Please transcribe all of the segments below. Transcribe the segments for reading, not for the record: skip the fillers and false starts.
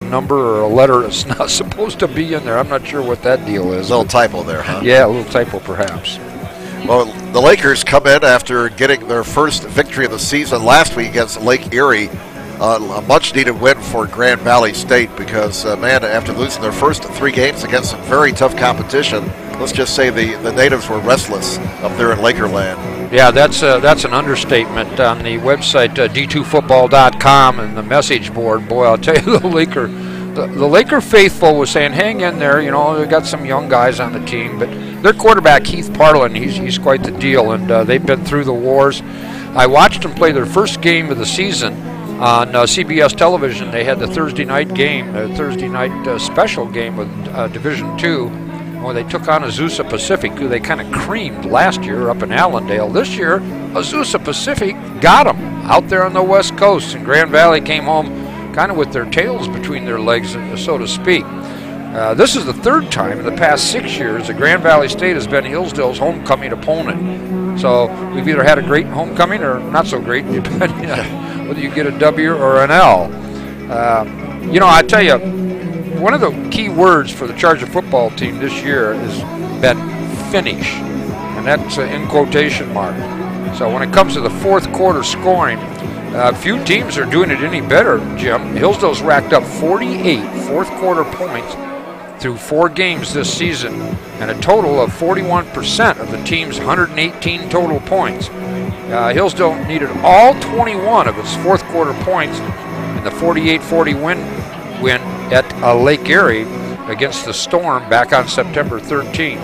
number or a letter that's not supposed to be in there. I'm not sure what that deal is. A little typo there, huh? Yeah, a little typo perhaps. Well, the Lakers come in after getting their first victory of the season last week against Lake Erie. A much-needed win for Grand Valley State because, man, after losing their first 3 games against some very tough competition, let's just say the natives were restless up there in Lakerland. Yeah, that's an understatement. On the website d2football.com and the message board, boy, I'll tell you, the Laker faithful was saying, hang in there. You know, they've got some young guys on the team, but their quarterback, Heath Parlin, he's quite the deal, and they've been through the wars. I watched them play their first game of the season on CBS television. They had the Thursday night game, the Thursday night special game with Division II, where they took on Azusa Pacific, who they kind of creamed last year up in Allendale. This year, Azusa Pacific got them out there on the West Coast, and Grand Valley came home kind of with their tails between their legs, so to speak. This is the third time in the past 6 years that Grand Valley State has been Hillsdale's homecoming opponent. So we've either had a great homecoming or not so great, depending on whether you get a W or an L. You know, I tell you, one of the key words for the Charger football team this year has been finish, and that's in quotation marks. So when it comes to the fourth quarter scoring, few teams are doing it any better, Jim. Hillsdale's racked up 48 fourth quarter points through 4 games this season, and a total of 41% of the team's 118 total points. Hillsdale needed all 21 of its fourth quarter points in the 48-40 win at Lake Erie against the Storm back on September 13th.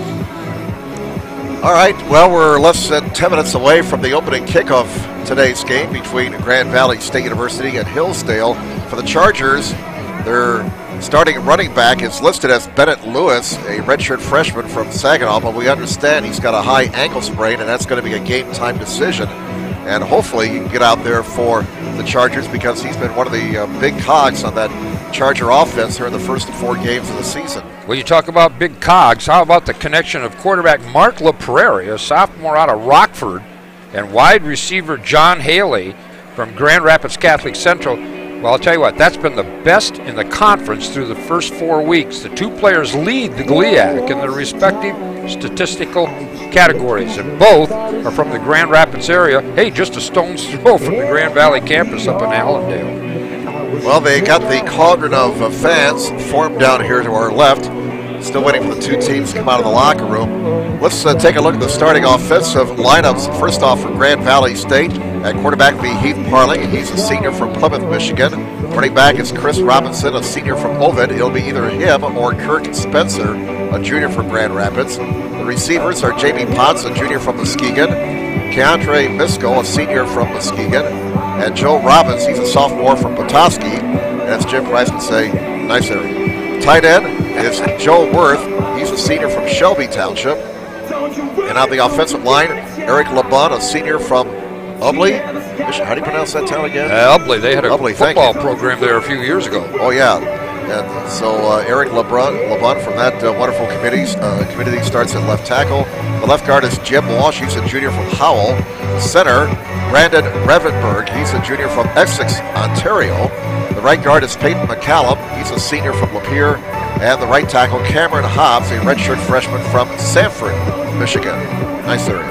All right, well, we're less than 10 minutes away from the opening kickoff today's game between Grand Valley State University and Hillsdale. For the Chargers, their starting running back is listed as Bennett Lewis, a redshirt freshman from Saginaw, but we understand he's got a high ankle sprain, and that's going to be a game-time decision. And hopefully he can get out there for the Chargers because he's been one of the big cogs on that Charger offense here in the first 4 games of the season. Well, you talk about big cogs. How about the connection of quarterback Mark LaPrairie, a sophomore out of Rockford, and wide receiver John Haley from Grand Rapids Catholic Central? Well, I'll tell you what, that's been the best in the conference through the first 4 weeks. The 2 players lead the GLIAC in their respective statistical categories, and both are from the Grand Rapids area. Hey, just a stone's throw from the Grand Valley campus up in Allendale. Well, they got the cauldron of fans formed down here to our left. Still waiting for the 2 teams to come out of the locker room. Let's take a look at the starting offensive lineups. First off, for Grand Valley State, at quarterback will be Heath Parling. He's a senior from Plymouth, Michigan. Running back is Chris Robinson, a senior from Ovid. It'll be either him or Kirk Spencer, a junior from Grand Rapids. The receivers are Jamie Potts, a junior from Muskegon. Keandre Miskell, a senior from Muskegon. And Joe Robbins, he's a sophomore from Petoskey. And as Jim Price would say, nice area. Tight end is Joe Worth. He's a senior from Shelby Township. And on the offensive line, Eric LeBun, a senior from Ubley. How do you pronounce that town again? Ubley. They had a football program there a few years ago. Oh, yeah. And so Eric LeBun from that wonderful committee starts at left tackle. The left guard is Jim Walsh. He's a junior from Howell. Center, Brandon Revenberg. He's a junior from Essex, Ontario. The right guard is Peyton McCallum. He's a senior from Lapeer. And the right tackle, Cameron Hobbs, a redshirt freshman from Sanford, Michigan. Nice area.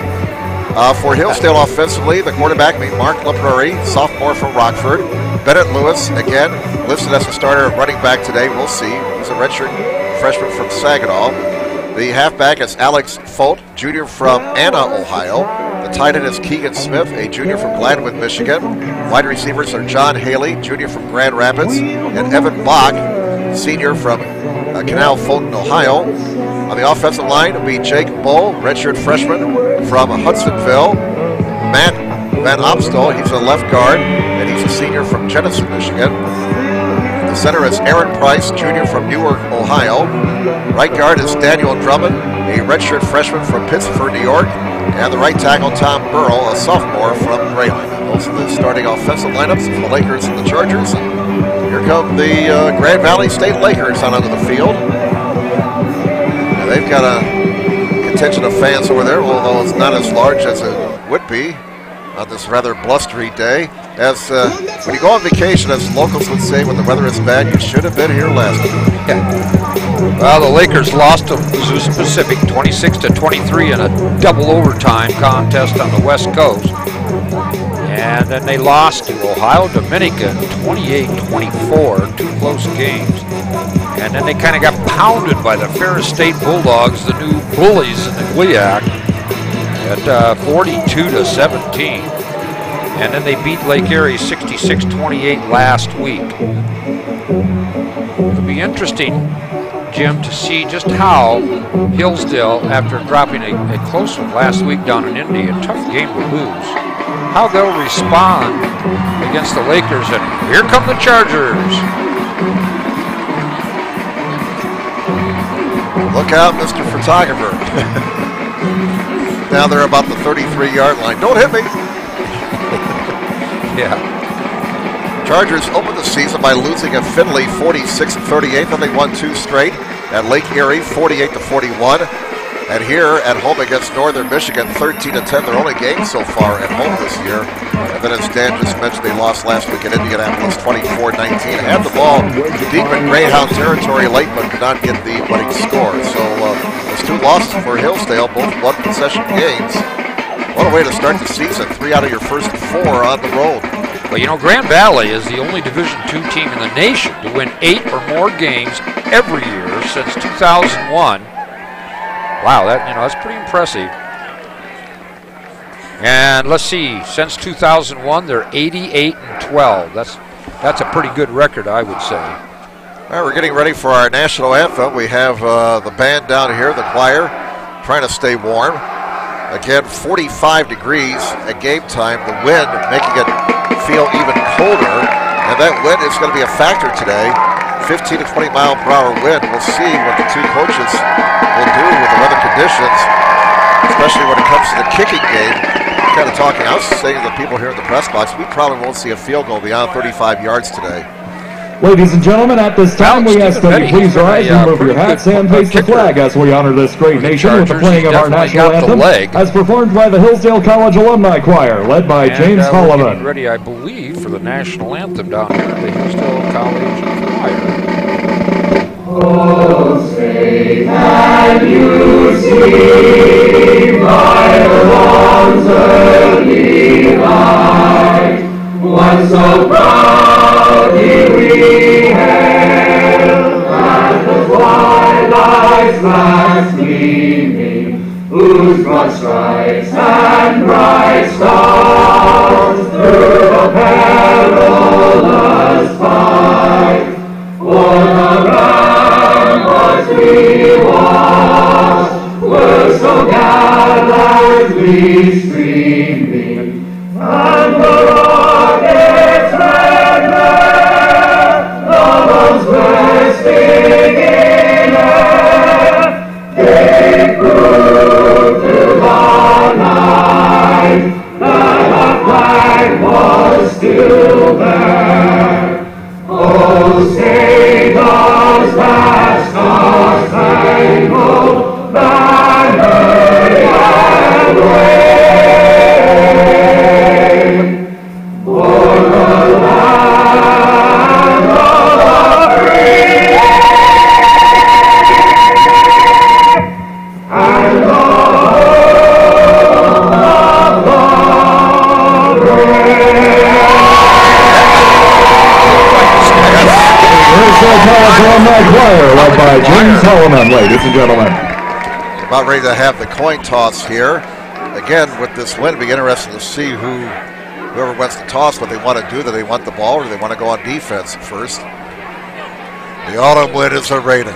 For Hillsdale offensively, the quarterback will be Mark LaPrairie, sophomore from Rockford. Bennett Lewis, again, listed as a starter running back today. We'll see. He's a redshirt freshman from Saginaw. The halfback is Alex Folt, junior from Anna, Ohio. The tight end is Keegan Smith, a junior from Gladwin, Michigan. Wide receivers are John Haley, junior from Grand Rapids, and Evan Bach, senior from Canal Fulton, Ohio. On the offensive line will be Jake Bull, redshirt freshman from Hudsonville. Matt Van Opstal, he's a left guard, and he's a senior from Jenison, Michigan. The center is Aaron Price, junior from Newark, Ohio. Right guard is Daniel Drummond, a redshirt freshman from Pittsford, New York. And the right tackle, Tom Burrell, a sophomore from Grayling. Those are the starting offensive lineups for the Lakers and the Chargers. Here come the Grand Valley State Lakers on onto the field. And they've got a contingent of fans over there, although it's not as large as it would be. on this rather blustery day. As when you go on vacation, as locals would say, when the weather is bad, you should have been here last week. Yeah. Well, the Lakers lost to Azusa Pacific 26-23 in a double overtime contest on the West Coast. And then they lost to Ohio Dominican 28-24, 2 close games. And then they kind of got pounded by the Ferris State Bulldogs, the new bullies in the GLIAC, at 42-17. And then they beat Lake Erie 66-28 last week. It'll be interesting, Jim, to see just how Hillsdale, after dropping a close one last week down in Indy, a tough game to lose, how they'll respond against the Lakers. And here come the Chargers. Look out, Mr. Photographer. Now they're about the 33-yard line. Don't hit me. Yeah. Chargers opened the season by losing at Findlay 46-38. Then they won 2 straight at Lake Erie 48-41. And here at home against Northern Michigan 13-10. Their only game so far at home this year. And then as Dan just mentioned, they lost last week at Indianapolis 24-19. Had the ball deep in Greyhound territory late, but could not get the winning score. So there's 2 losses for Hillsdale, both 1-possession games. What a way to start the season. 3 out of your first 4 on the road. Well, you know, Grand Valley is the only Division II team in the nation to win 8 or more games every year since 2001. Wow, that's pretty impressive. And let's see, since 2001, they're 88-12. That's a pretty good record, I would say. All right, we're getting ready for our national anthem. We have the band down here, the choir, trying to stay warm. Again, 45 degrees at game time. The wind making it feel even colder, and that wind is going to be a factor today. 15 to 20 mile per hour wind. We'll see what the 2 coaches will do with the weather conditions, especially when it comes to the kicking game. Kind of talking, I was saying to the people here in the press box, we probably won't see a field goal beyond 35 yards today. Ladies and gentlemen, at this time we ask that you please rise and move your hats and face the flag as we honor this great nation with the playing of our national anthem, as performed by the Hillsdale College Alumni Choir, led by James Holloman. We're getting ready, I believe, for the national anthem down here at the Hillsdale College Choir. Oh, say can you see by the dawn's early light what so proudly we hailed at the twilight's last gleaming, whose broad stripes and bright stars through the perilous fight for the ramparts we watched were so gallantly streaming, and the rockets red glare, the bombs bursting in air, they proved to the night that our flag was still there. Oh, say does that star-spangled banner yet wave for the land of the free and the home of the brave? Hillsdale College Alumni Choir, led by James Holloman, ladies and gentlemen. About ready to have the coin toss here. Again, with this win, it'll be interesting to see whoever wins the toss, what they want to do. Do they want the ball or do they want to go on defense first? The autumn wind is a Raider.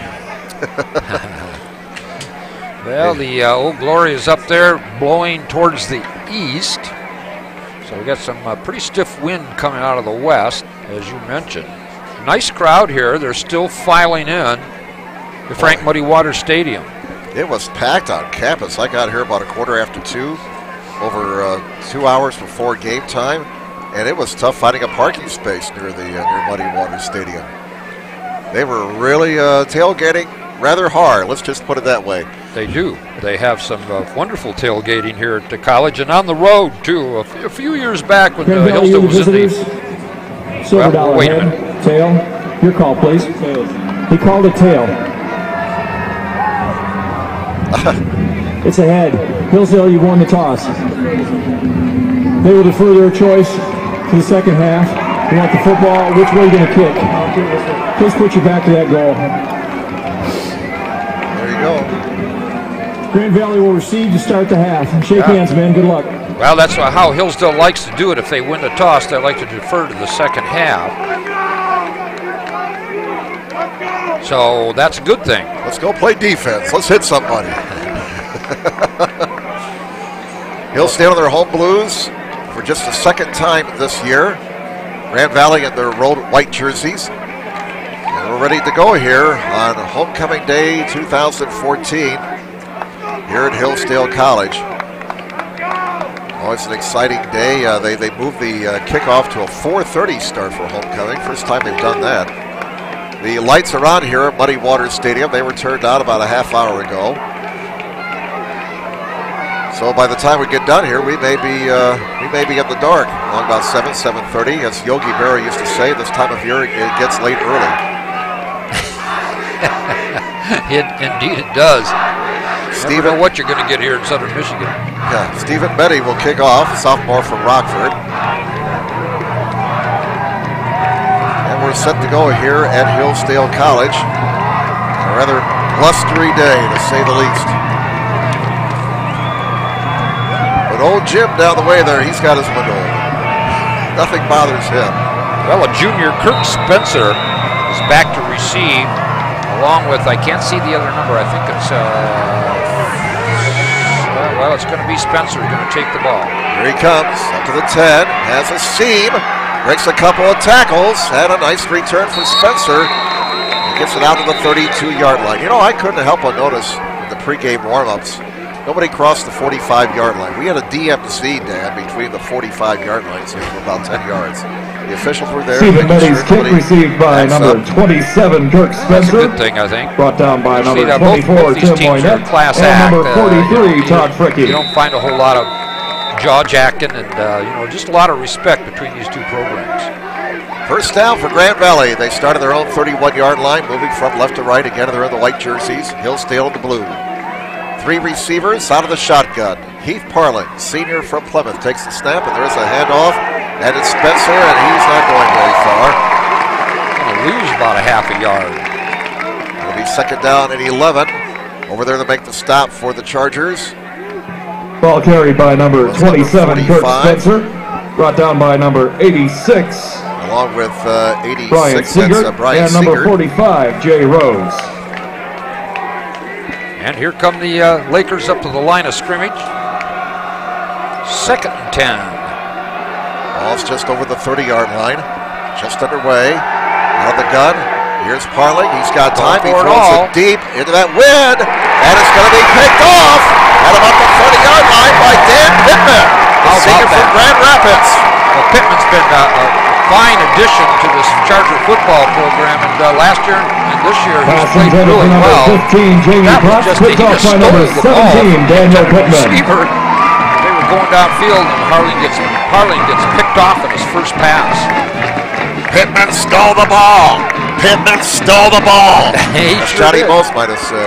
Well, the Old Glory is up there blowing towards the east. So we got some pretty stiff wind coming out of the west, as you mentioned. Nice crowd here. They're still filing in to Frank Muddy Waters Stadium. It was packed on campus. I got here about 2:15, over 2 hours before game time, and it was tough finding a parking space near the near Muddy Waters Stadium. They were really tailgating rather hard. Let's just put it that way. They do. They have some wonderful tailgating here at the college and on the road, too. A few years back when Hillsdale was in the... Silver dollar wait a head, minute. Tail. Your call, please. He called it tail. It's a head. Hillsdale, you won the toss. They will defer their choice to the second half. You want the football. Which way are you going to kick? Please put your back to that goal. There you go. Grand Valley will receive to start the half. Shake hands, man. Good luck. Well, that's how Hillsdale likes to do it. If they win the toss, they like to defer to the second half. So that's a good thing. Let's go play defense. Let's hit somebody. Hillsdale in their home blues for just the second time this year. Grand Valley in their road white jerseys. And we're ready to go here on Homecoming Day 2014 here at Hillsdale College. Oh, it's an exciting day. They moved the kickoff to a 4:30 start for homecoming. First time they've done that. The lights are on here at Muddy Waters Stadium. They were turned on about a half hour ago. So by the time we get done here, we may be in the dark along about 7:30. As Yogi Berra used to say, this time of year it gets late early. Indeed it does. You never know what you're going to get here in Southern Michigan. Yeah, Stephen Betty will kick off, sophomore from Rockford. And we're set to go here at Hillsdale College. A rather blustery day, to say the least. But old Jim down the way there, he's got his window open. Nothing bothers him. Well, a junior, Kirk Spencer, is back to receive, along with, I can't see the other number, I think it's, well, it's going to be Spencer going to take the ball. Here he comes, up to the 10, has a seam, breaks a couple of tackles, had a nice return from Spencer, and gets it out to the 32-yard line. You know, I couldn't help but notice in the pregame warm-ups, nobody crossed the 45-yard line. We had a DMZ, Dan, between the 45-yard lines here for about 10 yards. The officials were there. Stephen Betty's kick received by number 27, Kirk Spencer. That's a good thing, I think. Brought down by number both 24, these Tim teams are Moynette, class and act. number 43, Todd Fricke. You don't find a whole lot of jaw-jacking and, just a lot of respect between these two programs. First down for Grand Valley. They started their own 31-yard line, moving from left to right. Again, they're in the white jerseys. Hillsdale in the blue. Three receivers out of the shotgun. Heath Parling, senior from Plymouth, takes the snap, and there's a handoff. And it's Spencer, and he's not going very far. Going to lose about a half a yard. It'll be second down and 11. Over there to make the stop for the Chargers. Ball carried by number 27, Kirk Spencer. Brought down by number 86. Along with 86, Brian Siegert, Brian and number Siegert. 45, Jay Rose. And here come the Lakers up to the line of scrimmage. Second and 10. Ball's just over the 30-yard line. Just underway. Out of the gun. Here's Parling. He's got time. He throws it deep into that wind. And it's going to be picked off at about the 30-yard line by Dan Pittman, the senior from Grand Rapids. Well, Pittman's been a fine addition to this Charger football program. And last year and this year, he's played really well. 15, Jamie Potts, picked off by number 17, Daniel Pittman. Going downfield, and Parling gets picked off in his first pass. Pittman stole the ball. Pittman stole the ball. Johnny Most might have said.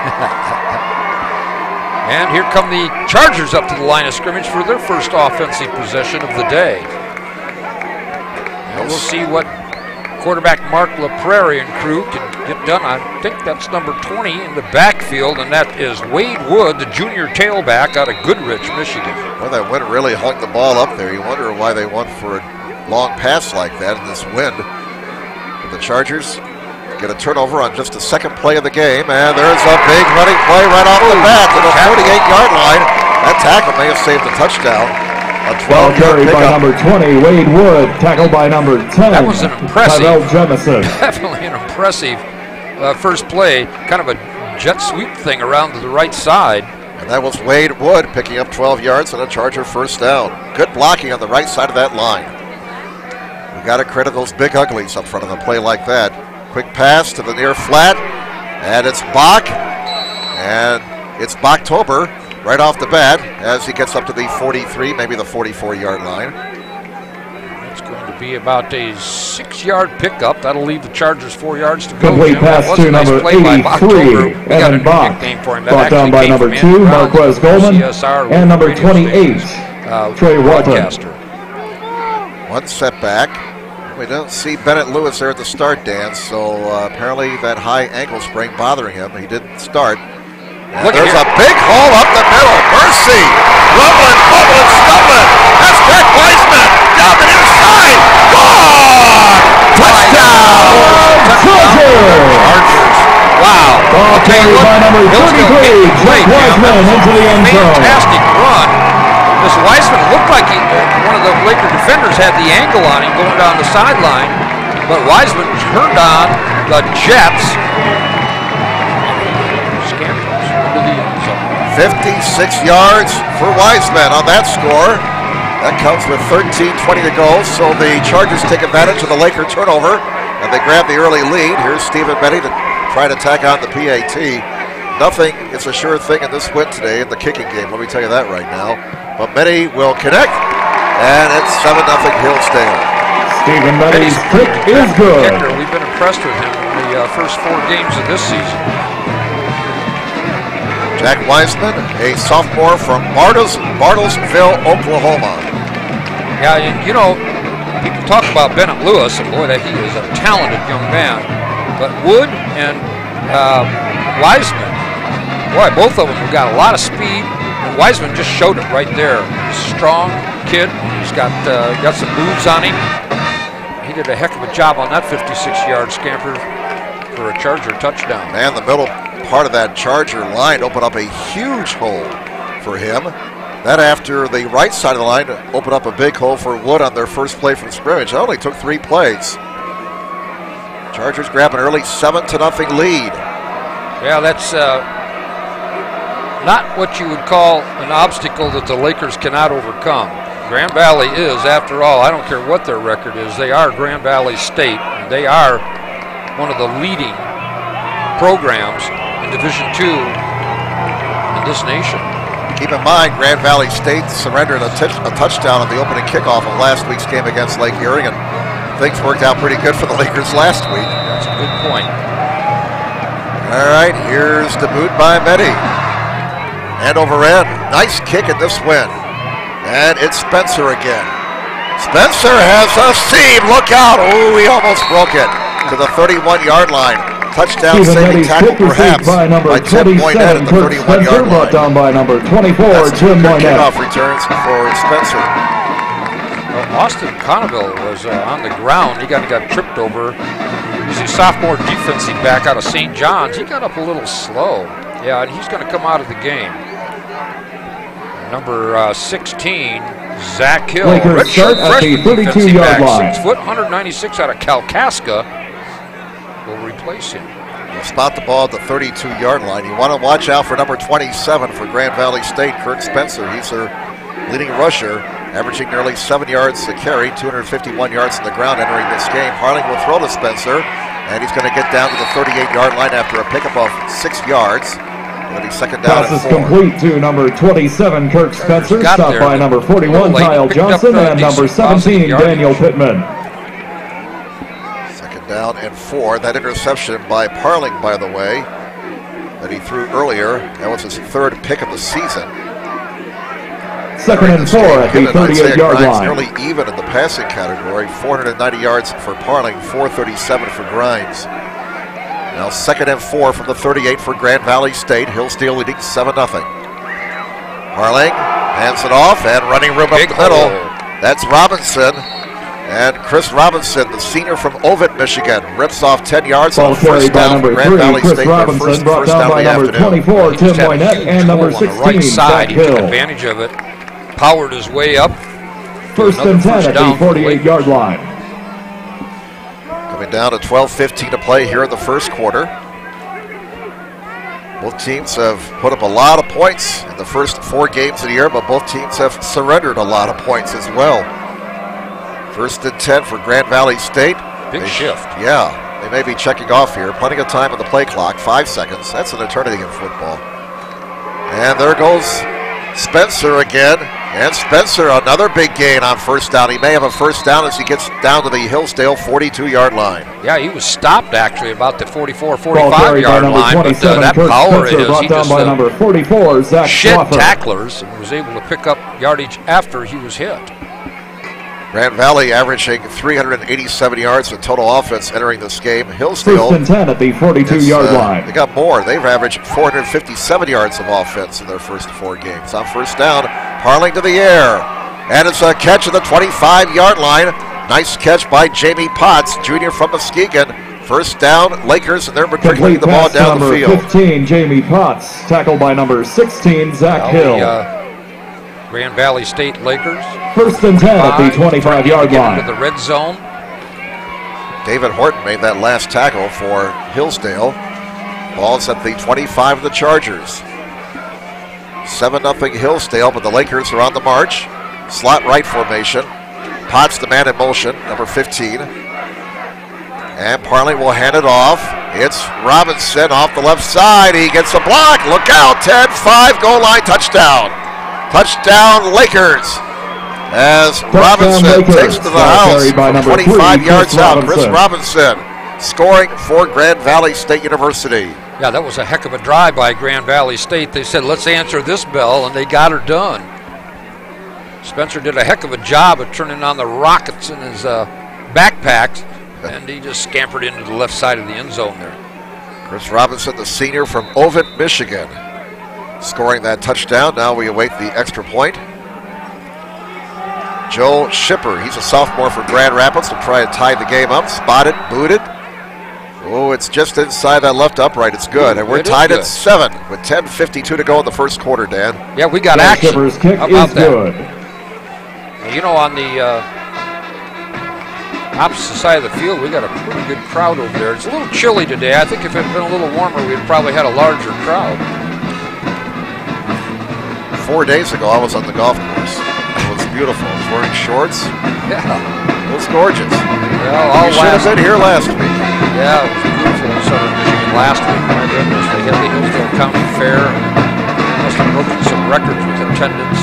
And here come the Chargers up to the line of scrimmage for their first offensive possession of the day. And we'll see what quarterback Mark LaPrairie and crew can get done. I think that's number 20 in the backfield, and that is Wade Wood, the junior tailback out of Goodrich, Michigan. Well, that wind really hung the ball up there. You wonder why they went for a long pass like that in this wind. But the Chargers get a turnover on just the second play of the game, and there's a big running play right off the bat to the 48-yard line. That tackle may have saved the touchdown. Ball carried by number 20, Wade Wood, tackled by number 10. That was an impressive, Jemison. definitely an impressive first play, kind of a jet sweep thing around to the right side. And that was Wade Wood picking up 12 yards and a Charger first down. Good blocking on the right side of that line. We got to credit those big uglies up front of the play like that. Quick pass to the near flat, and it's Bach. And it's Bachtober right off the bat as he gets up to the 43, maybe the 44-yard line. It's going to be about a 6-yard pickup. That'll leave the Chargers 4 yards to go. Complete pass to number 83, Evan Bach. Brought down by number 2, Marquez Goldman, and number 28, Trey Walton. One setback. We don't see Bennett Lewis there at the start, Dan, so apparently that high ankle sprain bothering him. He didn't start. And there's a big hole up the middle. Mercy! Rumbling, bubbling, stumbling. That's Greg Weisman down the near side. Gone! Touchdown! Chargers! Wow. Ball carried by number 33, Greg Weisman into the end zone. Fantastic run. This Weisman looked like one of the Laker defenders had the angle on him going down the sideline, but Weisman turned on the Jets. 56 yards for Weisman on that score. That comes with 13:20 to go, so the Chargers take advantage of the Laker turnover, and they grab the early lead. Here's Stephen Benny to try to tack on the PAT. Nothing is a sure thing in this win today in the kicking game, let me tell you that right now. But Benny will connect, and it's 7-0 Hillsdale. Stephen Benny's kick is good. Kicker. We've been impressed with him in the first 4 games of this season. Jack Weisman, a sophomore from Bartlesville, Oklahoma. Yeah, and you know, people talk about Bennett Lewis, and boy, that he is a talented young man. But Wood and Weisman, boy, both of them have got a lot of speed. And Weisman just showed it right there. Strong kid. He's got some moves on him. He did a heck of a job on that 56-yard scamper for a Charger touchdown. Man, the middle part of that Charger line opened up a huge hole for him. That after the right side of the line opened up a big hole for Wood on their first play from scrimmage. It only took 3 plays. Chargers grab an early 7-0 lead. Yeah, that's not what you would call an obstacle that the Lakers cannot overcome. Grand Valley is, after all, I don't care what their record is, they are Grand Valley State. They are one of the leading programs in Division II in this nation. Keep in mind, Grand Valley State surrendered a touchdown on the opening kickoff of last week's game against Lake Erie, and things worked out pretty good for the Lakers last week. That's a good point. All right, here's the boot by Meddy. End over end. Nice kick in this win. And it's Spencer again. Spencer has a seam. Look out. Oh, he almost broke it to the 31-yard line. Touchdown saving tackle perhaps by Tim Boynette at the 31-yard line. Brought down by number 24, Tim Boynette. Kickoff returns for Spencer. Well, Austin Conneville was on the ground. He got tripped over. He's a sophomore defensive back out of St. John's. He got up a little slow. Yeah, and he's going to come out of the game. Number 16, Zach Hill, redshirt freshman defensive back, 6 foot, 196 out of Kalkaska, will replace him. He'll spot the ball at the 32-yard line. You want to watch out for number 27 for Grand Valley State, Kirk Spencer. He's their leading rusher, averaging nearly 7 yards to carry, 251 yards on the ground entering this game. Harling will throw to Spencer, and he's going to get down to the 38-yard line after a pickup of 6 yards. It'll be second down and 4. Pass is complete to number 27, Kirk Spencer, stopped by number 41, Kyle Johnson, and number 17, Daniel Pittman. Second down and 4. That interception by Parling, by the way, that he threw earlier, that was his 3rd pick of the season. Second and 4 at the 38-yard line. Nearly even in the passing category. 490 yards for Parling, 437 for Grimes. Now 2nd and 4 from the 38 for Grand Valley State. Hillsdale leading 7-0. Parling hands it off and running room up the middle. That's Robinson. And Chris Robinson, the senior from Ovid, Michigan, rips off 10 yards on the first down for Grand Valley State. Robinson brought down by number 24, Tim Boynette, and number 16, right side. Zach Hill. He took advantage of it, powered his way up. First and 10 at the 48-yard line. Coming down to 12:15 to play here in the first quarter. Both teams have put up a lot of points in the first 4 games of the year, but both teams have surrendered a lot of points as well. First and 10 for Grand Valley State. Big shift. Yeah, they may be checking off here. Plenty of time on the play clock, 5 seconds. That's an eternity in football. And there goes Spencer again. And Spencer, another big gain on first down. He may have a first down as he gets down to the Hillsdale 42-yard line. Yeah, he was stopped actually about the 44, 45-yard line. But that Kurt power Spencer, is, brought he down just by number 44, Zach shed Schwaffer. tacklers and was able to pick up yardage after he was hit. Grand Valley averaging 387 yards in total offense entering this game. Hillsdale. First and 10 at the 42-yard line. They got more. They've averaged 457 yards of offense in their first 4 games. On first down, Parling to the air. And it's a catch at the 25-yard line. Nice catch by Jamie Potts, junior from Muskegon. First down, Lakers, and they're matriculating the ball down the field. Number 15, Jamie Potts, tackled by number 16, Zach Hill. Grand Valley State Lakers. First and 10 at the 25-yard line. Into the red zone. David Horton made that last tackle for Hillsdale. Ball's at the 25 of the Chargers. 7-0 Hillsdale, but the Lakers are on the march. Slot right formation. Potts the man in motion, number 15. And Parling will hand it off. It's Robinson off the left side. He gets a block. Look out. 10-5 goal line touchdown. Touchdown Lakers. As Robinson takes to the house from 25 yards out. Chris Robinson scoring for Grand Valley State University. Yeah, that was a heck of a drive by Grand Valley State. They said, let's answer this bell, and they got her done. Spencer did a heck of a job of turning on the rockets in his backpacks, and he just scampered into the left side of the end zone there. Chris Robinson, the senior from Ovid, Michigan, scoring that touchdown. Now we await the extra point. Joe Shipper, he's a sophomore from Grand Rapids, to try and tie the game up. Spotted, booted. Oh, it's just inside that left upright. It's good. And we're tied at 7 with 10:52 to go in the first quarter, Dan. Yeah, we got action. Shipper's kick is good. You know, on the opposite side of the field, we got a pretty good crowd over there. It's a little chilly today. I think if it had been a little warmer, we'd probably had a larger crowd. 4 days ago, I was on the golf course. It was beautiful. I was wearing shorts. Yeah. It was gorgeous. Well, you should have been here last week. Yeah, it was beautiful in Southern Michigan last week. My goodness, they had the Hillsdale County Fair. Must have broken some records with attendance.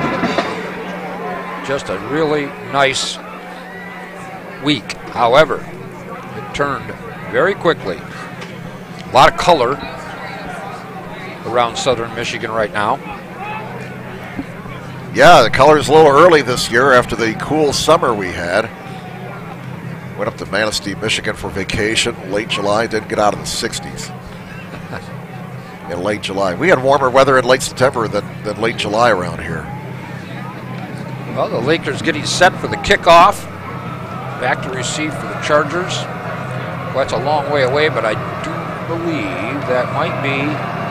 Just a really nice week. However, it turned very quickly. A lot of color around Southern Michigan right now. Yeah, the color's a little early this year after the cool summer we had. Went up to Manistee, Michigan for vacation late July. Didn't get out of the 60s in late July. We had warmer weather in late September than late July around here. Well, the Lakers getting set for the kickoff. Back to receive for the Chargers. Well, that's a long way away, but I do believe that might be.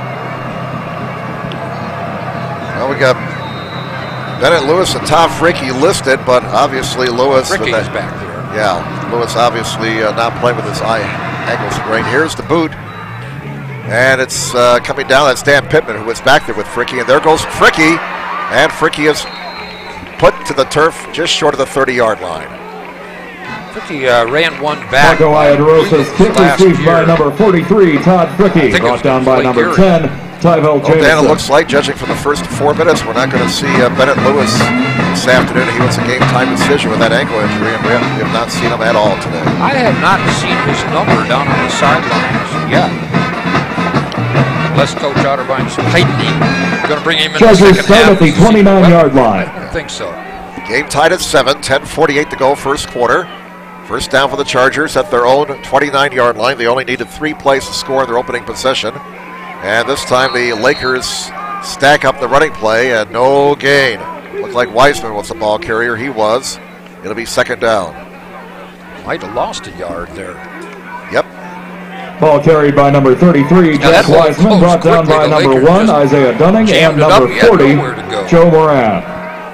Well, we got Bennett Lewis and Tom Fricke listed, but obviously Lewis. Fricke is back there. Yeah, Lewis obviously not playing with his ankle sprain. Here's the boot. And it's coming down. That's Dan Pittman, who was back there with Fricke. And there goes Fricke. And Fricke is put to the turf just short of the 30-yard line. Fricke ran one back. Marco Iadarosa's kick received by number 43, Todd Fricke. Brought down by number 10, Tyvel Jameson. Dan, it looks like, judging from the first 4 minutes, we're not going to see Bennett Lewis this afternoon. He was a game-time decision with that ankle injury, and we have not seen him at all today. I have not seen his number down on the sidelines yet. Unless Coach Otterbein is heightening. Going to bring him in Chargers the second half. start at the 29-yard line. I don't think so. Game tied at 7, 10:48 to go first quarter. First down for the Chargers at their own 29-yard line. They only needed 3 plays to score in their opening possession. And this time the Lakers stack up the running play and no gain. Looked like Wiseman was the ball carrier. He was. It'll be second down. Might have lost a yard there. Yep. Ball carried by number 33, Jack Wiseman. Brought down by number 1, Isaiah Dunning. And number 40, Joe Moran.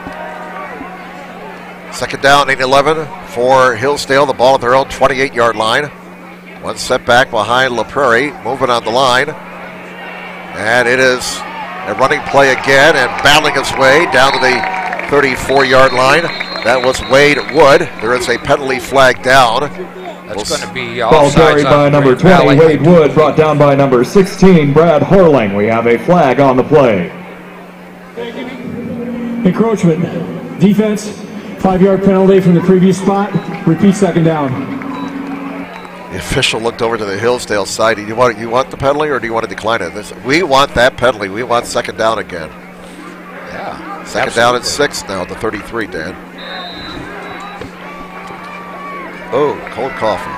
Second down, 8-11 for Hillsdale. The ball at their own 28-yard line. One setback behind LaPrairie. Moving on the line. And it is a running play again and battling its way down to the 34-yard line. That was Wade Wood. There is a penalty flag down. That's going to be ball carried by number 20, Wade Wood, brought down by number 16, Brad Horling. We have a flag on the play. Encroachment. Defense, 5-yard penalty from the previous spot. Repeat second down. The official looked over to the Hillsdale side. Do you want the penalty or do you want to decline it? We want that penalty. We want second down again. Yeah. Second down at 6 now at the 33, Dan. Oh, cold coffee.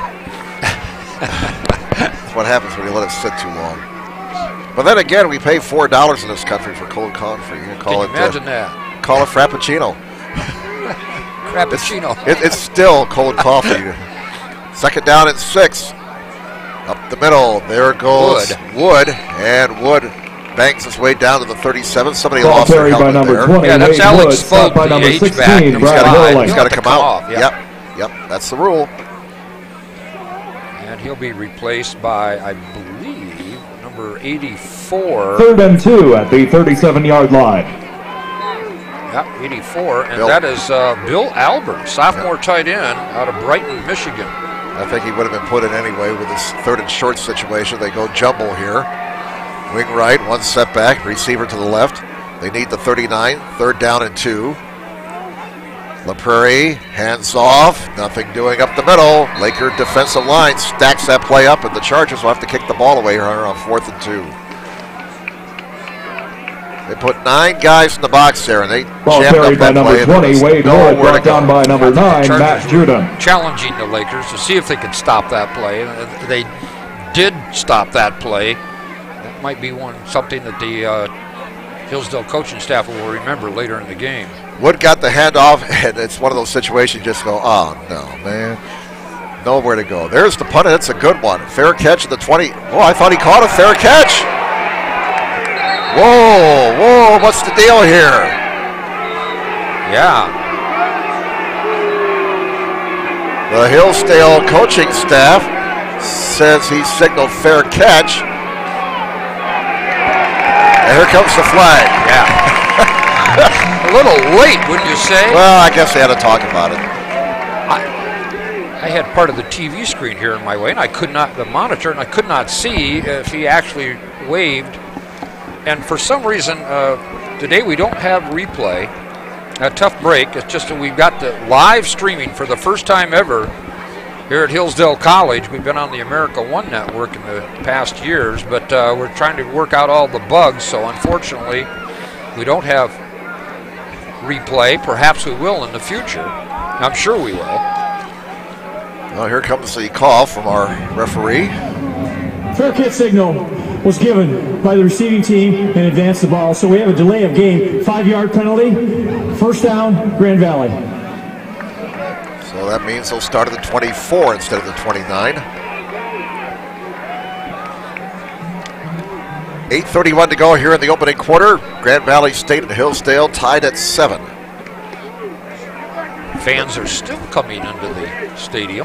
That's what happens when you let it sit too long. But then again, we pay $4 in this country for cold coffee. You can call imagine that. Call it Frappuccino. Frappuccino. It's still cold coffee. Second down at 6. Up the middle. There goes Wood. And Wood bangs his way down to the 37. Somebody ball lost their by helmet number there. 20, yeah, that's Alex Spoke, by the number 16, H-back. Brad He's got to come out. Yeah. Yep, that's the rule. And he'll be replaced by, I believe, number 84. 3rd and 2 at the 37-yard line. Yeah, 84. And that is Bill Albert, sophomore tight end out of Brighton, Michigan. I think he would have been put in anyway with this 3rd and short situation. They go jumble here. Wing right, one setback, receiver to the left. They need the 39, 3rd down and 2. LaPrairie, hands off, nothing doing up the middle. Laker defensive line stacks that play up, and the Chargers will have to kick the ball away here on 4th and 2. They put 9 guys in the box there, and they ball jammed carried up by that number play. 20, Wade Wood, brought down by number 9, Matt Judon. Challenging the Lakers to see if they could stop that play. They did stop that play. That might be something that the Hillsdale coaching staff will remember later in the game. Wood got the handoff, and it's one of those situations you just go, oh, no, man. Nowhere to go. There's the punt, and it's a good one. Fair catch at the 20. Oh, I thought he caught a fair catch. Whoa, what's the deal here? Yeah. The Hillsdale coaching staff says he signaled fair catch. And here comes the flag. Yeah. A little late, wouldn't you say? Well, I guess they had to talk about it. I had part of the TV screen here in my way, and I could not, the monitor, and I could not see if he actually waved. And for some reason, today we don't have replay. A tough break. It's just that we've got the live streaming for the first time ever here at Hillsdale College. We've been on the America One Network in the past years, but we're trying to work out all the bugs. So unfortunately, we don't have replay. Perhaps we will in the future. I'm sure we will. Well, here comes the call from our referee. Fair catch signal was given by the receiving team and advanced the ball. So we have a delay of game, 5-yard penalty, 1st down, Grand Valley. So that means they'll start at the 24 instead of the 29. 8:31 to go here in the opening quarter. Grand Valley State and Hillsdale tied at 7. Fans are still coming into the stadium.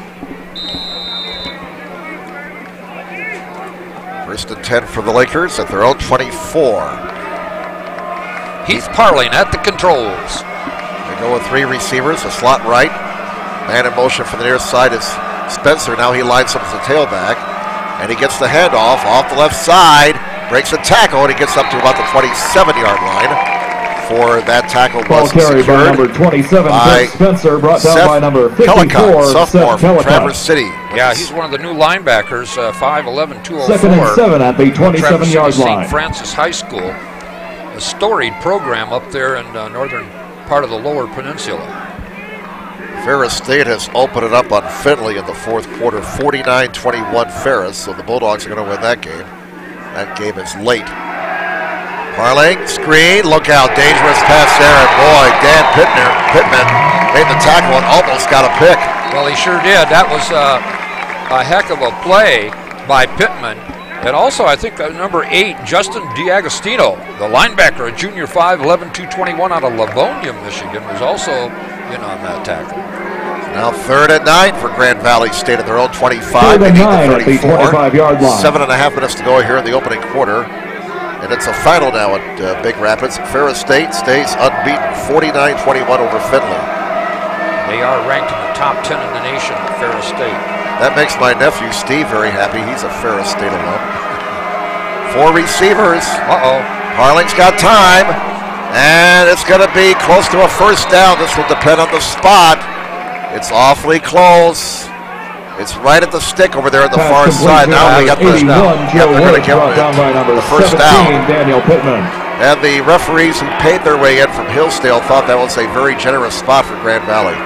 1st and 10 for the Lakers at their own 24. Heath Parling at the controls. They go with 3 receivers, a slot right. Man in motion from the near side is Spencer. Now he lines up as a tailback. And he gets the handoff off the left side. Breaks a tackle, and he gets up to about the 27-yard line. For that tackle was carried by number 27, Chris Spencer, brought down Seth by number 54, sophomore from Traverse City. Yeah, he's one of the new linebackers, 5'11", 204. 2nd and 7 at the 27-yard line. St. Francis High School, a storied program up there in the northern part of the Lower Peninsula. Ferris State has opened it up on Findlay in the 4th quarter, 49-21 Ferris, so the Bulldogs are going to win that game. That game is late. Parling, screen, look out, dangerous pass there, and boy, Dan Pittman made the tackle and almost got a pick. Well, he sure did. That was a heck of a play by Pittman. And also, I think number 8, Justin D'Agostino, the linebacker, a junior 5'11", 221 out of Livonia, Michigan, was also in on that tackle. Now 3rd and 9 for Grand Valley State at their own 25. 3rd and 9 at the 25-yard line. 7.5 minutes to go here in the opening quarter. And it's a final now at Big Rapids. Ferris State stays unbeaten, 49-21 over Findlay. They are ranked in the top 10 in the nation, Ferris State. That makes my nephew Steve very happy. He's a Ferris State alum. 4 receivers. Parling's got time. And it's going to be close to a first down. This will depend on the spot. It's awfully close. It's right at the stick over there at the far side. Now they got the down. They're going to give the first down. Daniel Pittman. And the referees who paid their way in from Hillsdale thought that was a very generous spot for Grand Valley.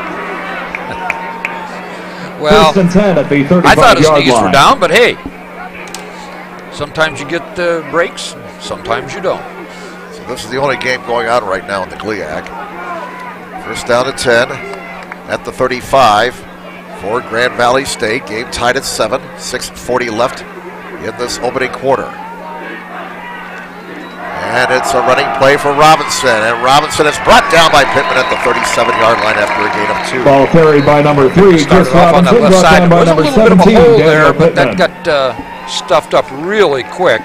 Well, First and 10 at the 35-yard I thought his knees line. were down, but hey, sometimes you get the breaks, sometimes you don't. So this is the only game going on right now in the GLIAC. First down and 10 at the 35 for Grand Valley State. Game tied at 7. 6:40 left in this opening quarter. And it's a running play for Robinson. And Robinson is brought down by Pittman at the 37-yard line after a gain of 2. Ball carried by number 3, Chris On that Robinson, left brought side. down There by was a number little bit of a 17, hole Daniel there, but Pittman. that got stuffed up really quick.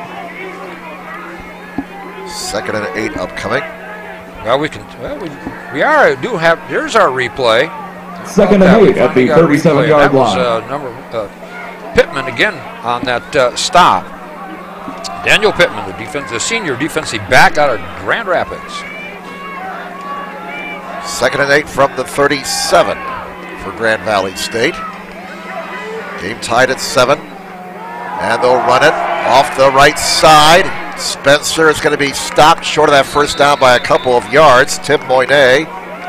Second and 8 upcoming. Well, do have. Here's our replay. Second and 8 at the 37-yard line. That was Pittman again on that stop. Daniel Pittman, the senior defensive back out of Grand Rapids. Second and 8 from the 37 for Grand Valley State. Game tied at 7. And they'll run it off the right side. Spencer is going to be stopped short of that first down by a couple of yards. Tim Moynette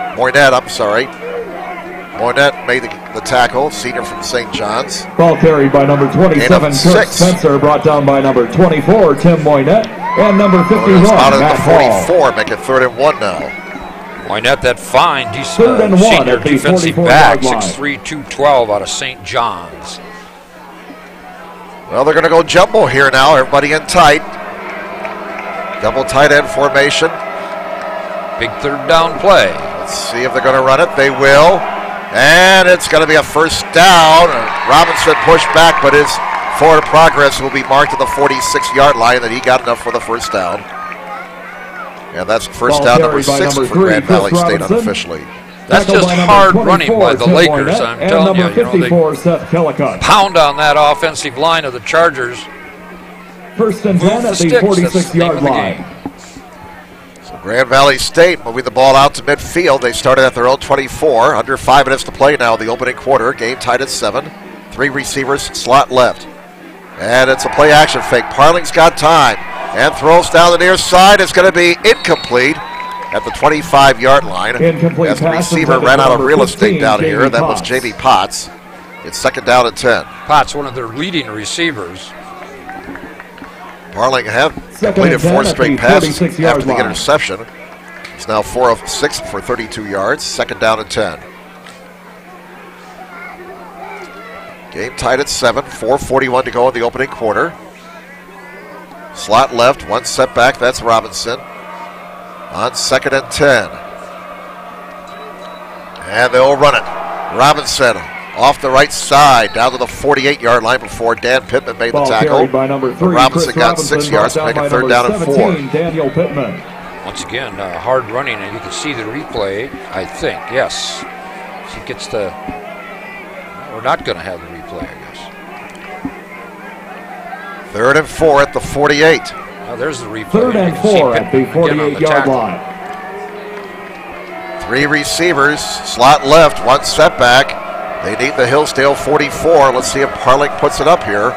made the tackle, senior from St. John's. Ball carried by number 27, Kirk Spencer, brought down by number 24, Tim Moynette, and number 51, out of Matt the 44, Hall. make it 3rd and 1 now. Moynette, that fine Third and 1 senior at the defensive 44-yard back, line. 6'3", 212 out of St. John's. Well, they're going to go jumbo here now. Everybody in tight. Double tight end formation. Big third down play. Let's see if they're going to run it. They will. And it's going to be a first down. Robinson pushed back, but his forward progress will be marked at the 46-yard line that he got enough for the first down. And that's first down number 6 for Grand Valley State unofficially. That's just hard running by the Lakers, I'm telling you. They pound on that offensive line of the Chargers. First and 10 at the 46-yard line. So Grand Valley State moving the ball out to midfield. They started at their own 24. Under 5 minutes to play now in the opening quarter. Game tied at 7. 3 receivers, slot left. And it's a play action fake. Parling's got time and throws down the near side. It's going to be incomplete at the 25-yard line. Incomplete as the pass receiver ran out of real 15, estate down Jamie here. That Potts. was Jamie Potts. It's second down and 10. Potts, one of their leading receivers. Parling have completed 4 straight passes after the interception. It's now 4 of 6 for 32 yards. Second down and 10. Game tied at 7. 4:41 to go in the opening quarter. Slot left, 1 setback. That's Robinson. On second and 10. And they'll run it. Robinson off the right side, down to the 48-yard line before Dan Pittman made the tackle. By number 3, Robinson got 6 yards to make it third down and 4. Daniel Pittman. Once again, hard running, and you can see the replay, I think. Yes. She gets the... We're not going to have the replay, I guess. Third and 4 at the 48. Now there's the replay. Third and 4 at the 48-yard line. 3 receivers, slot left, 1 setback. They need the Hillsdale 44. Let's see if Parling puts it up here.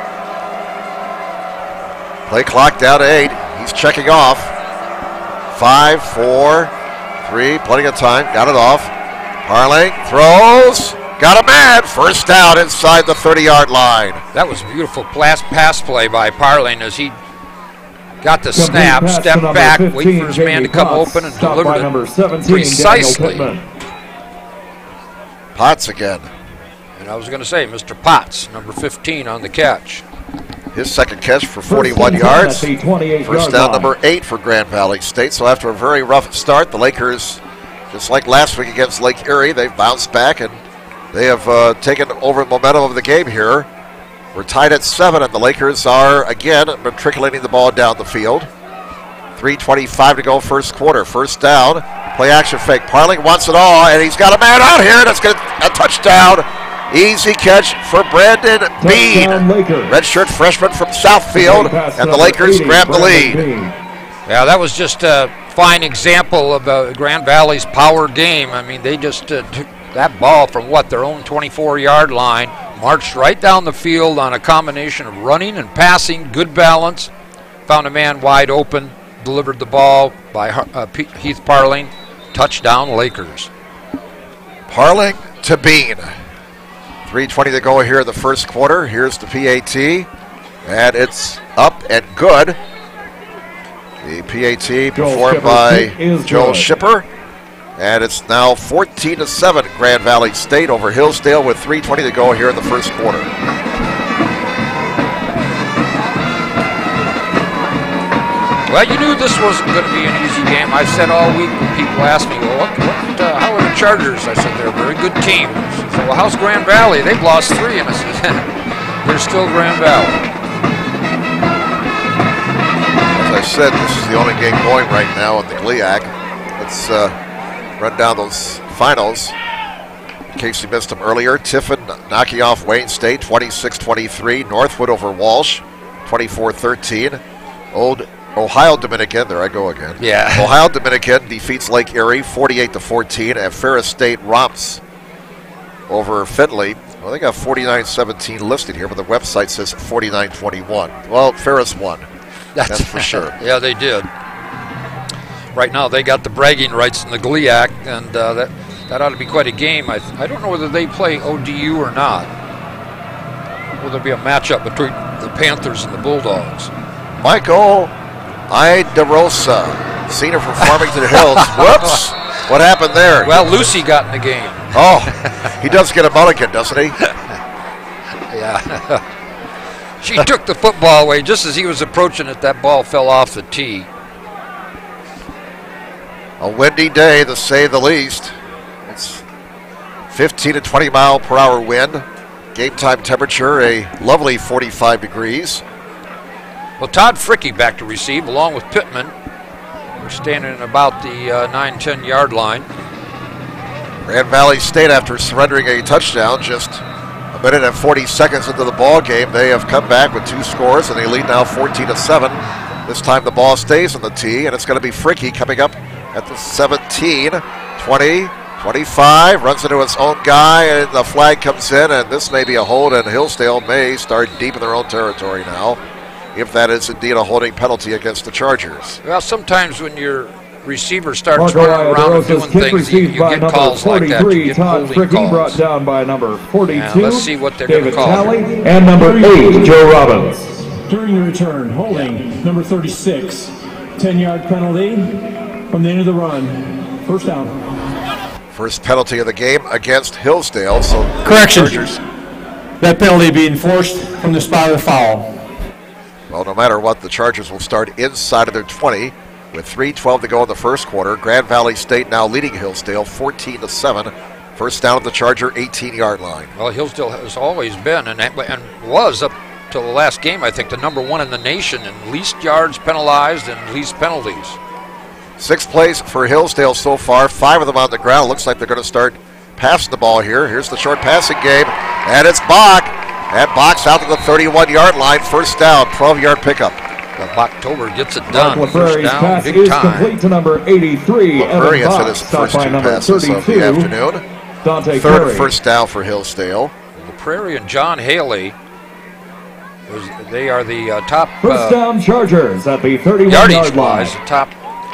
Play clock down to 8. He's checking off. 5, 4, 3. Plenty of time. Got it off. Parling throws. Got a man. First down inside the 30-yard line. That was a beautiful pass play by Parling as he got the snap, stepped back, waited for his man to come open and delivered it precisely. Potts again. And I was going to say, Mr. Potts, number 15 on the catch. His second catch for 41 yards. First down number 8 for Grand Valley State. So after a very rough start, the Lakers, just like last week against Lake Erie, they've bounced back and they have taken over the momentum of the game here. We're tied at 7, and the Lakers are, again, matriculating the ball down the field. 3:25 to go first quarter. First down. Play action fake. Parling wants it all, and he's got a man out here, and it's a touchdown Easy catch for Brandon Bean. Redshirt freshman from Southfield, and the Lakers grab the lead. Yeah, that was just a fine example of Grand Valley's power game. I mean, they just took that ball from their own 24-yard line, marched right down the field on a combination of running and passing, good balance, found a man wide open, delivered the ball by Heath Parling, touchdown Lakers. Parling to Bean. 3:20 to go here in the first quarter. Here's the PAT, and it's up and good. The PAT performed by Joel Shipper, and it's now 14-7 Grand Valley State over Hillsdale with 3:20 to go here in the first quarter. Well, you knew this wasn't going to be an easy game. I said all week when people asked me, well, how are the Chargers? I said, they're a very good team. They said, well, how's Grand Valley? They've lost 3. And I said, they're still Grand Valley. As I said, this is the only game going right now in the GLIAC. Let's run down those finals. In case you missed them earlier, Tiffin knocking off Wayne State 26-23. Northwood over Walsh 24-13. Old Ohio Dominican, there I go again. Yeah. Ohio Dominican defeats Lake Erie 48-14, and Ferris State romps over Findlay. Well, they got 49-17 listed here, but the website says 49-21. Well, Ferris won. That's for sure. Yeah, they did. Right now, they got the bragging rights in the GLIAC, and that ought to be quite a game. I don't know whether they play ODU or not. Will there be a matchup between the Panthers and the Bulldogs? Michael Idarosa, senior from Farmington Hills. Whoops! What happened there? Well, Lucy got in the game. Oh, he does get a mulligan, doesn't he? Yeah. She took the football away just as he was approaching it. That ball fell off the tee. A windy day, to say the least. It's 15 to 20 mile per hour wind. Game time temperature, a lovely 45 degrees. Well, Todd Fricke back to receive along with Pittman. We're standing at about the 9-10 yard line. Grand Valley State, after surrendering a touchdown just a minute and 40 seconds into the ball game, they have come back with 2 scores, and they lead now 14-7. This time the ball stays on the tee, and it's going to be Fricke coming up at the 17, 20, 25, runs into his own guy, and the flag comes in, and this may be a hold, and Hillsdale may start deep in their own territory now, if that is indeed a holding penalty against the Chargers. Well, sometimes when your receiver starts running around and doing things, you get calls like that. You get holding calls. Brought down by number 42. Yeah, let's see what they're going to call. Talley, and number 8, Joe Robbins. During the return, holding number 36, 10-yard penalty from the end of the run. First down. First penalty of the game against Hillsdale. So correction. That penalty being enforced from the spot of the foul. Well, no matter what, the Chargers will start inside of their 20 with 3:12 to go in the first quarter. Grand Valley State now leading Hillsdale 14-7. First down at the Charger 18-yard line. Well, Hillsdale has always been and was up till the last game, I think, the number 1 in the nation in least yards penalized and least penalties. 6 plays for Hillsdale so far, 5 of them on the ground. Looks like they're going to start passing the ball here. Here's the short passing game, and it's Bach. And Bach's out to the 31-yard line. First down, 12-yard pickup. Well, Bachtober gets it done. First down, pass big is time. Complete to number 83. LaPrairie has hit his first 2 passes 32, of the afternoon. Dante Third Curry. First down for Hillsdale. LaPrairie and John Haley, they are the top. First down Chargers at the 31-yard line. Yardage-wise, the top.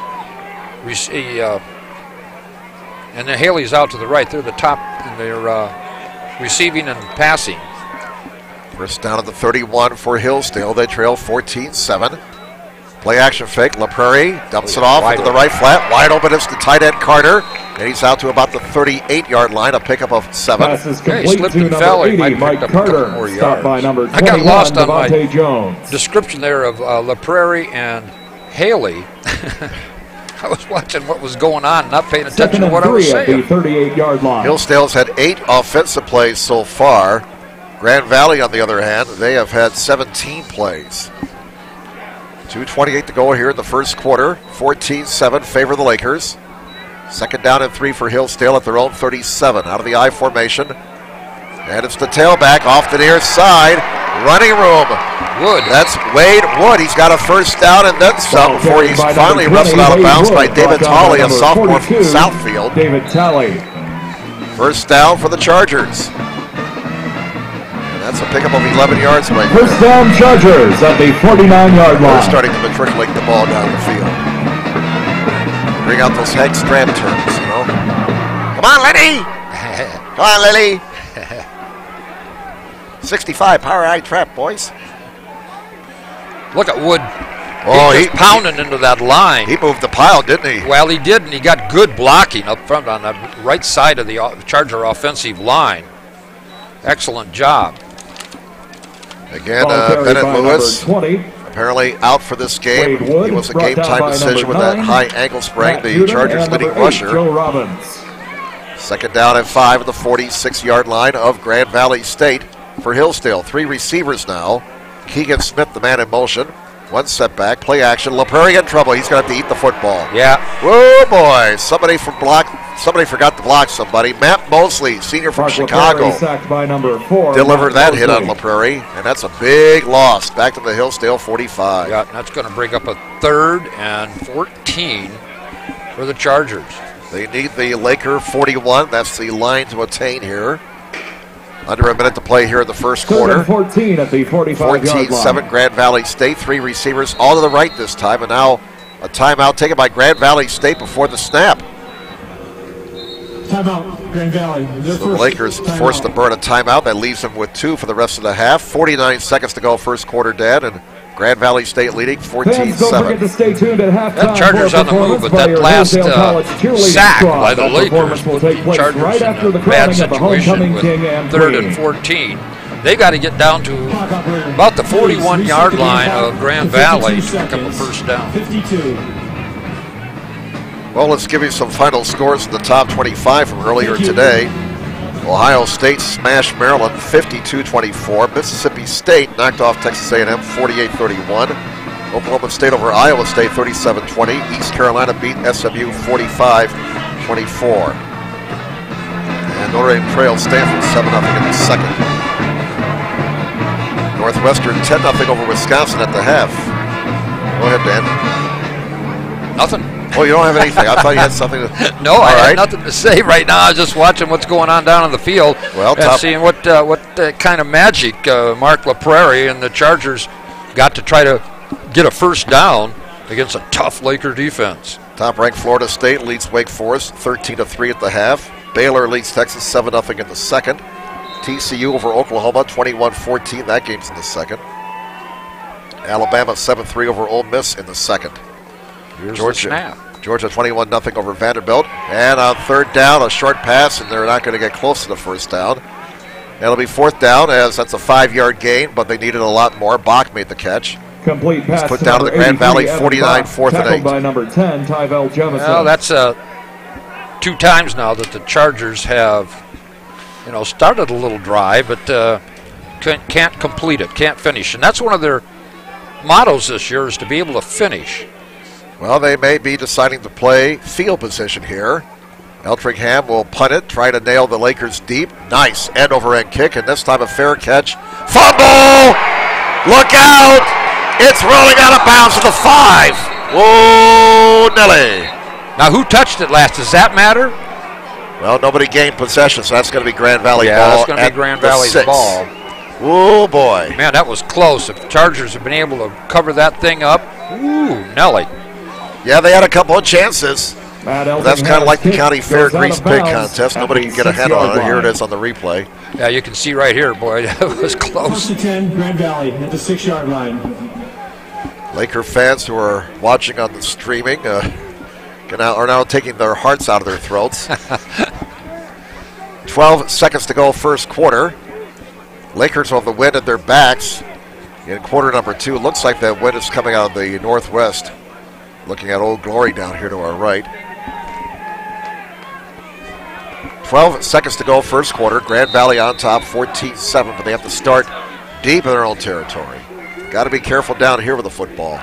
And then Haley's out to the right. They're the top in their receiving and passing. First down at the 31 for Hillsdale. They trail 14-7. Play action fake. LaPrairie dumps it off into the right flat. Wide open is the tight end Carter. And he's out to about the 38-yard line. A pickup of 7. Pass is complete to number 80, Mike Carter. Stopped by number 21, I got lost on Devontae my Jones. description there of LaPrairie and Haley. I was watching what was going on, not paying attention to what I was saying. At the 38-yard line. Hillsdale's had 8 offensive plays so far. Grand Valley, on the other hand, they have had 17 plays. 2:28 to go here in the first quarter. 14-7 favor the Lakers. Second down and 3 for Hillsdale at their own 37. Out of the I formation. And it's the tailback off the near side. Running room. Wood. That's Wade Wood. He's got a first down and then some before he's finally wrestled out of bounds by David Talley, a sophomore from Southfield. David Talley. First down for the Chargers. And that's a pickup of 11 yards right there. First down Chargers at the 49-yard line. They're starting to matriculate the ball down the field. Bring out those head scram terms, you know. Come on, Lenny! Come on, Lily! 65 power eye trap, boys. Look at Wood. Oh, he's pounding into that line. He moved the pile, didn't he? Well, he did, and he got good blocking up front on the right side of the Charger offensive line. Excellent job. Again, Bennett Lewis apparently out for this game. He was a game-time decision with that high ankle sprain, the Chargers' leading rusher. Second down and 5 at the 46-yard line of Grand Valley State for Hillsdale. 3 receivers now. Keegan Smith, the man in motion. One setback, play action. LaPrairie in trouble. He's going to have to eat the football. Yeah. Whoa, boy. Somebody forgot to block somebody. Matt Mosley, senior from Chicago, sacked by number 4. delivered that hit on LaPrairie, and that's a big loss. Back to the Hillsdale 45. Yeah, that's going to bring up a 3rd and 14 for the Chargers. They need the Laker 41. That's the line to attain here. Under a minute to play here in the first quarter. 14 at the 45-yard line. 14-7 Grand Valley State. 3 receivers all to the right this time. And now a timeout taken by Grand Valley State before the snap. Timeout, Grand Valley. So the Lakers forced to burn a timeout. That leaves them with 2 for the rest of the half. 49 seconds to go first quarter, Dad. And Grand Valley State leading 14-7. Don't forget to stay tuned at halftime. That Chargers on the move, but that last sack by the Lakers put the Chargers right after in the a bad crowning situation with King and 3rd and 14. They got to get down to about the 41-yard line of Grand Valley to pick up a first down. 52. Well, let's give you some final scores in the top 25 from earlier today. Ohio State smashed Maryland 52-24. Mississippi State knocked off Texas A&M 48-31. Oklahoma State over Iowa State 37-20. East Carolina beat SMU 45-24. And Notre Dame trailed Stanford 7-0 in the second. Northwestern 10-0 over Wisconsin at the half. Go ahead, Dan. Nothing. Oh, you don't have anything. I thought you had something to... No, I had nothing to say right now. I was just watching what's going on down on the field and seeing what kind of magic Mark LaPrairie and the Chargers got to try to get a first down against a tough Laker defense. Top-ranked Florida State leads Wake Forest 13-3 at the half. Baylor leads Texas 7-0 in the second. TCU over Oklahoma 21-14. That game's in the second. Alabama 7-3 over Ole Miss in the second. Here's the snap. Georgia 21-0 over Vanderbilt. And on third down, a short pass, and they're not going to get close to the first down. It'll be fourth down, as that's a 5-yard gain, but they needed a lot more. Bach made the catch. Complete pass. He's put down to the Grand Valley 49, 4th and 8. By number 10, Tyvel Jemison. Well, that's 2 times now that the Chargers have, started a little dry, but can't complete it, can't finish. And that's one of their mottos this year, is to be able to finish. Well, they may be deciding to play field position here. Eltringham will punt it, try to nail the Lakers deep. Nice end-over-end kick, and this time a fair catch. Fumble! Look out! It's rolling out of bounds at the 5. Whoa, Nelly. Now, who touched it last? Does that matter? Well, nobody gained possession, so that's going to be Grand Valley ball. Yeah, that's going to be Grand Valley's ball. Oh, boy. Man, that was close. If the Chargers have been able to cover that thing up, ooh, Nelly. Yeah, they had a couple of chances. That's kind of like the county fair grease pig contest. Nobody can get a handle on it. Here it is on the replay. Yeah, you can see right here, boy, that was close. 1st and 10, Grand Valley at the 6-yard line. Laker fans who are watching on the streaming are now taking their hearts out of their throats. 12 seconds to go first quarter. Lakers will have the wind at their backs in quarter number 2. Looks like that wind is coming out of the northwest. Looking at Old Glory down here to our right. 12 seconds to go first quarter. Grand Valley on top 14-7, but they have to start deep in their own territory. Got to be careful down here with the football.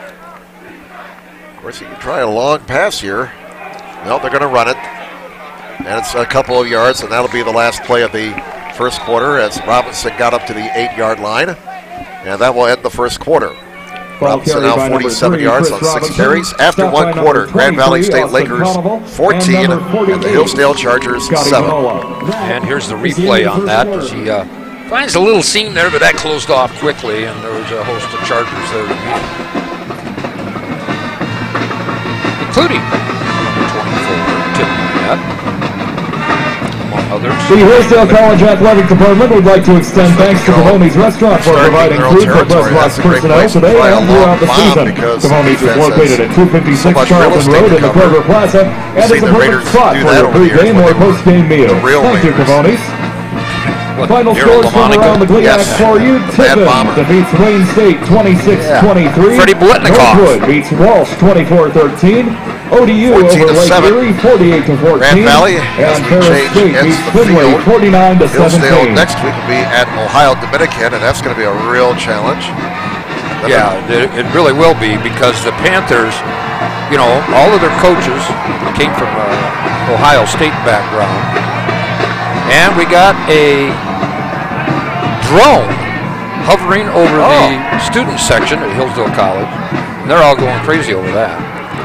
Of course, you can try a long pass here. No, they're going to run it. And it's a couple of yards, and that'll be the last play of the first quarter as Robinson got up to the 8-yard line. And that will end the first quarter. Robinson now 47 yards on 6 carries. After one quarter, Grand Valley State Lakers 14 and the Hillsdale Chargers 7. And here's the replay on that as he finds a little seam there, but that closed off quickly, and there was a host of Chargers there to meet him, including number 24, Tim Burnett, among others. The Hillsdale College Athletic Department would like to extend thanks to Cavoni's Restaurant for providing food for Bus personnel today and throughout the season. Cavoni's is located at 256 Charlton Road in the Kroger Plaza and is a perfect spot for your pre-game or post-game meal. Thank you, Cavoni's. Final scores from around the GLIAC for you. Tiffin defeats Wayne State 26-23. Freddie Blitnikoff. Northwood beats Walsh 24-13. ODU over Lake Erie 48-14. Grand Valley and Ferris State beats Findlay 49-17. Hillsdale next week will be at Ohio Dominican, and that's going to be a real challenge. Yeah, it really will be, because the Panthers, you know, all of their coaches came from Ohio State background. And we got a drone hovering over the student section at Hillsdale College. And they're all going crazy over that.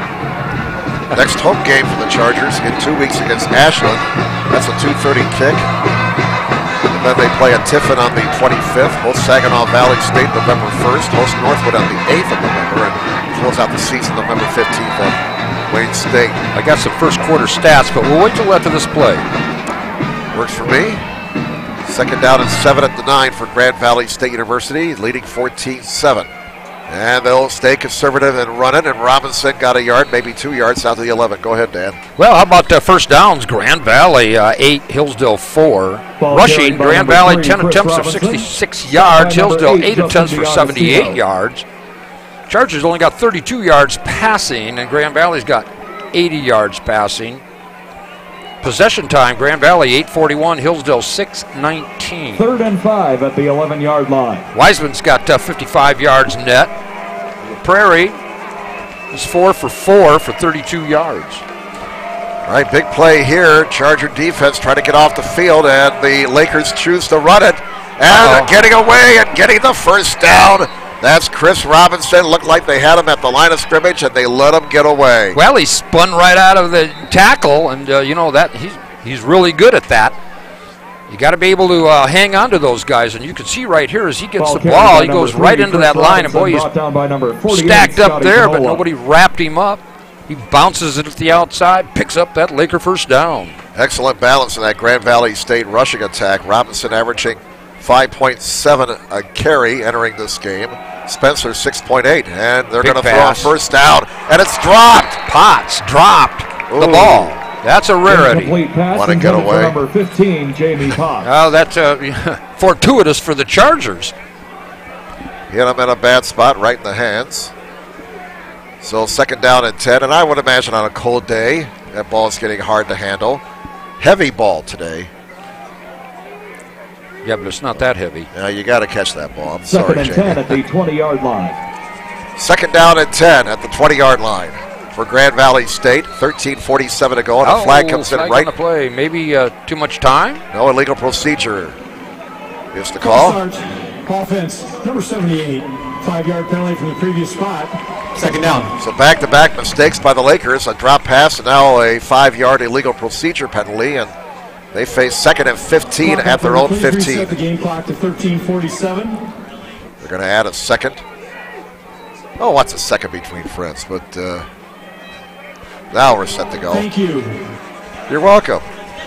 Next home game for the Chargers in 2 weeks against Ashland. That's a 2:30 kick. And then they play at Tiffin on the 25th. Host Saginaw Valley State November 1st. Host Northwood on the 8th of November. And close out the season November 15th at Wayne State. I got some first quarter stats, but we'll wait till after this play. Works for me. Second down and 7 at the 9 for Grand Valley State University, leading 14-7. And they'll stay conservative and run it, and Robinson got a yard, maybe 2 yards out to the 11. Go ahead, Dan. Well, how about first downs? Grand Valley 8, Hillsdale 4. Rushing, Grand Valley 10 attempts for 66 yards, Hillsdale 8 attempts for 78 yards. Chargers only got 32 yards passing, and Grand Valley's got 80 yards passing. Possession time, Grand Valley 8:41, Hillsdale 6:19. 3rd and 5 at the 11-yard line. Wiseman's got 55 yards net. Prairie is 4 for 4 for 32 yards. All right, big play here. Charger defense trying to get off the field, and the Lakers choose to run it. And getting away and getting the first down. That's Chris Robinson. Looked like they had him at the line of scrimmage, and they let him get away. Well, he spun right out of the tackle, and you know that he's really good at that. You got to be able to hang on to those guys, and you can see right here as he gets the ball, he goes right into that line, and boy, he's stacked up there, but nobody wrapped him up. He bounces it at the outside, picks up that Laker first down. Excellent balance in that Grand Valley State rushing attack. Robinson averaging 5.7 a carry entering this game. Spencer 6.8, and they're going to throw a first down, and it's dropped. Potts dropped the ball. That's a rarity. Want to get away. Number 15, Jamie Potts. Oh, that's fortuitous for the Chargers. Hit him in a bad spot, right in the hands. So 2nd down and 10, and I would imagine on a cold day, that ball is getting hard to handle. Heavy ball today. Yeah, but it's not that heavy. Yeah, you got to catch that ball. I'm sorry, Jamie. 2nd and 10 at the 20-yard line. 2nd down and 10 at the 20-yard line for Grand Valley State. 13:47 to go, and a flag comes in right. On the play. Maybe too much time? No, illegal procedure is the call. Offense, number 78. 5-yard penalty from the previous spot. 2nd down. So back-to-back mistakes by the Lakers. A drop pass and now a 5-yard illegal procedure penalty, and they face 2nd and 15 at their own 15. Set the game clock to 13:47. They're going to add a second. Oh, what's a second between friends? But now we're set to go. Thank you. You're welcome.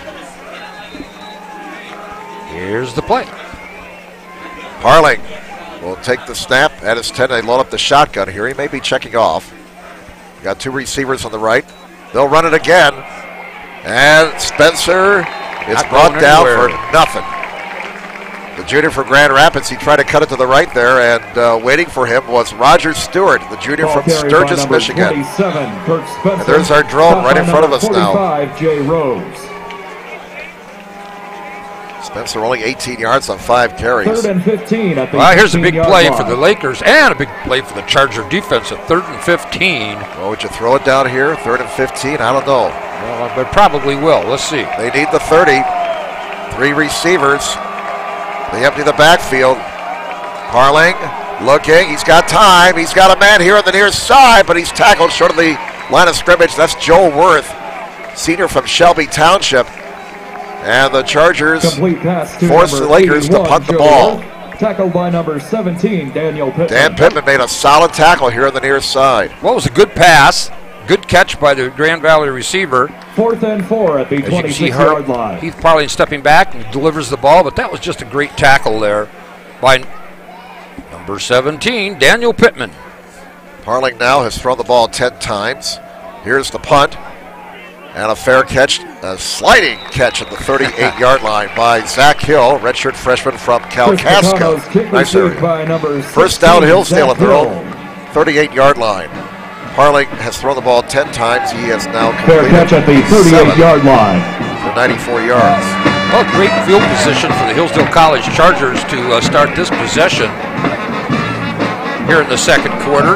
Here's the play. Parling will take the snap at his 10. They load up the shotgun here. He may be checking off. Got 2 receivers on the right. They'll run it again. And Spencer is brought down for nothing. The junior from Grand Rapids, he tried to cut it to the right there, and waiting for him was Roger Stewart, the junior from Sturgis, Michigan. And there's our drone right in front of us now. Jay Rose. Spencer only 18 yards on 5 carries. 3rd and 15 at the Well, here's a big play line for the Lakers and a big play for the Charger defense at 3rd and 15. Well, would you throw it down here? 3rd and 15? I don't know. Well, but probably will. Let's see. They need the 30. 3 receivers. They empty the backfield. Parling looking. He's got time. He's got a man here on the near side, but he's tackled short of the line of scrimmage. That's Joe Worth, senior from Shelby Township. And the Chargers force the Lakers to punt the ball. Tackled by number 17, Daniel Pittman. Dan Pittman made a solid tackle here on the near side. Well, it was a good pass. Good catch by the Grand Valley receiver. 4th and 4 at the 26-yard line. Heath Parling stepping back and delivers the ball, but that was just a great tackle there by number 17, Daniel Pittman. Parling now has thrown the ball 10 times. Here's the punt. And a fair catch, a sliding catch at the 38-yard line by Zach Hill, redshirt freshman from Kalkaska. Nice area. First down, Hillsdale at their own 38-yard line. Parling has thrown the ball 10 times. He has now completed fair catch at the 38-yard line for 94 yards. Well, great field position for the Hillsdale College Chargers to start this possession here in the second quarter.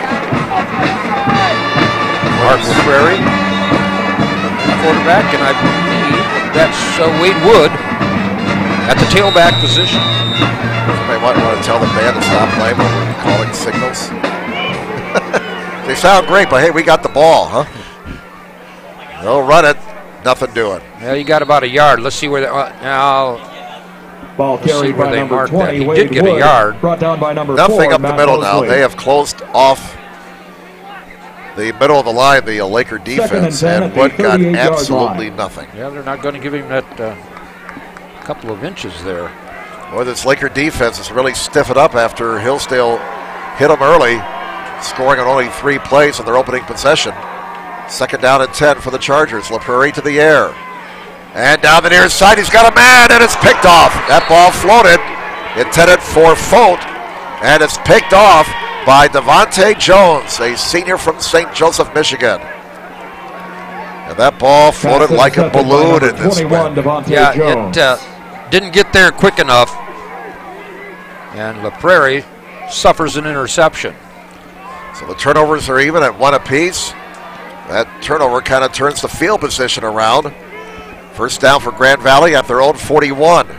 Mark Prairie, quarterback, and I believe that's Wade Wood at the tailback position. Somebody might want to tell the band to stop playing when we're calling signals. They sound great, but hey, we got the ball, huh? They'll run it, nothing doing. Yeah, you got about a yard. Let's see where they now. Ball carried by number 20, He Wade did get Wood, a yard. Brought down by number Nothing 4, up the Matt middle now. Mosley. They have closed off the middle of the line, the Laker defense, and Wood got absolutely nothing. Yeah, they're not going to give him that couple of inches there. Boy, this Laker defense is really stiffened up after Hillsdale hit them early, scoring on only 3 plays on their opening possession. 2nd down and 10 for the Chargers. LaPrairie to the air. And down the near side, he's got a man, and it's picked off. That ball floated, intended for Fote, and it's picked off by Devontae Jones, a senior from St. Joseph, Michigan. And that ball floated like a balloon in this wind. Yeah, it didn't get there quick enough, and LaPrairie suffers an interception. So the turnovers are even at 1 apiece. That turnover kind of turns the field position around. First down for Grand Valley at their own 41.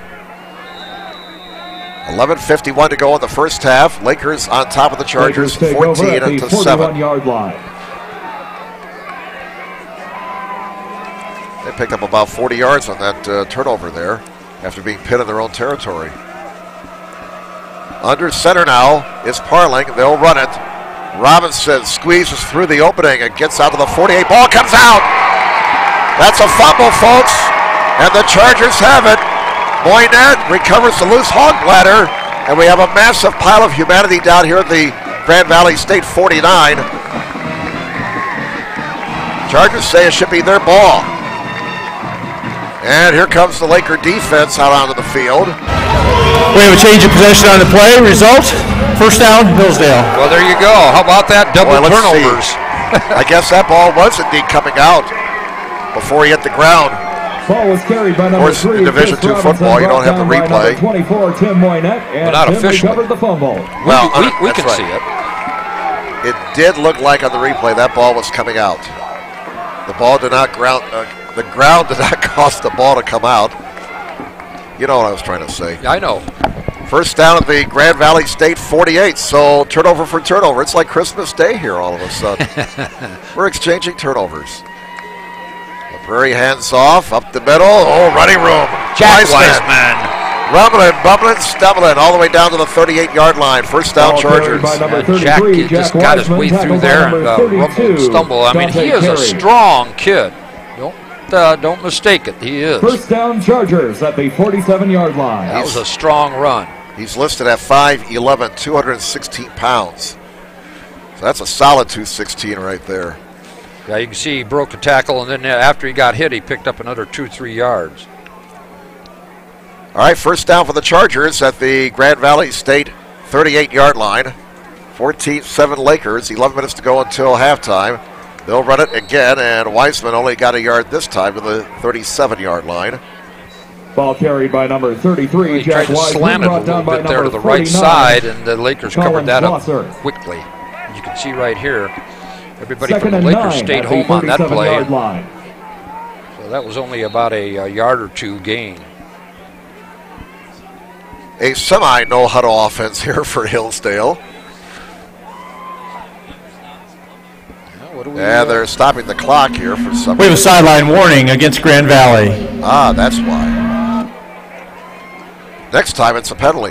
11:51 to go in the first half. Lakers on top of the Chargers, 14 to 7. Yard line. They picked up about 40 yards on that turnover there after being pinned in their own territory. Under center now is Parling. They'll run it. Robinson squeezes through the opening and gets out to the 48. Ball comes out. That's a fumble, folks, and the Chargers have it. Moynet recovers the loose hog bladder, and we have a massive pile of humanity down here at the Grand Valley State 49. Chargers say it should be their ball. And here comes the Laker defense out onto the field. We have a change of possession on the play. Result, first down, Hillsdale. Well, there you go. How about that? Double turnovers. I guess that ball was indeed coming out before he hit the ground. Ball was carried by number 3. In Division II football, you don't have the replay. 24, Tim Moynet, and but not Tim officially. recovered the fumble. Well, we can see it. It did look like on the replay that ball was coming out. The ball did not ground. The ground did not cause the ball to come out. You know what I was trying to say. I know. First down at the Grand Valley State 48. So turnover for turnover. It's like Christmas Day here all of a sudden. We're exchanging turnovers. LaPrairie hands off, up the middle. Oh, running room. Jack Wiseman. Rumbling, bumbling, stumbling all the way down to the 38-yard line. First down, Chargers. Jack just got his way through there and rumble and stumble. I mean, he is a strong kid. Don't mistake it. He is. First down, Chargers at the 47-yard line. That was a strong run. He's listed at 5'11", 216 pounds. So that's a solid 216 right there. Yeah, you can see he broke a tackle, and then after he got hit, he picked up another 2-3 yards. All right, first down for the Chargers at the Grand Valley State 38-yard line. 14-7 Lakers, 11 minutes to go until halftime. They'll run it again, and Wiseman only got a yard this time to the 37-yard line. Ball carried by number 33, he tried to slam it a little bit there to the right side, and the Lakers covered that up quickly. You can see right here, everybody from the Lakers stayed home on that play. So that was only about a yard or two gain. A semi-no-huddle offense here for Hillsdale. Yeah, they're stopping the clock here for some reason. We have a sideline warning against Grand Valley. Ah, that's why. Next time it's a penalty.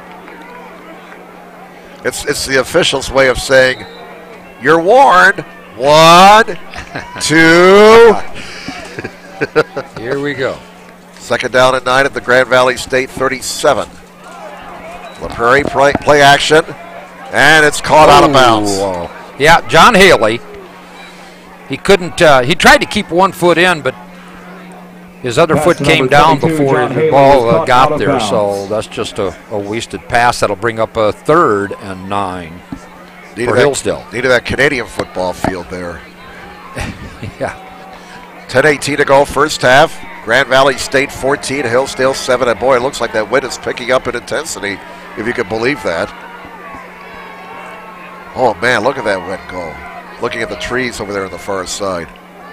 It's the official's way of saying, you're warned. 1, 2. Here we go. Second down and 9 at the Grand Valley State 37. LaPrairie play action, and it's caught out of bounds. Yeah, John Haley. He couldn't. He tried to keep one foot in, but his other foot came down before the ball got there. So that's just a wasted pass. That'll bring up a 3rd and 9 for Hillsdale. Needed that Canadian football field there. Yeah. 10:18 to go, first half. Grand Valley State 14, Hillsdale 7. And boy, it looks like that wind is picking up in intensity, if you can believe that. Oh man, look at that wind go. Looking at the trees over there on the far side.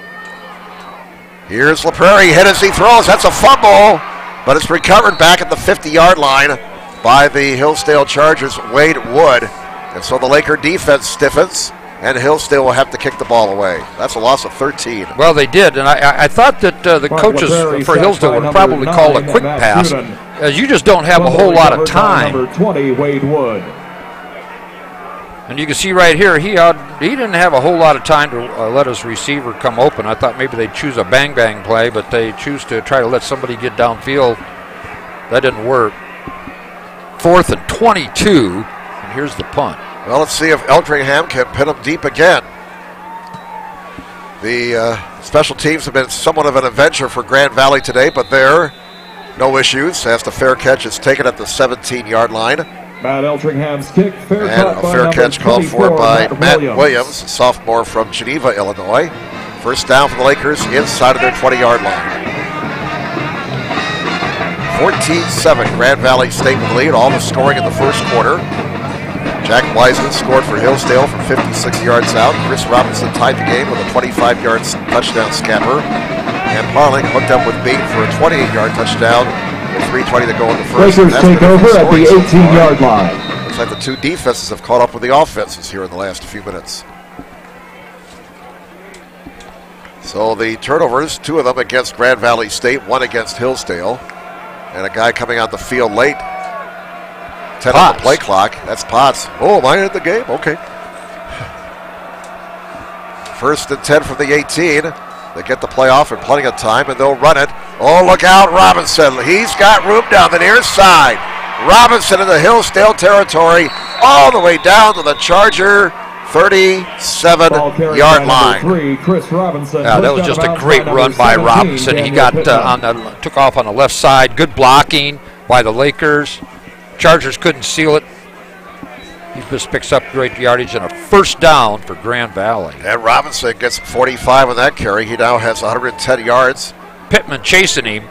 Here's LaPrairie, hit as he throws. That's a fumble, but it's recovered back at the 50-yard line by the Hillsdale Chargers' Wade Wood. And so the Laker defense stiffens, and Hillsdale will have to kick the ball away. That's a loss of 13. Well, they did, and I thought that the coaches for Hillsdale would probably call a quick pass, as you just don't have a whole lot of time. Number 20, Wade Wood. And you can see right here, he didn't have a whole lot of time to let his receiver come open. I thought maybe they'd choose a bang-bang play, but they choose to try to let somebody get downfield. That didn't work. 4th and 22, and here's the punt. Well, let's see if Eltringham can pin them deep again. The special teams have been somewhat of an adventure for Grand Valley today, but there, no issues as the fair catch is taken at the 17-yard line. Matt Eltringham's kick, fair and a fair catch called for by Matt Williams, sophomore from Geneva, Illinois. First down for the Lakers inside of their 20-yard line. 14-7, Grand Valley State with the lead, all the scoring in the first quarter. Jack Wiseman scored for Hillsdale from 56 yards out. Chris Robinson tied the game with a 25-yard touchdown scamper. And Parling hooked up with Bean for a 28-yard touchdown. 3:20 to go in the first. Lakers take over at the 18-yard line. Looks like the two defenses have caught up with the offenses here in the last few minutes. So the turnovers, 2 of them against Grand Valley State, 1 against Hillsdale. And a guy coming out the field late. 10 on the play clock. That's Potts. Oh, am I in the game? Okay. 1st and 10 from the 18. They get the play off in plenty of time, and they'll run it. Oh, look out, Robinson. He's got room down the near side. Robinson in the Hillsdale territory, all the way down to the Charger 37-yard line. 3, Chris Robinson. Yeah, that was just a great run by Robinson. He got took off on the left side. Good blocking by the Lakers. Chargers couldn't seal it. He just picks up great yardage and a first down for Grand Valley. And Robinson gets 45 on that carry. He now has 110 yards. Pittman chasing him.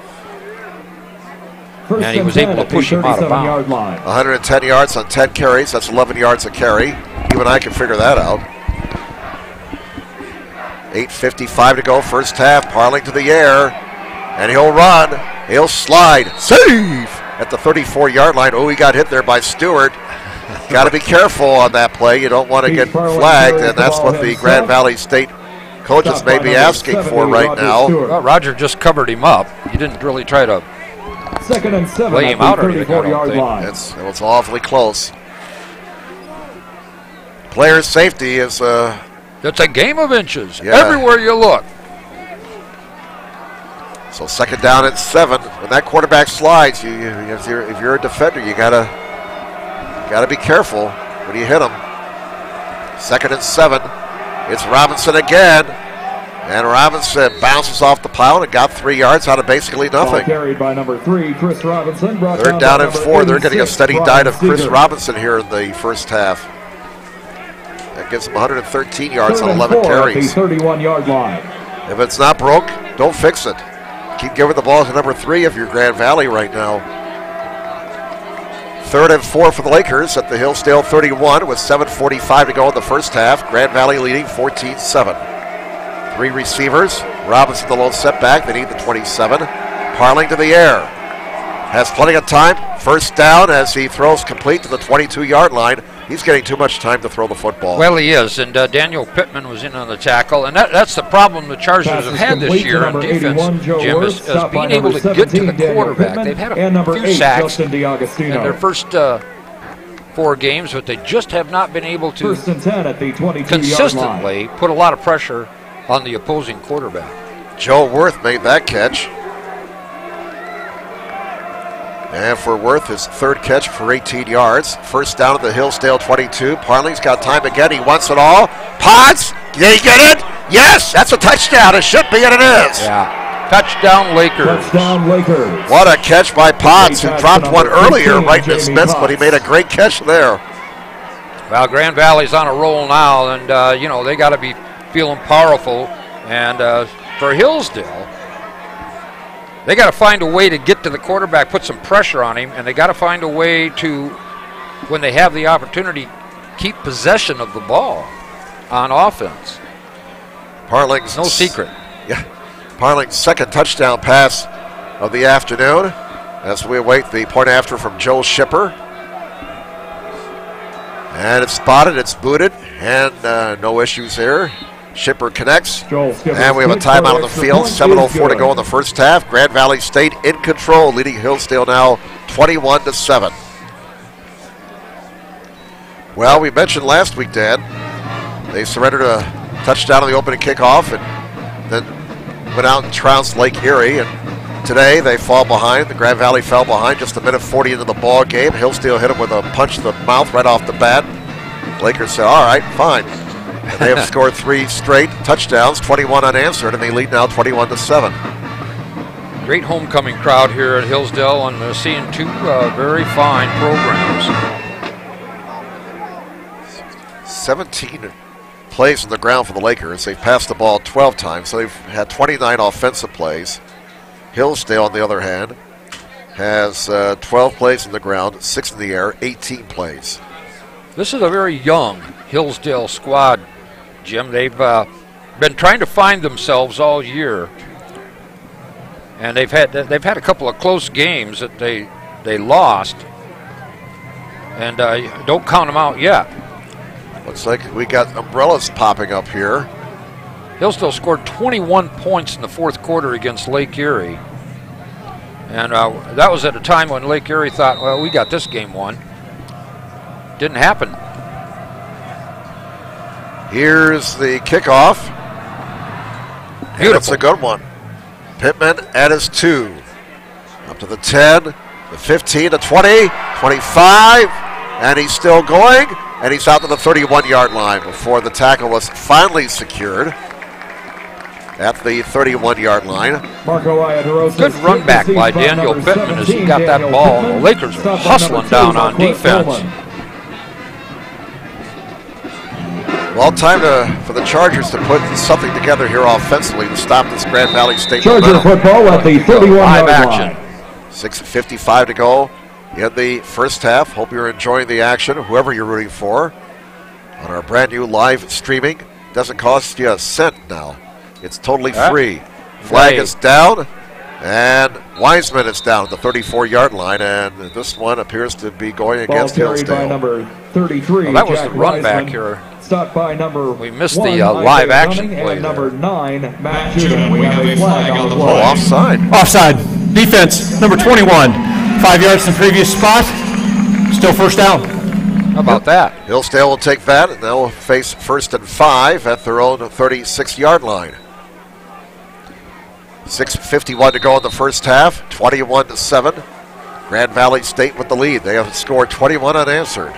And he was able to push him out of bounds. 110 yards on 10 carries. That's 11 yards a carry. Even I can figure that out. 8:55 to go, first half. Parling to the air. And he'll run. He'll slide. Save! At the 34-yard line. Oh, he got hit there by Stewart. Got to be careful on that play. You don't want to get flagged, and that's what the Grand Valley State coaches may be asking for right now. Well, Roger just covered him up. He didn't really try to lay him out or anything, I don't think. It's awfully close. Player safety is... it's a game of inches. Yeah. Everywhere you look. So second down at 7. When that quarterback slides, if you're a defender, you gotta be careful when you hit him. 2nd and 7. It's Robinson again. And Robinson bounces off the pile and got 3 yards out of basically nothing. Ball carried by number 3, Chris Robinson. They're down at 4. They're getting a steady diet of Chris Robinson here in the first half. That gives them 113 yards on 11 carries. 31-yard line. If it's not broke, don't fix it. keep giving the ball to number 3 if you're Grand Valley right now. 3rd and 4 for the Lakers at the Hillsdale 31 with 7:45 to go in the first half. Grand Valley leading 14-7. 3 receivers. Robinson the lone setback. They need the 27. Parling to the air. Has plenty of time. First down as he throws complete to the 22-yard line. He's getting too much time to throw the football. Well, he is, and Daniel Pittman was in on the tackle, and that's the problem the Chargers have had this year in defense, Jim, is being able to get to the quarterback. They've had a few sacks in their first 4 games, but they just have not been able to consistently put a lot of pressure on the opposing quarterback. Joe Worth made that catch. And for Worth, his 3rd catch for 18 yards. First down at the Hillsdale 22. Parling's got time again. He wants it all. Potts, did he get it? Yes, that's a touchdown. It should be, and it is. Yeah. Touchdown Lakers. Touchdown Lakers. What a catch by Potts, who dropped one earlier right in his midst, but he made a great catch there. Well, Grand Valley's on a roll now, and, they got to be feeling powerful. And for Hillsdale, they got to find a way to get to the quarterback, put some pressure on him, and they got to find a way to, when they have the opportunity, keep possession of the ball on offense. Parling's no secret. Yeah, Parling's 2nd touchdown pass of the afternoon as we await the point after from Joe Shipper. And it's spotted, it's booted, and no issues here. Shipper connects, and we have a timeout on the field. 7:04 to go in the first half. Grand Valley State in control, leading Hillsdale now 21-7. Well, we mentioned last week, Dan, they surrendered a touchdown on the opening kickoff and then went out and trounced Lake Erie. And today they fall behind. The Grand Valley fell behind just a minute 40 into the ball game. Hillsdale hit them with a punch to the mouth right off the bat. Lakers said, all right, fine. And they have scored 3 straight touchdowns, 21 unanswered, and they lead now 21-7. Great homecoming crowd here at Hillsdale, and they're seeing 2 very fine programs. 17 plays on the ground for the Lakers. They've passed the ball 12 times, so they've had 29 offensive plays. Hillsdale, on the other hand, has 12 plays on the ground, 6 in the air, 18 plays. This is a very young Hillsdale squad, Jim. They've been trying to find themselves all year, and they've had a couple of close games that they lost, and don't count them out yet. Looks like we got umbrellas popping up here. Hillsdale scored 21 points in the 4th quarter against Lake Erie, and that was at a time when Lake Erie thought, well, we got this game won. Didn't happen. Here's the kickoff. Beautiful. And it's a good one. Pittman at his 2. Up to the 10, the 15, the 20, 25, and he's still going, and he's out to the 31-yard line before the tackle was finally secured at the 31-yard line. Good run back by Daniel Pittman as he got that ball. The Lakers are hustling down on defense. Well, time for the Chargers to put something together here offensively to stop this Grand Valley State Charger football at the 31-yard line. 6:55 to go in the first half. Hope you're enjoying the action, whoever you're rooting for, on our brand new live streaming. Doesn't cost you a cent now. It's totally free. Flag is down, and Wiseman is down at the 34-yard line, and this one appears to be going against Hillsdale. By number 33, well, that was Jack the run back Wiseman. here. Stopped by number we missed the live action play. And number 9, Matt Juden. We have a flag on the play. Offside. Offside. Defense, number 21. 5 yards from previous spot. Still first down. How about that? Hillsdale will take that, and they'll face 1st and 5 at their own 36-yard line. 6:51 to go in the first half. 21-7. Grand Valley State with the lead. They have scored 21 unanswered.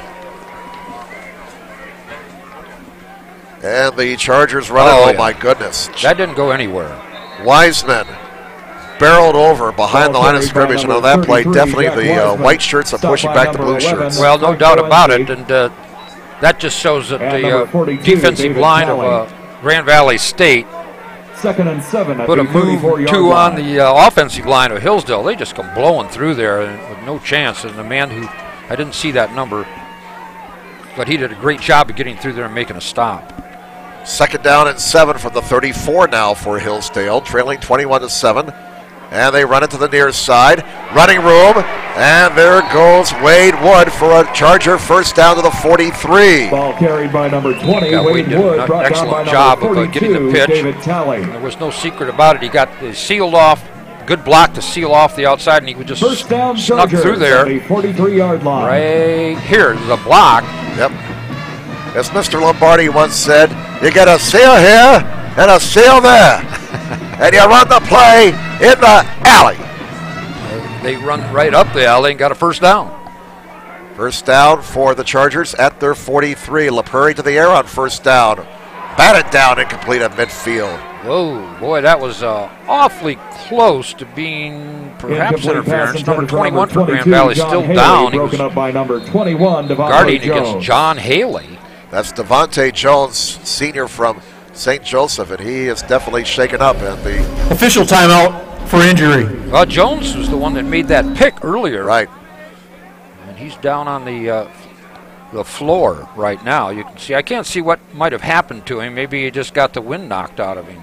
And the Chargers running. Oh, my goodness. That didn't go anywhere. Wiseman barreled over behind the line of scrimmage, and on that play, definitely the white shirts are pushing back the blue shirts. Well, no doubt about it, and that just shows that the defensive line of Grand Valley State 2nd and 7 at Put the a move 34-yard line. on the offensive line of Hillsdale. They just come blowing through there with no chance. And the man who, I didn't see that number, but he did a great job of getting through there and making a stop. 2nd down and 7 from the 34 now for Hillsdale, trailing 21-7. And they run it to the near side. Running room. And there goes Wade Wood for a Charger first down to the 43. Ball carried by number 20, Wade Wood. Brought down by excellent job number 42, of getting the pitch. David Talley. There was no secret about it. He got sealed off. Good block to seal off the outside, and he would just First down, snuck through there. The 43-yard line. Right here, the block. Yep. As Mr. Lombardi once said, you get a seal here and a seal there. And you run the play in the alley. They run right up the alley and got a first down. First down for the Chargers at their 43. LaPrairie to the air on first down. Batted down, incomplete at midfield. Whoa, boy, that was awfully close to being perhaps interference. Number 21 for Grand Valley John still Haley, down. He broken was up by number 21, Devontae guarding Jones. against John Haley. That's Devontae Jones, senior from St. Joseph, and he is definitely shaken up at the Official timeout for injury. Well, Jones was the one that made that pick earlier. right. And he's down on the floor right now. You can see. I can't see what might have happened to him. Maybe he just got the wind knocked out of him.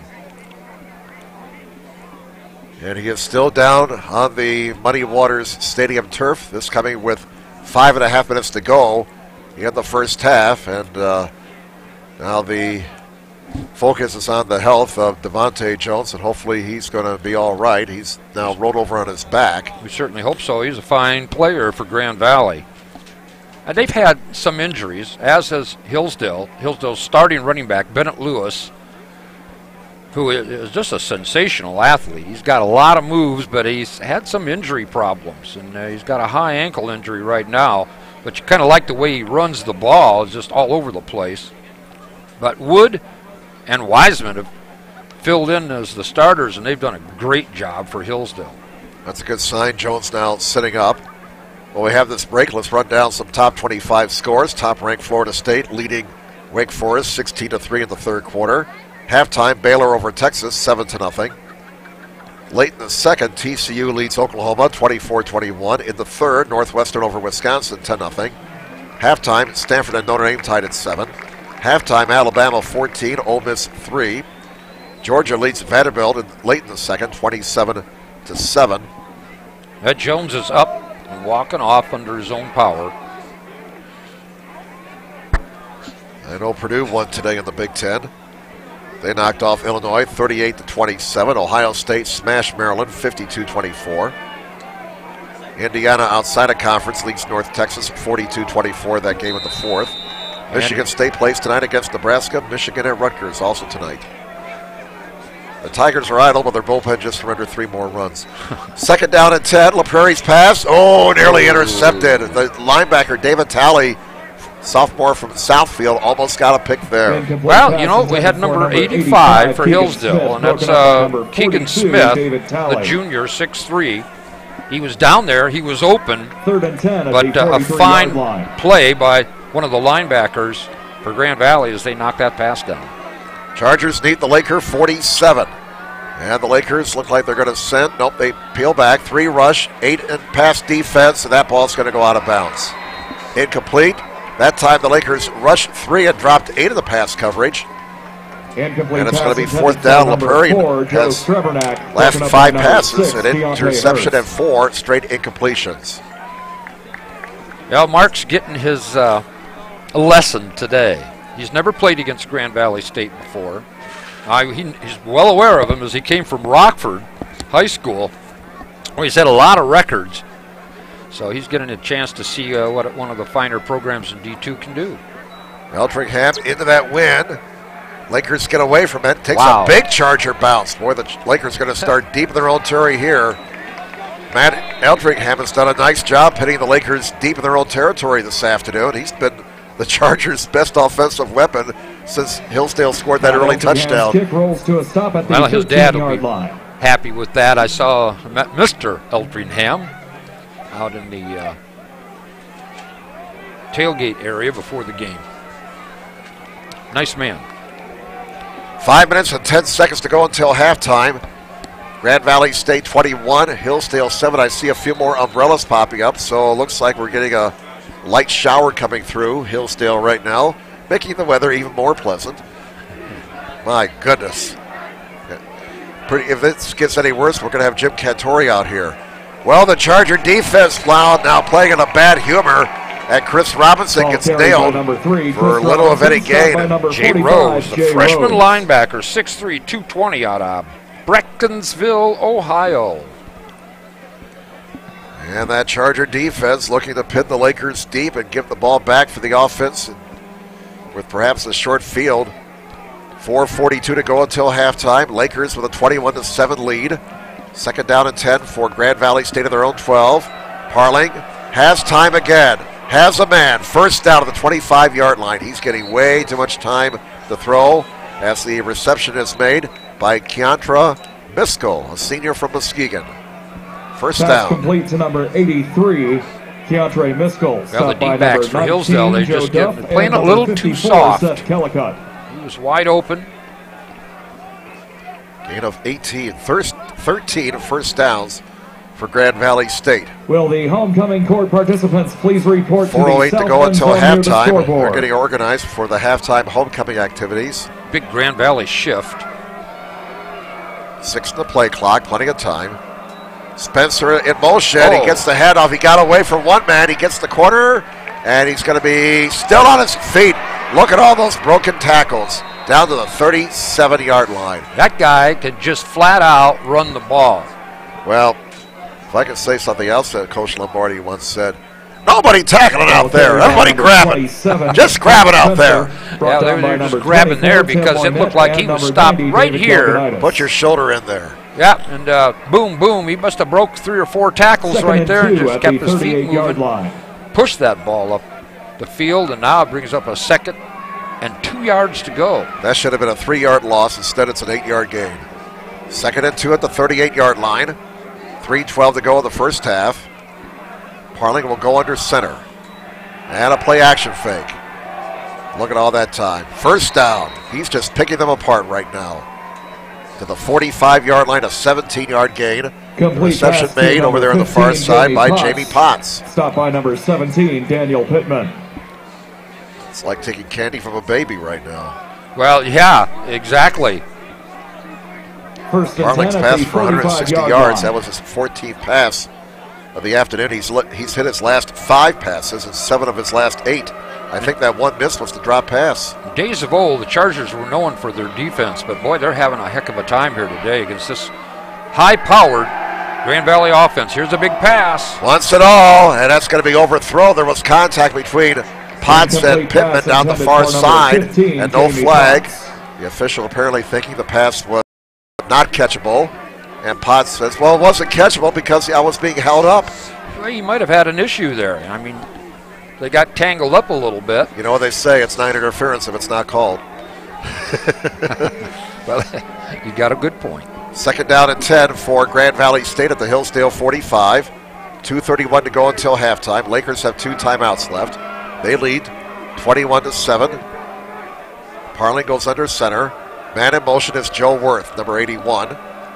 And he is still down on the Muddy Waters Stadium turf. This coming with 5.5 minutes to go in the first half. And now the focus is on the health of Devontae Jones, and hopefully he's going to be all right. He's now rolled over on his back. We certainly hope so. He's a fine player for Grand Valley. And they've had some injuries, as has Hillsdale. Hillsdale's starting running back, Bennett Lewis, who is just a sensational athlete. He's got a lot of moves, but he's had some injury problems, and he's got a high ankle injury right now. But you kind of like the way he runs the ball. It's just all over the place. But Wood and Wiseman have filled in as the starters, and they've done a great job for Hillsdale. That's a good sign. Jones now sitting up. Well, we have this break. Let's run down some top 25 scores. Top-ranked Florida State leading Wake Forest 16-3 in the third quarter. Halftime, Baylor over Texas 7-0. Late in the second, TCU leads Oklahoma 24-21. In the third, Northwestern over Wisconsin 10-0. Halftime, Stanford and Notre Dame tied at 7. Halftime, Alabama 14, Ole Miss 3. Georgia leads Vanderbilt late in the second, 27-7. Ed Jones is up and walking off under his own power. I know Purdue won today in the Big Ten. They knocked off Illinois 38-27. Ohio State smashed Maryland 52-24. Indiana outside of conference leads North Texas 42-24 that game in the fourth. Michigan State plays tonight against Nebraska. Michigan and Rutgers also tonight. The Tigers are idle, but their bullpen just surrendered 3 more runs. Second down and 10. LaPrairie's pass. Oh, nearly intercepted. The linebacker, David Talley, sophomore from Southfield, almost got a pick there. Well, you know, we had number 85 for Hillsdale, and that's Keegan Smith, the junior, 6'3". He was down there. He was open, but a fine play by one of the linebackers for Grand Valley as they knocked that pass down. Chargers need the Laker 47. And the Lakers look like they're going to send. Nope, they peel back. 3 rush, 8 in pass defense, and that ball's going to go out of bounds. Incomplete. That time the Lakers rushed 3 and dropped 8 of the pass coverage. And it's going to be fourth down. LaPrairie has last 5 passes, an interception and 4 straight incompletions. Well, Mark's getting his lesson today. He's never played against Grand Valley State before. He's well aware of him as he came from Rockford High School, where he's had a lot of records. So he's getting a chance to see what one of the finer programs in D2 can do. Eldringham into that win. Lakers get away from it. Takes a big Charger bounce. Boy, the Lakers going to start deep in their own territory here. Matt Eldringham has done a nice job hitting the Lakers deep in their own territory this afternoon. He's been the Chargers' best offensive weapon since Hillsdale scored that early touchdown. Well, his dad will be happy with that. I saw Mr. Eldringham out in the tailgate area before the game. Nice man. 5 minutes and 10 seconds to go until halftime. Grand Valley State 21, Hillsdale 7. I see a few more umbrellas popping up, so it looks like we're getting a light shower coming through Hillsdale right now, making the weather even more pleasant. My goodness. If this gets any worse, we're going to have Jim Cantori out here. Well, the Charger defense now playing in a bad humor, and Chris Robinson gets nailed for little of any gain. Jay Rose, the freshman linebacker, 6'3", 220 out of Breckensville, Ohio. And that Charger defense looking to pin the Lakers deep and give the ball back for the offense with perhaps a short field. 4:42 to go until halftime. Lakers with a 21-7 lead. Second down and 10 for Grand Valley State of their own 12. Parling has time again. Has a man. First down at the 25-yard line. He's getting way too much time to throw as the reception is made by Keontra Miskell, a senior from Muskegon. First down. Complete to number 83, Keontra Miskell. Well, the D-backs for Hillsdale, they just get playing a little too soft. He was wide open. Gain of 13 first downs for Grand Valley State. Will the homecoming court participants please report to the 4:08 to go until halftime. They're getting organized for the halftime homecoming activities. Big Grand Valley shift. 6 in the play clock, plenty of time. Spencer in motion. He gets the handoff. He got away from one man. He gets the corner, and he's going to be still on his feet. Look at all those broken tackles down to the 37-yard line. That guy could just flat out run the ball. Well, if I could say something else that Coach Lombardi once said, nobody tackling out there. Everybody grabbing. Just grab it out there. Yeah, they were just grabbing there because it looked like he was stopped right here. Put your shoulder in there. Yeah, and boom, boom. He must have broke 3 or 4 tackles right there and just kept his feet moving. Pushed that ball up the field, and now it brings up a 2nd and 2 yards to go. That should have been a 3-yard loss. Instead, it's an 8-yard gain. 2nd and 2 at the 38-yard line. 3:12 to go in the first half. Parling will go under center. And a play action fake. Look at all that time. First down. He's just picking them apart right now. To the 45-yard line, a 17-yard gain. Reception made over there on the far side by Jamie Potts. Stop by number 17, Daniel Pittman. It's like taking candy from a baby right now. Well, yeah, exactly. Parling's passed for 160 yards. That was his 14th pass of the afternoon. He's hit his last 5 passes and 7 of his last 8. I think that one miss was the drop pass. Days of old, the Chargers were known for their defense, but boy, they're having a heck of a time here today against this high-powered Grand Valley offense. Here's a big pass. Wants it all, and that's going to be overthrown. There was contact between Potts and Pittman down the far side, 15, and no flag. The official apparently thinking the pass was not catchable, and Potts says, well, it wasn't catchable because I was being held up. Well, he might have had an issue there. I mean, they got tangled up a little bit. You know what they say, it's not interference if it's not called. Well, you got a good point. 2nd down and 10 for Grand Valley State at the Hillsdale 45. 2:31 to go until halftime. Lakers have 2 timeouts left. They lead 21-7. Parling goes under center. Man in motion is Joe Worth, number 81.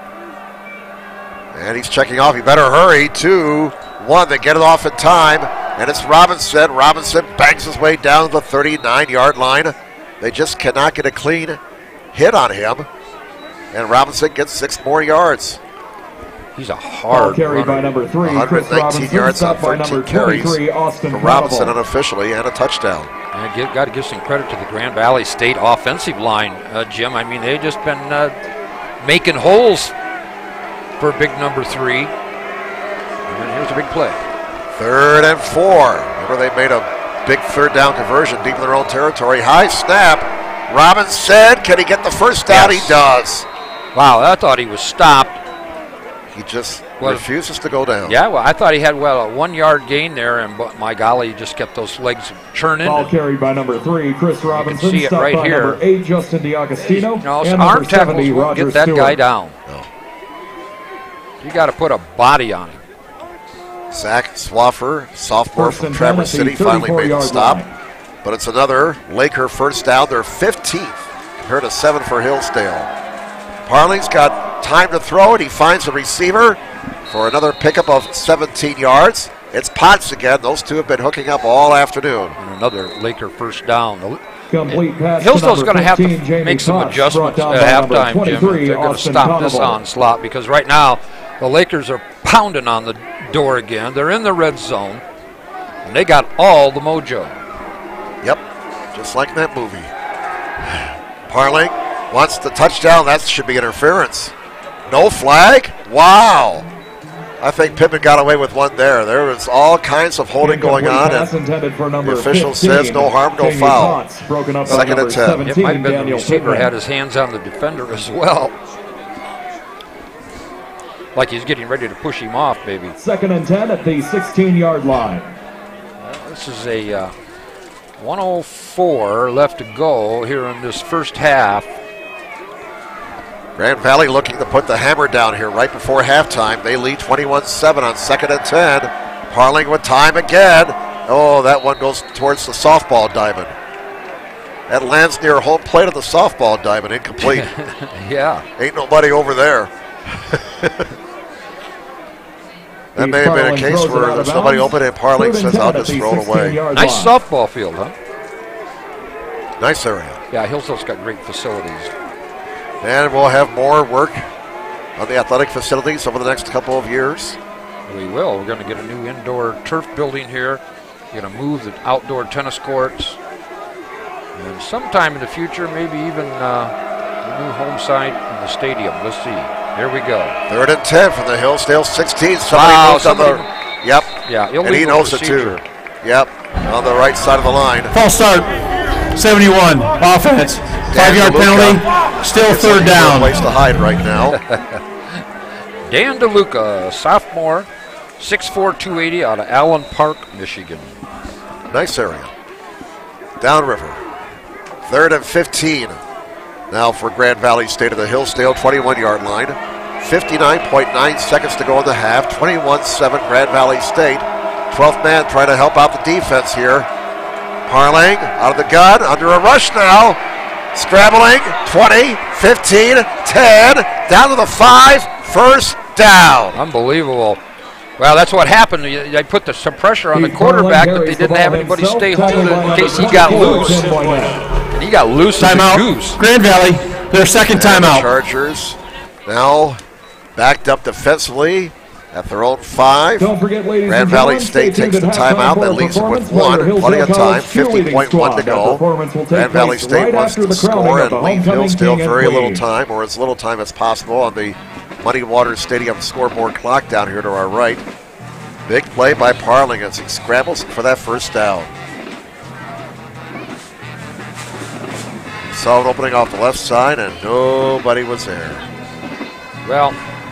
And he's checking off. He better hurry. 2-1. They get it off in time. And it's Robinson. Robinson bangs his way down the 39-yard line. They just cannot get a clean hit on him. And Robinson gets 6 more yards. He's a hard carry by number 3. 119 yards on 13 carries for Robinson unofficially, and a touchdown. And got to give some credit to the Grand Valley State offensive line, Jim. I mean, they've just been making holes for big number 3. And here's a big play. 3rd and 4. Remember, they made a big 3rd down conversion deep in their own territory. High snap. Robinson, can he get the first down? Yes. He does. Wow, I thought he was stopped. He just refuses to go down. Yeah, well, I thought he had, a 1-yard gain there, and my golly, he just kept those legs churning. Ball carried by number 3, Chris Robinson. You can see it right here. Number 8, Justin D'Agostino. No, arm tackles won't get that guy down. No. You got to put a body on him. Zach Swaffer, sophomore from Traverse City, finally made the stop. But it's another Laker first down, their 15th compared to 7 for Hillsdale. Parling's got time to throw it. He finds the receiver for another pickup of 17 yards. It's Potts again. Those two have been hooking up all afternoon. And another Laker first down. Complete pass. Hillsdale's going to have to make some adjustments at halftime, Jim. They're going to stop this onslaught because right now the Lakers are pounding on the door again. They're in the red zone, and they got all the mojo. Yep, just like that movie. Parling wants the touchdown. That should be interference. No flag? Wow. I think Pittman got away with one there. There was all kinds of holding going on, and the official says no harm, no foul. 2nd and 10. It might have been the receiver had his hands on the defender as well. Like he's getting ready to push him off, maybe. 2nd and 10 at the 16-yard line. This is a 1:04 left to go here in this first half. Grand Valley looking to put the hammer down here right before halftime. They lead 21-7 on 2nd and 10. Parling with time again. Oh, that one goes towards the softball diamond. That lands near home plate of the softball diamond, incomplete. Yeah. Ain't nobody over there. That may have been a case where there's somebody open and Parling says, I'll just throw it away. Nice softball field, huh? Nice area. Yeah, Hillsdale's got great facilities. And we'll have more work on the athletic facilities over the next couple of years. We will. We're going to get a new indoor turf building here. We're going to move the outdoor tennis courts. And sometime in the future, maybe even a new home site in the stadium. Let's see. Here we go. 3rd and 10 from the Hillsdale 16. Yep. Yeah, and he knows procedure. it too. Yep. On the right side of the line. False start. 71. Offense. 5-yard penalty. Still 3rd down. Place to hide right now. Dan DeLuca, sophomore, 6'4", 280 out of Allen Park, Michigan. Nice area. Downriver. 3rd and 15. Now for Grand Valley State of the Hillsdale 21-yard line. 59.9 seconds to go in the half. 21-7 Grand Valley State. 12th man trying to help out the defense here. Parling out of the gun, under a rush now. Scrambling, 20, 15, 10, down to the 5, 1st down. Unbelievable. Well, that's what happened. They put some pressure on the quarterback, but they didn't have anybody stay holding in case he got loose. And he got loose as a goose. Grand Valley, their second timeout. Chargers now backed up defensively at their own 5. Don't forget, ladies Grand Valley State takes the timeout. That leaves them with 1. Plenty of time. 50.1 to go. Grand Valley State wants to score and leave Hillsdale very little time, or as little time as possible, on the Muddy Waters Stadium scoreboard clock down here to our right. Big play by Parling as he scrambles for that 1st down. Saw an opening off the left side, and nobody was there. Well,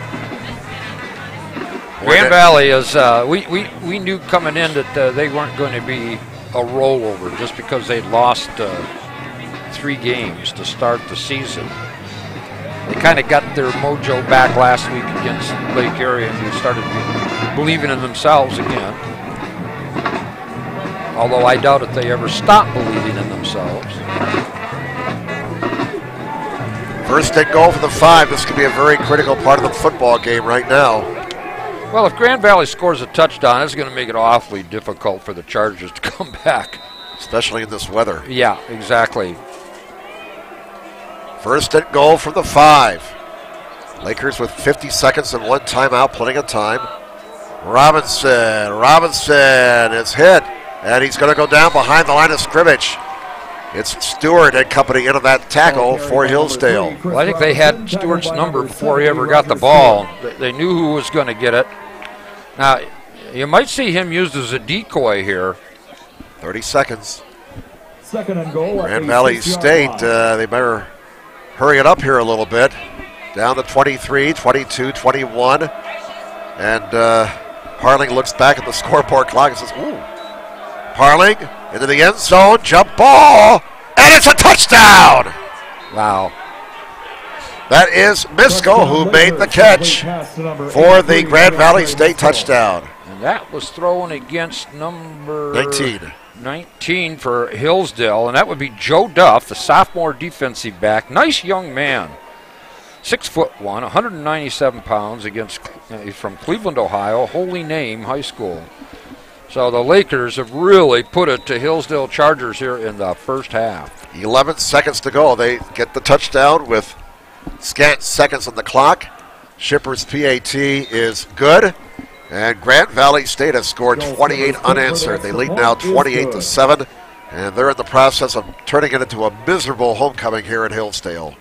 Grand Valley is, we knew coming in that they weren't going to be a rollover just because they'd lost 3 games to start the season. They kind of got their mojo back last week against Lake Erie, and they started believing in themselves again. Although I doubt if they ever stop believing in themselves. 1st and goal for the 5. This could be a very critical part of the football game right now. Well, if Grand Valley scores a touchdown, it's going to make it awfully difficult for the Chargers to come back. Especially in this weather. Yeah, exactly. 1st and goal from the 5. Lakers with 50 seconds and 1 timeout, plenty of time. Robinson is hit, and he's going to go down behind the line of scrimmage. It's Stewart and company into that tackle for Hillsdale. Well, I think they had Stewart's number before he ever got the ball. They knew who was going to get it. Now, you might see him used as a decoy here. 30 seconds. 2nd and goal. Grand Valley State, they better hurry it up here a little bit. Down to 23, 22, 21. And Parling looks back at the scoreboard clock and says, ooh. Parling into the end zone, jump ball, and it's a touchdown! Wow. That is Misko who made the catch for the Grand Valley State touchdown. And that was thrown against number 19. 19 for Hillsdale, and that would be Joe Duff, the sophomore defensive back. Nice young man. 6'1", 197 pounds, from Cleveland, Ohio, Holy Name High School. So the Lakers have really put it to Hillsdale Chargers here in the first half. 11 seconds to go. They get the touchdown with scant seconds on the clock. Shipper's PAT is good. And Grand Valley State has scored 28 unanswered. They lead now 28-7. And they're in the process of turning it into a miserable homecoming here at Hillsdale.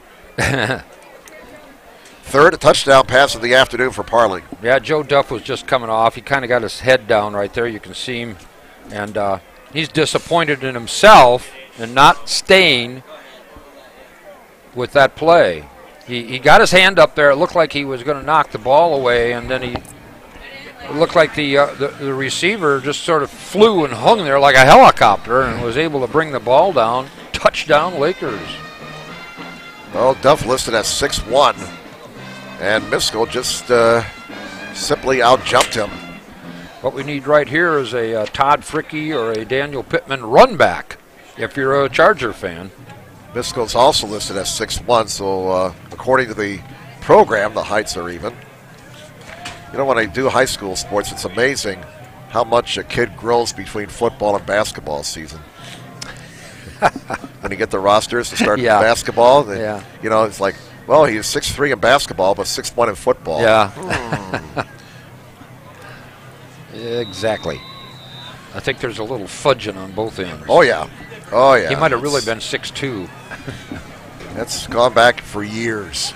Third touchdown pass of the afternoon for Parling. Yeah, Joe Duff was just coming off. He kind of got his head down right there. You can see him. And he's disappointed in himself and not staying with that play. He got his hand up there. It looked like he was going to knock the ball away, and then it looked like the receiver just sort of flew and hung there like a helicopter and was able to bring the ball down. Touchdown, Lakers. Well, Duff listed as 6'1", and Miskel just simply out-jumped him. What we need right here is a Todd Fricke or a Daniel Pittman run back if you're a Charger fan. Miskel's also listed as 6'1", so according to the program, the heights are even. You know, when I do high school sports, it's amazing how much a kid grows between football and basketball season. When you get the rosters to start basketball, then, you know, it's like, well, he was 6'3" in basketball, but 6'1" in football. Yeah. Exactly. I think there's a little fudging on both ends. Oh, yeah. Oh, yeah. He might have really been 6'2". That's gone back for years.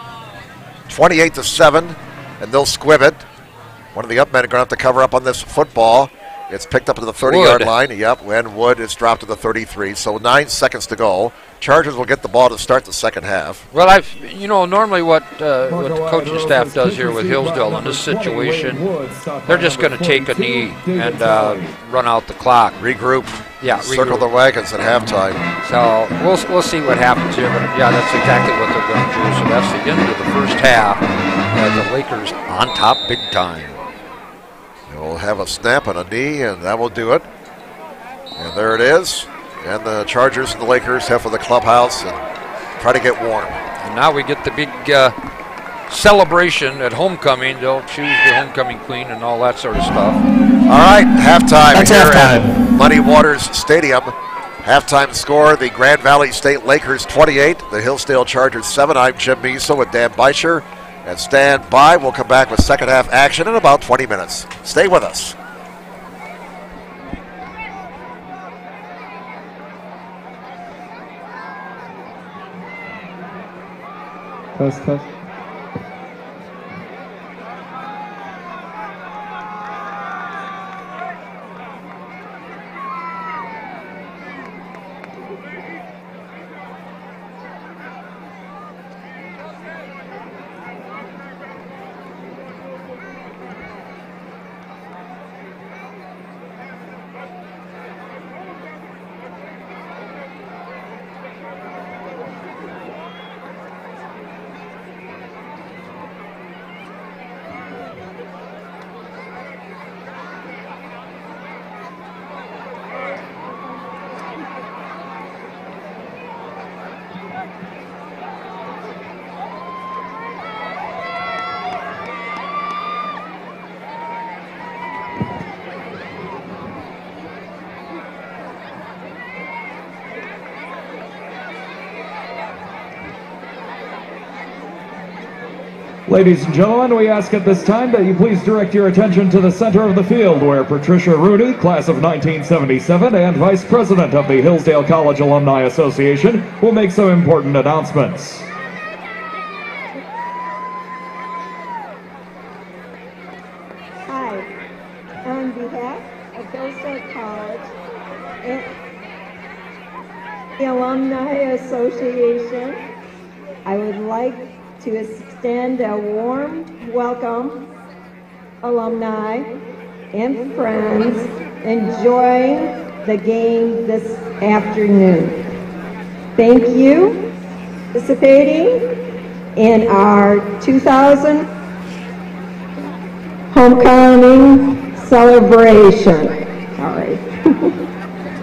28-7, and they'll squib it. One of the up men are going to have to cover up on this football. It's picked up to the 30-yard line. Yep, and Wood is dropped to the 33. So 9 seconds to go. Chargers will get the ball to start the second half. Well, normally what the coaching staff does here with Hillsdale in this situation, they're just going to take a knee and run out the clock. Regroup. Yeah, circle the wagons at halftime. So we'll see what happens here. But yeah, that's exactly what they're going to do. So that's the end of the first half. The Lakers on top big time. We'll have a snap and a knee, and that will do it. And there it is. And the Chargers and the Lakers head for the clubhouse and try to get warm. And now we get the big celebration at homecoming. They'll choose the homecoming queen and all that sort of stuff. All right, halftime. That's here halftime. At Muddy Waters Stadium. Halftime score, the Grand Valley State Lakers 28, the Hillsdale Chargers 7. I'm Jim Measel with Dan Beischer. And stand by. We'll come back with second half action in about 20 minutes. Stay with us. Test. Ladies and gentlemen, we ask at this time that you please direct your attention to the center of the field where Patricia Rooney, class of 1977 and Vice President of the Hillsdale College Alumni Association, will make some important announcements. Hi, on behalf of Hillsdale College and the Alumni Association, I would like to extend a warm welcome, alumni and friends enjoying the game this afternoon. Thank you for participating in our 2000 homecoming celebration. All right.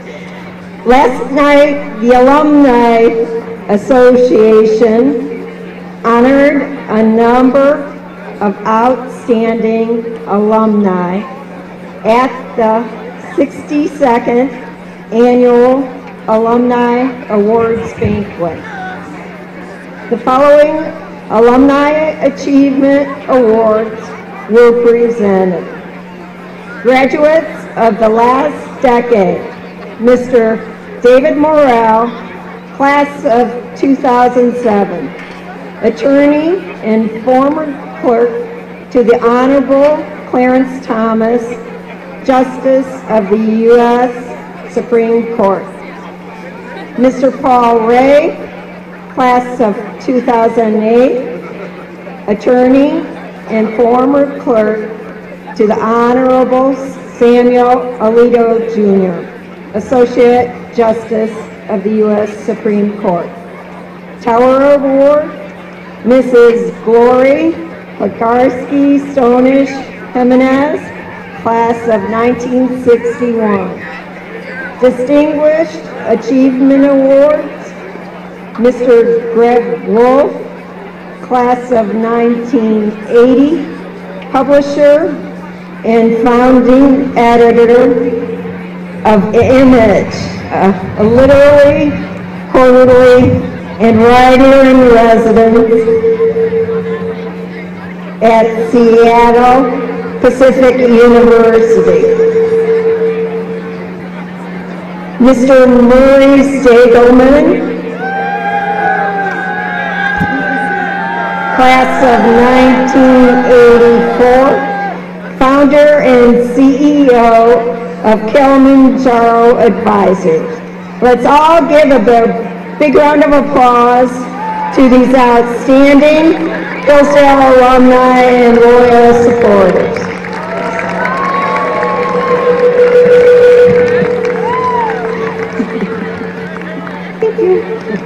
Last night, the Alumni Association honored a number of outstanding alumni at the 62nd Annual Alumni Awards Banquet. The following Alumni Achievement Awards were presented. Graduates of the last decade, Mr. David Morrell, class of 2007, attorney and former clerk to the Honorable Clarence Thomas, Justice of the U.S. Supreme Court. Mr. Paul Ray, class of 2008, attorney and former clerk to the Honorable Samuel Alito Jr., Associate Justice of the U.S. Supreme Court. Tower Award, Mrs. Glory Pekarsky Stonish Jimenez, class of 1961. Distinguished Achievement Awards, Mr. Greg Wolf, class of 1980, publisher and founding editor of Image, a literary, quarterly, and writer-in-residence at Seattle Pacific University. Mr. Murray Stagelman, class of 1984, founder and CEO of Kilimanjaro Advisors. Let's all give a big round of applause to these outstanding Hillsdale alumni and loyal supporters. Thank you.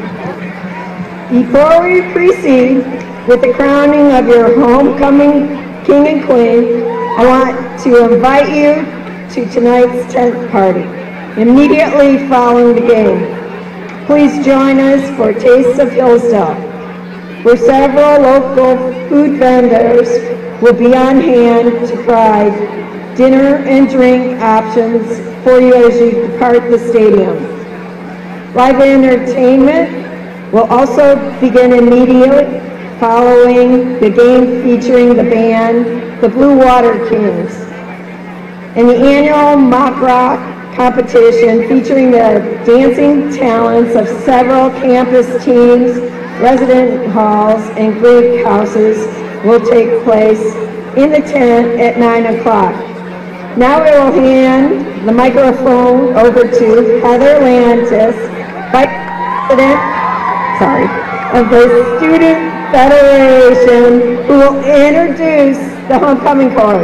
Before we proceed with the crowning of your homecoming king and queen, I want to invite you to tonight's tent party, immediately following the game. Please join us for Tastes of Hillsdale, where several local food vendors will be on hand to provide dinner and drink options for you as you depart the stadium. Live entertainment will also begin immediately following the game, featuring the band, the Blue Water Kings, and the annual mock rock competition featuring the dancing talents of several campus teams, resident halls, and Greek houses will take place in the tent at 9 o'clock. Now I will hand the microphone over to Heather Lantis, Vice President of the Student Federation, who will introduce the homecoming court.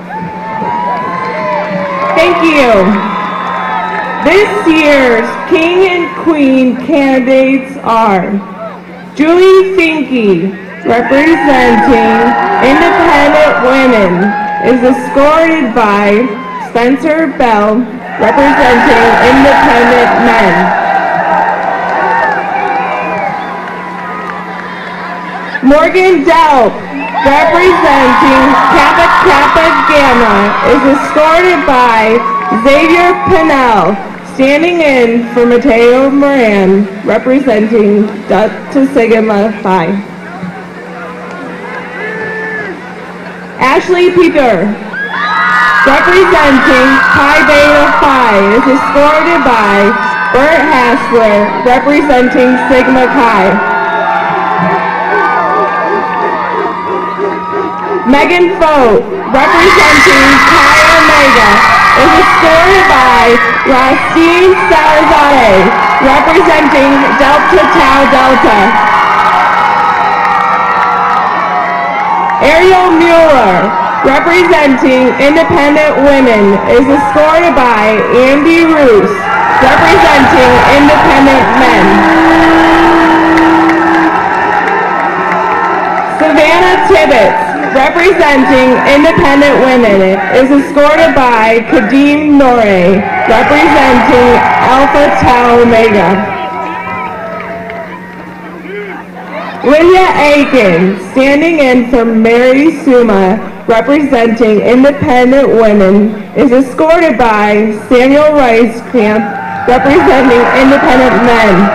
Thank you. This year's King and Queen candidates are Julie Finke, representing Independent Women, is escorted by Spencer Bell, representing Independent Men. Morgan Delp, representing Kappa Kappa Gamma, is escorted by Xavier Pinnell, standing in for Mateo Moran, representing Delta Sigma Phi. Ashley Peter, representing Pi Beta Phi, is escorted by Bert Hassler, representing Sigma Chi. Megan Foe, representing Chi Omega, is escorted by Racine Salazade, representing Delta Tau Delta. Ariel Mueller, representing Independent Women, is escorted by Andy Roos, representing Independent Men. Savannah Tibbetts, representing Independent Women, is escorted by Kadeem Noreh, representing Alpha Tau Omega. Lydia Aiken, standing in for Mary Suma, representing Independent Women, is escorted by Samuel Rice Camp, representing Independent Men.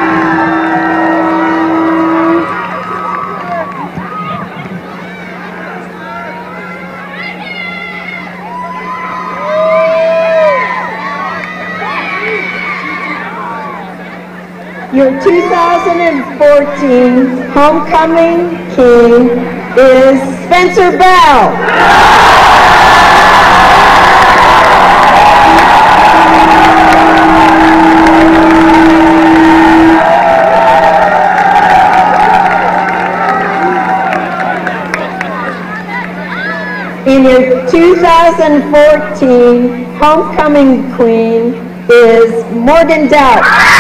Your 2014 Homecoming King is Spencer Bell. And your 2014 Homecoming Queen is Morgan Dowd.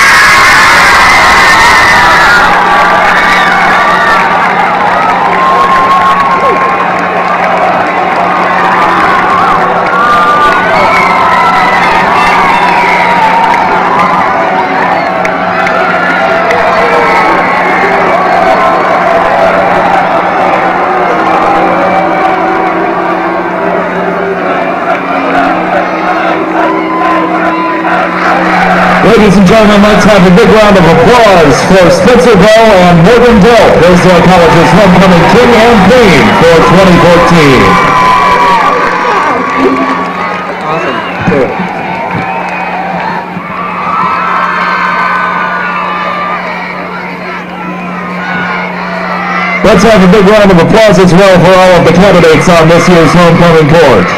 Ladies and gentlemen, let's have a big round of applause for Spencer Bell and Morgan Delp, Hillsdale College's homecoming king and queen for 2014. Awesome. Cool. Let's have a big round of applause as well for all of the candidates on this year's homecoming court.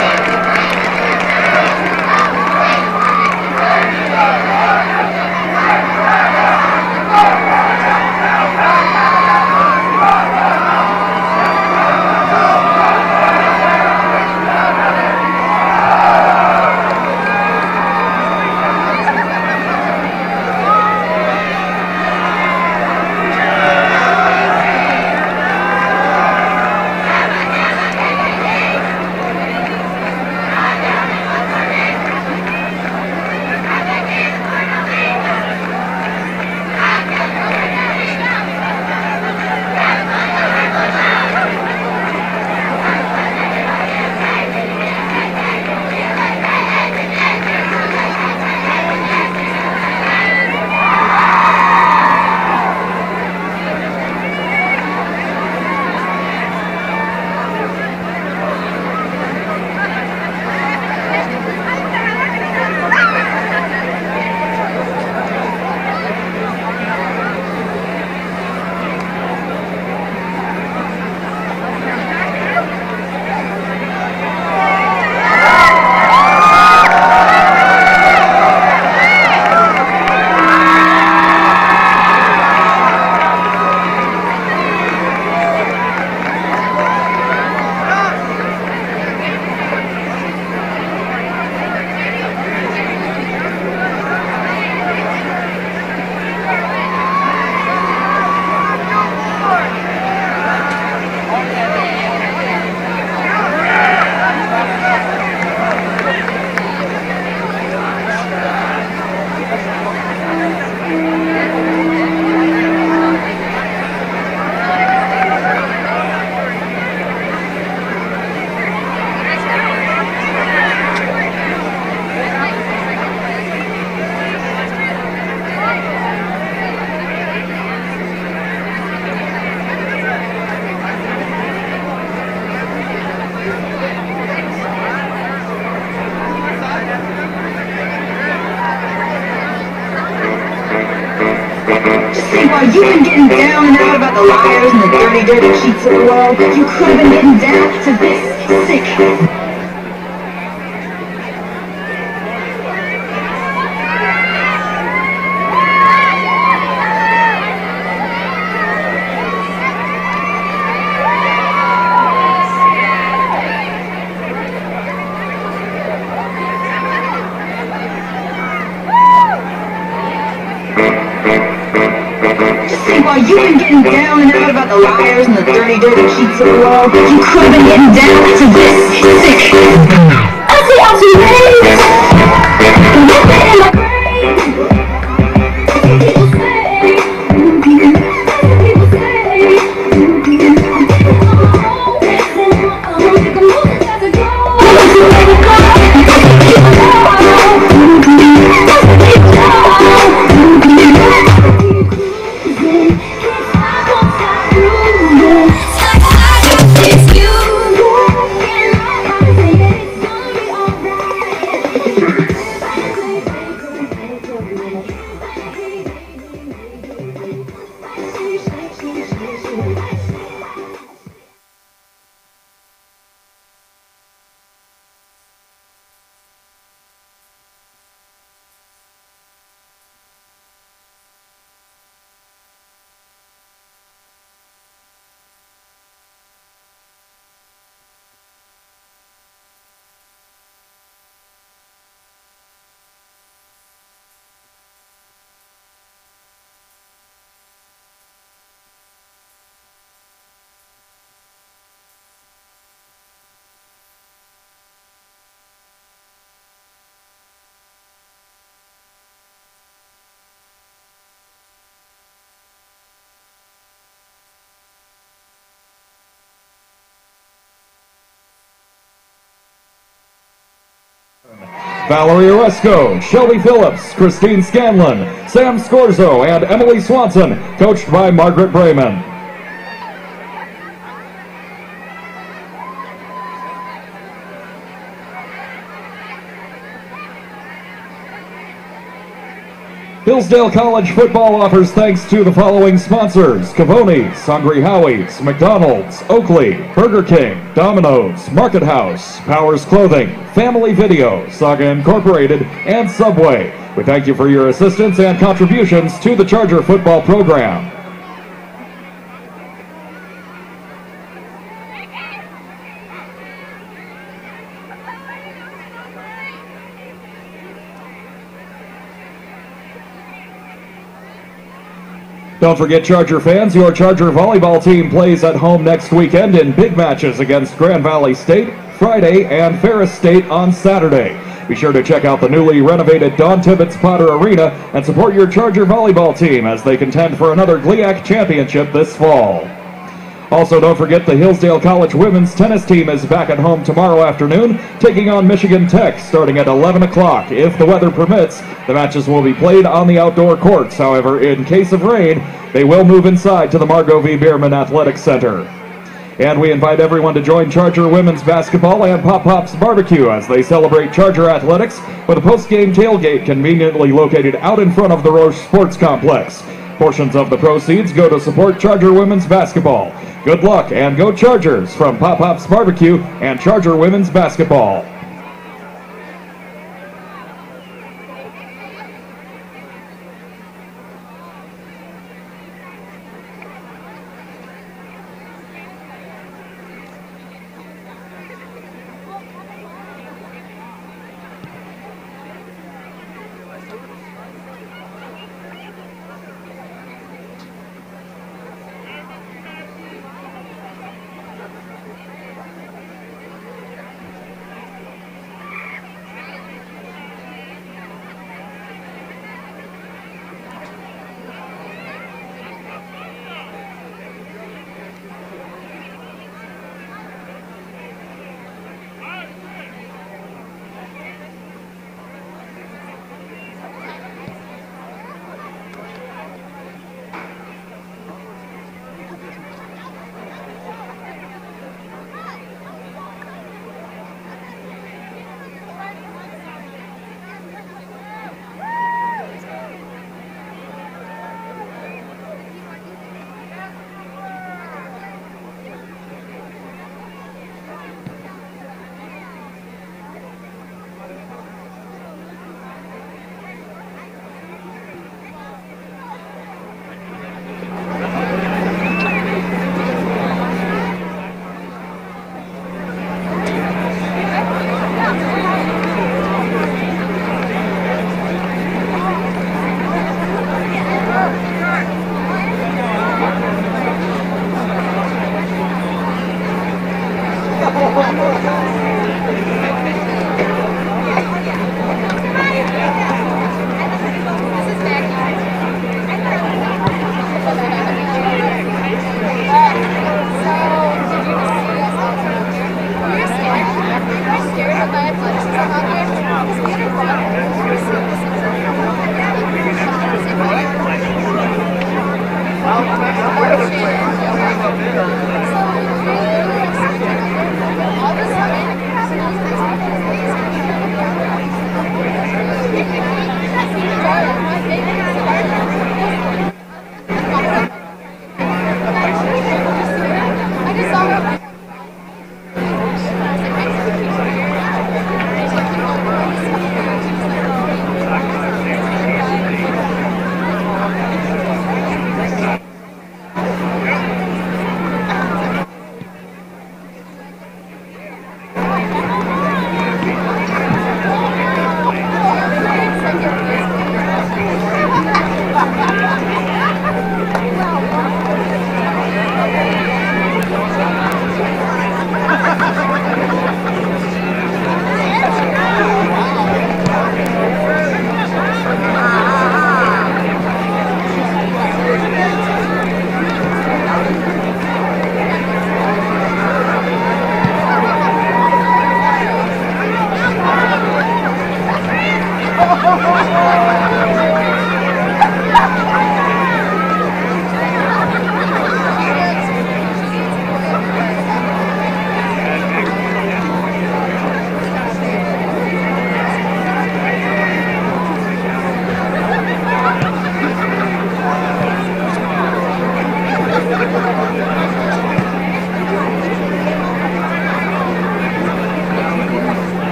While you've been getting down and out about the liars and the dirty, dirty cheats of the world, you could have been getting down to this sick. While you've been getting down and out about the liars and the dirty, dirty cheats of the world, you could have been getting down to this sick. I see how she Valerie Oresco, Shelby Phillips, Christine Scanlon, Sam Scorzo, and Emily Swanson, coached by Margaret Brayman. Hillsdale College football offers thanks to the following sponsors: Cavoni's, Hungry Howie's, McDonald's, Oakley, Burger King, Domino's, Market House, Powers Clothing, Family Video, Saga Incorporated, and Subway. We thank you for your assistance and contributions to the Charger football program. Don't forget, Charger fans, your Charger volleyball team plays at home next weekend in big matches against Grand Valley State Friday and Ferris State on Saturday. Be sure to check out the newly renovated Don Tibbetts Potter Arena and support your Charger volleyball team as they contend for another GLIAC championship this fall. Also, don't forget the Hillsdale College women's tennis team is back at home tomorrow afternoon, taking on Michigan Tech starting at 11 o'clock. If the weather permits, the matches will be played on the outdoor courts. However, in case of rain, they will move inside to the Margot V. Bierman Athletic Center. And we invite everyone to join Charger women's basketball and Pop Pop's barbecue as they celebrate Charger athletics with a post-game tailgate conveniently located out in front of the Roche Sports Complex. Portions of the proceeds go to support Charger women's basketball. Good luck and go Chargers from Pop Pop's Barbecue and Charger women's basketball.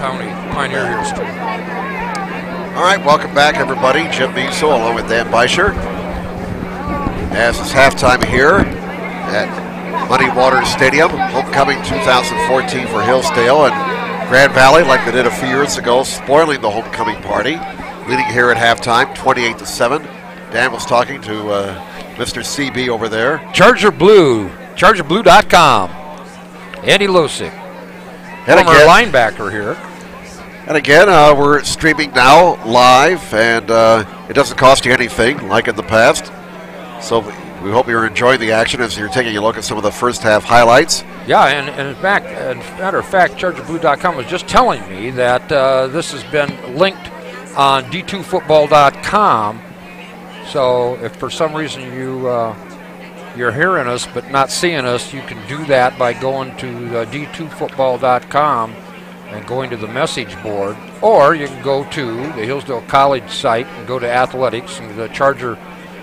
County Pioneer History. All right, welcome back, everybody. Jim Measel along with Dan Beischer. As it's halftime here at Muddy Waters Stadium, homecoming 2014 for Hillsdale, and Grand Valley, like they did a few years ago, spoiling the homecoming party, leading here at halftime, 28-7. Dan was talking to Mr. CB over there. Charger Blue, ChargerBlue.com. Andy Losick, former linebacker here. And again, we're streaming now live, and it doesn't cost you anything like in the past. So we hope you're enjoying the action as you're taking a look at some of the first half highlights. Yeah, and in fact, as a matter of fact, ChargerBlue.com was just telling me that this has been linked on D2Football.com. So if for some reason you're hearing us but not seeing us, you can do that by going to D2Football.com and going to the message board, or you can go to the Hillsdale College site and go to athletics and the Charger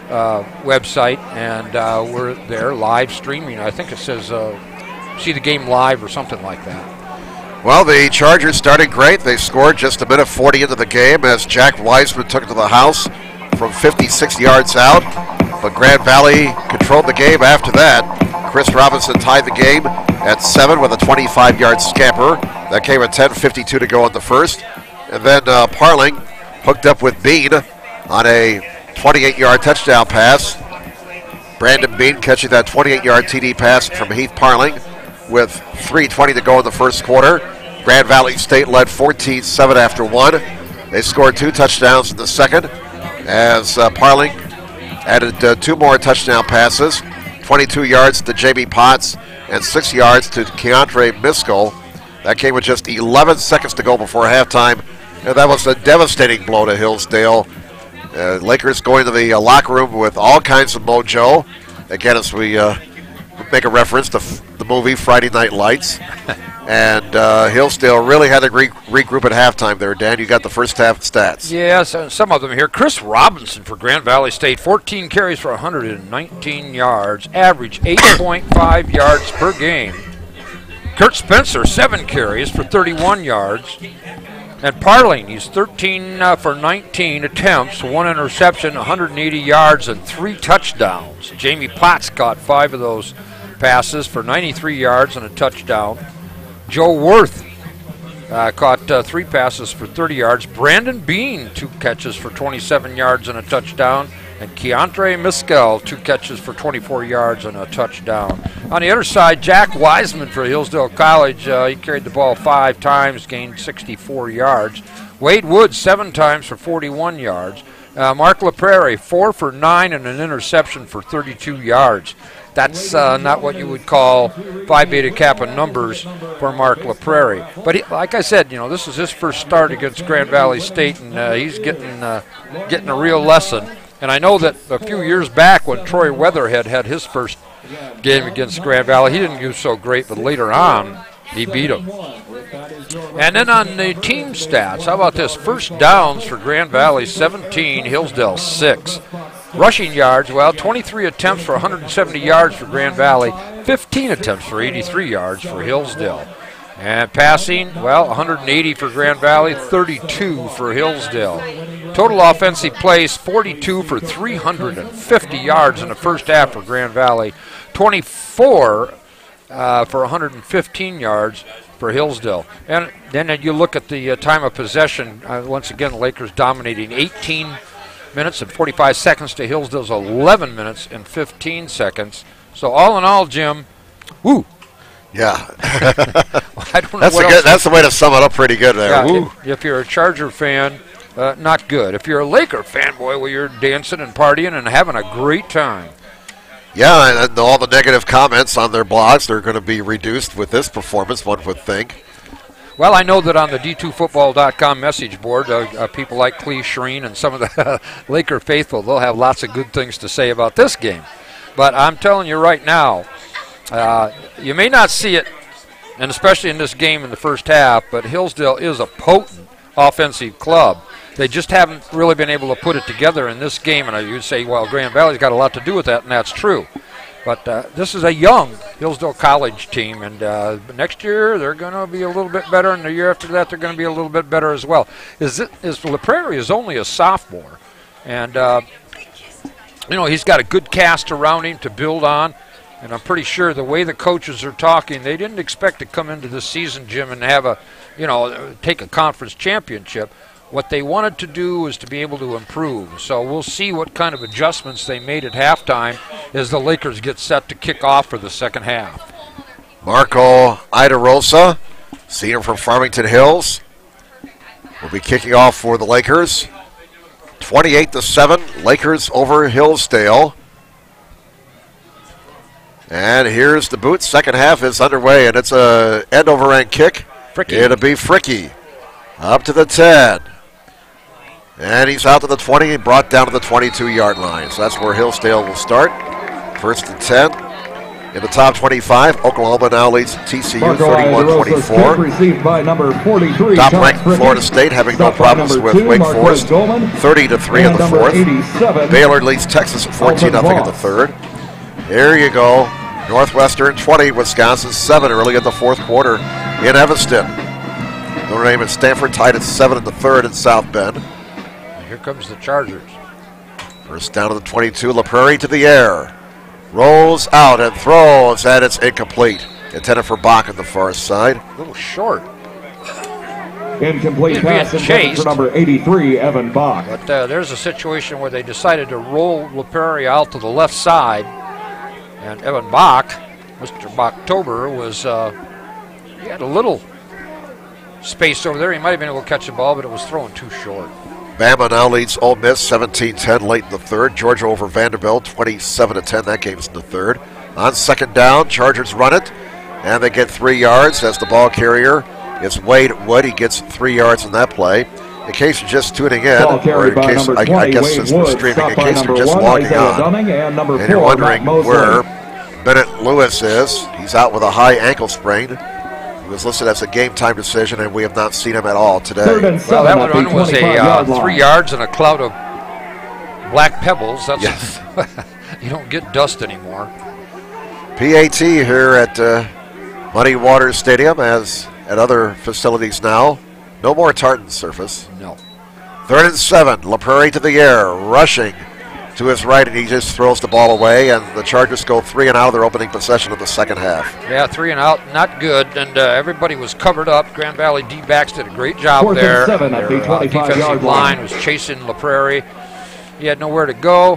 website, and we're there live streaming. I think it says see the game live or something like that. Well, the Chargers started great. They scored just a minute 40 into the game as Jack Wiseman took it to the house from 56 yards out. But Grand Valley controlled the game after that. Chris Robinson tied the game at 7 with a 25-yard scamper. That came at 10:52 to go in the first. And then Parling hooked up with Bean on a 28-yard touchdown pass. Brandon Bean catching that 28-yard TD pass from Heath Parling with 3:20 to go in the first quarter. Grand Valley State led 14-7 after one. They scored 2 touchdowns in the second as Parling added 2 more touchdown passes, 22 yards to Jamie Potts and 6 yards to Keandre Miskell. That came with just 11 seconds to go before halftime, and that was a devastating blow to Hillsdale. Lakers going to the locker room with all kinds of mojo. Again, as we make a reference to the movie Friday Night Lights. And Hillsdale really had to regroup at halftime there. Dan, you got the first half stats. Yes, some of them here. Chris Robinson for Grand Valley State, 14 carries for 119 yards, average 8.5 yards per game. Kurt Spencer, 7 carries for 31 yards. And Parling, he's 13 for 19 attempts, 1 interception, 180 yards, and 3 touchdowns. Jamie Potts caught 5 of those passes for 93 yards and a touchdown. Joe Worth caught 3 passes for 30 yards. Brandon Bean, 2 catches for 27 yards and a touchdown. And Keandre Miskell, 2 catches for 24 yards and a touchdown. On the other side, Jack Wiseman for Hillsdale College. He carried the ball 5 times, gained 64 yards. Wade Woods, 7 times for 41 yards. Mark LaPrairie, 4 for 9 and an interception for 32 yards. That's not what you would call Phi Beta Kappa numbers for Mark LaPrairie. But like I said, this is his first start against Grand Valley State, and he's getting a real lesson. And I know that a few years back when Troy Weatherhead had his first game against Grand Valley, he didn't do so great, but later on, he beat him. And then on the team stats, how about this? First downs for Grand Valley, 17, Hillsdale 6. Rushing yards, 23 attempts for 170 yards for Grand Valley, 15 attempts for 83 yards for Hillsdale. And passing, 180 for Grand Valley, 32 for Hillsdale. Total offensive plays, 42 for 350 yards in the first half for Grand Valley, 24 for 115 yards for Hillsdale. And then you look at the time of possession. Once again, the Lakers dominating 18 minutes and 45 seconds to Hillsdale's 11 minutes and 15 seconds. So all in all, Jim, woo. Yeah. I don't know that's the way to sum it up pretty good there. Yeah, if you're a Charger fan, not good. If you're a Laker fan, boy, you're dancing and partying and having a great time. Yeah, and all the negative comments on their blogs are going to be reduced with this performance, one would think. Well, I know that on the D2Football.com message board, people like Clee Shreen and some of the Laker faithful, they'll have lots of good things to say about this game. But I'm telling you right now, you may not see it, and especially in this game in the first half, but Hillsdale is a potent offensive club. They just haven't really been able to put it together in this game, and you'd say, well, Grand Valley's got a lot to do with that, and that's true. But this is a young Hillsdale College team, and next year they're going to be a little bit better, and the year after that they're going to be a little bit better as well. La Prairie is only a sophomore, and he's got a good cast around him to build on, and I'm pretty sure the way the coaches are talking, they didn't expect to come into this season, Jim, and have take a conference championship. What they wanted to do was to be able to improve. So we'll see what kind of adjustments they made at halftime as the Lakers get set to kick off for the second half. Marco Idarosa, senior from Farmington Hills, will be kicking off for the Lakers. 28-7, Lakers over Hillsdale. And here's the boot. Second half is underway, and it's a end-over-end kick. Fricky. It'll be Fricky. Up to the 10. And he's out to the 20 and brought down to the 22-yard line. So that's where Hillsdale will start. First and 10. In the top 25, Oklahoma now leads TCU 31-24. Received by number 43. Top-ranked Florida State having no problems with Wake Forest. 30-3 in the fourth. Baylor leads Texas at 14-0 in the third. There you go. Northwestern 20, Wisconsin 7 early in the fourth quarter in Evanston. Notre Dame and Stanford tied at 7 in the third in South Bend. Here comes the Chargers. First down to the 22, La Prairie to the air. Rolls out and throws, and it's incomplete. Intended for Bach on the far side. A little short. Incomplete pass intended for number 83, Evan Bach. But there's a situation where they decided to roll La Prairie out to the left side. And Evan Bach, Mr. Bachtober, he had a little space over there. He might have been able to catch the ball, but it was thrown too short. Bama now leads Ole Miss 17-10 late in the third. Georgia over Vanderbilt 27-10. That game's in the third. On second down, Chargers run it, and they get 3 yards as the ball carrier is Wade Wood. He gets 3 yards in that play. In case you're just tuning in, or in case, I guess since we're streaming, in case you're just logging on, and you're wondering where Bennett Lewis is, he's out with a high ankle sprain. He was listed as a game-time decision, and we have not seen him at all today. Well, that one was a 3 yards and a cloud of black pebbles. That's yes. You don't get dust anymore. PAT here at Muddy Waters Stadium, as at other facilities now. No more tartan surface. No. 3rd and 7, La Prairie to the air, rushing to his right, and he just throws the ball away, and the Chargers go 3 and out of their opening possession of the second half. Yeah, 3 and out, not good, and everybody was covered up. Grand Valley D-backs did a great job there. 4th and 7 at the 25-yard line was chasing La Prairie. He had nowhere to go,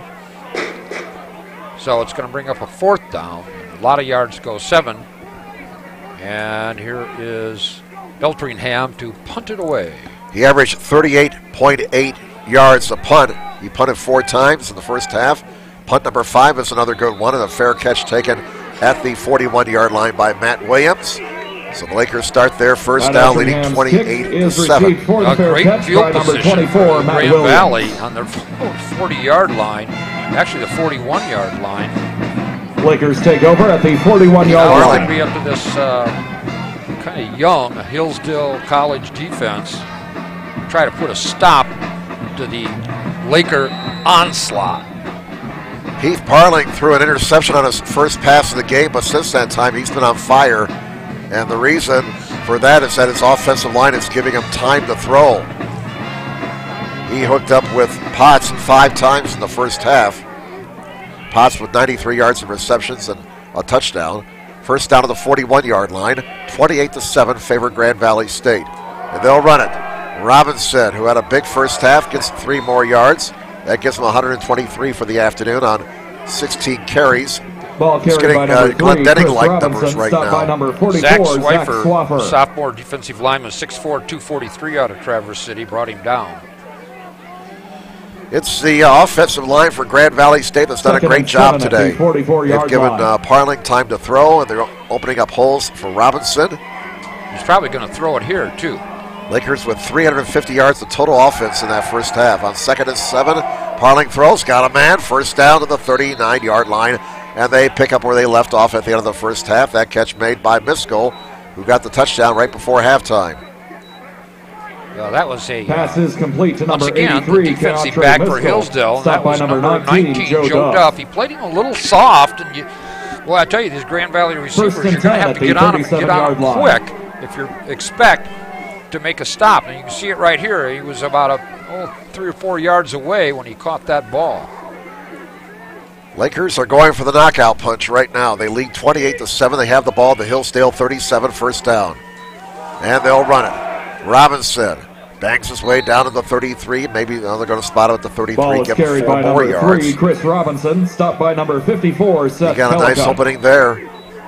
so it's going to bring up a 4th down. A lot of yards to go, 7. And here is Eltringham to punt it away. He averaged 38.8 yards a punt. He punted 4 times in the first half. Punt number 5 is another good one, and a fair catch taken at the 41-yard line by Matt Williams. So the Lakers start their first down, leading 28-7. A great field position for Grand Valley on their 40-yard line, actually the 41-yard line. Lakers take over at the 41-yard line. They'll be up to this kind of young Hillsdale College defense. Try to put a stop to the Laker onslaught. Heath Parling threw an interception on his first pass of the game, but since that time he's been on fire. And the reason for that is that his offensive line is giving him time to throw. He hooked up with Potts 5 times in the first half. Potts with 93 yards of receptions and a touchdown. First down to the 41-yard line. 28-7 favor Grand Valley State. And they'll run it. Robinson, who had a big first half, gets 3 more yards. That gives him 123 for the afternoon on 16 carries. Ball He's getting Glenn Denning-like numbers right now. Zach Swiffer, sophomore defensive lineman, 6'4", 243 out of Traverse City, brought him down. It's the offensive line for Grand Valley State that's done a great job today. They've given Parling time to throw, and they're opening up holes for Robinson. He's probably going to throw it here, too. Lakers with 350 yards of total offense in that first half. On 2nd and 7, Parling throws, got a man, first down to the 39-yard line, and they pick up where they left off at the end of the first half. That catch made by Miskell, who got the touchdown right before halftime. Well, that was a pass is complete to number 83, the defensive back for Hillsdale. That was number 19, Joe Duff. He played him a little soft, and Well, I tell you, these Grand Valley receivers, you're going to have to get on them and get on them quick if you expect to make a stop. And you can see it right here. He was about 3 or 4 yards away when he caught that ball. Lakers are going for the knockout punch right now. They lead 28-7. They have the ball at the Hillsdale 37, first down. And they'll run it. Robinson bangs his way down to the 33. Maybe they're going to spot him at the 33. Ball is carried by number 3, Chris Robinson. Stopped by number 54, Seth He got a nice opening there.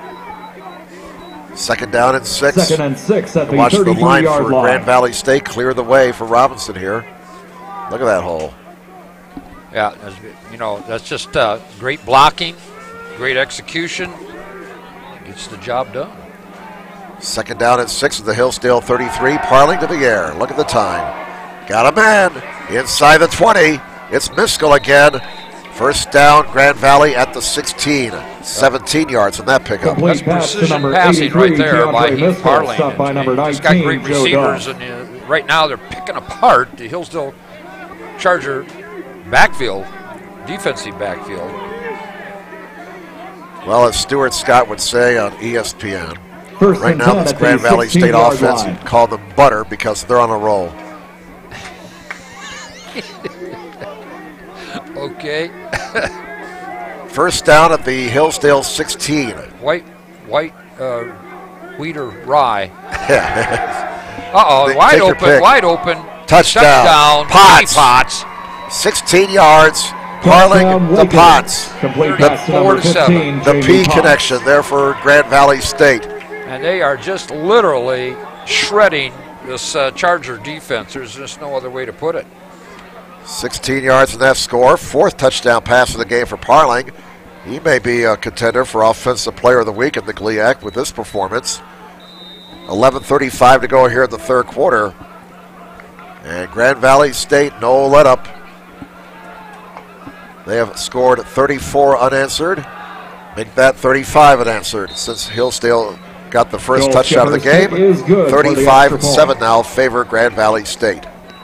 Second down and 6. Second and 6 at the 33-yard line. Watch the line for Grand Valley State clear the way for Robinson here. Look at that hole. Yeah, you know, that's just great blocking, great execution. Gets the job done. Second down and 6 at the Hillsdale 33. Parling to the air. Look at the time. Got a man inside the 20. It's Miskell again. First down, Grand Valley at the 16. 17 yards in that pickup. That's precision passing right there by Heath Parling. He's got great receivers, and right now they're picking apart the Hillsdale Charger backfield, defensive backfield. Well, as Stuart Scott would say on ESPN, First right now this Grand Valley State offense, you call them butter because they're on a roll. Okay. First down at the Hillsdale 16. White wheat or rye. Wide open. Touchdown. Potts. 16 yards. Parling the Potts. Complete pass to number 15, the P connection there for Grand Valley State. And they are just literally shredding this Charger defense. There's just no other way to put it. 16 yards in that score. 4th touchdown pass of the game for Parling. He may be a contender for Offensive Player of the Week in the GLIAC with this performance. 11:35 to go here in the third quarter. And Grand Valley State, no let up. They have scored 34 unanswered. Make that 35 unanswered since Hillsdale got the first touchdown of the game. 35-7 now favor Grand Valley State.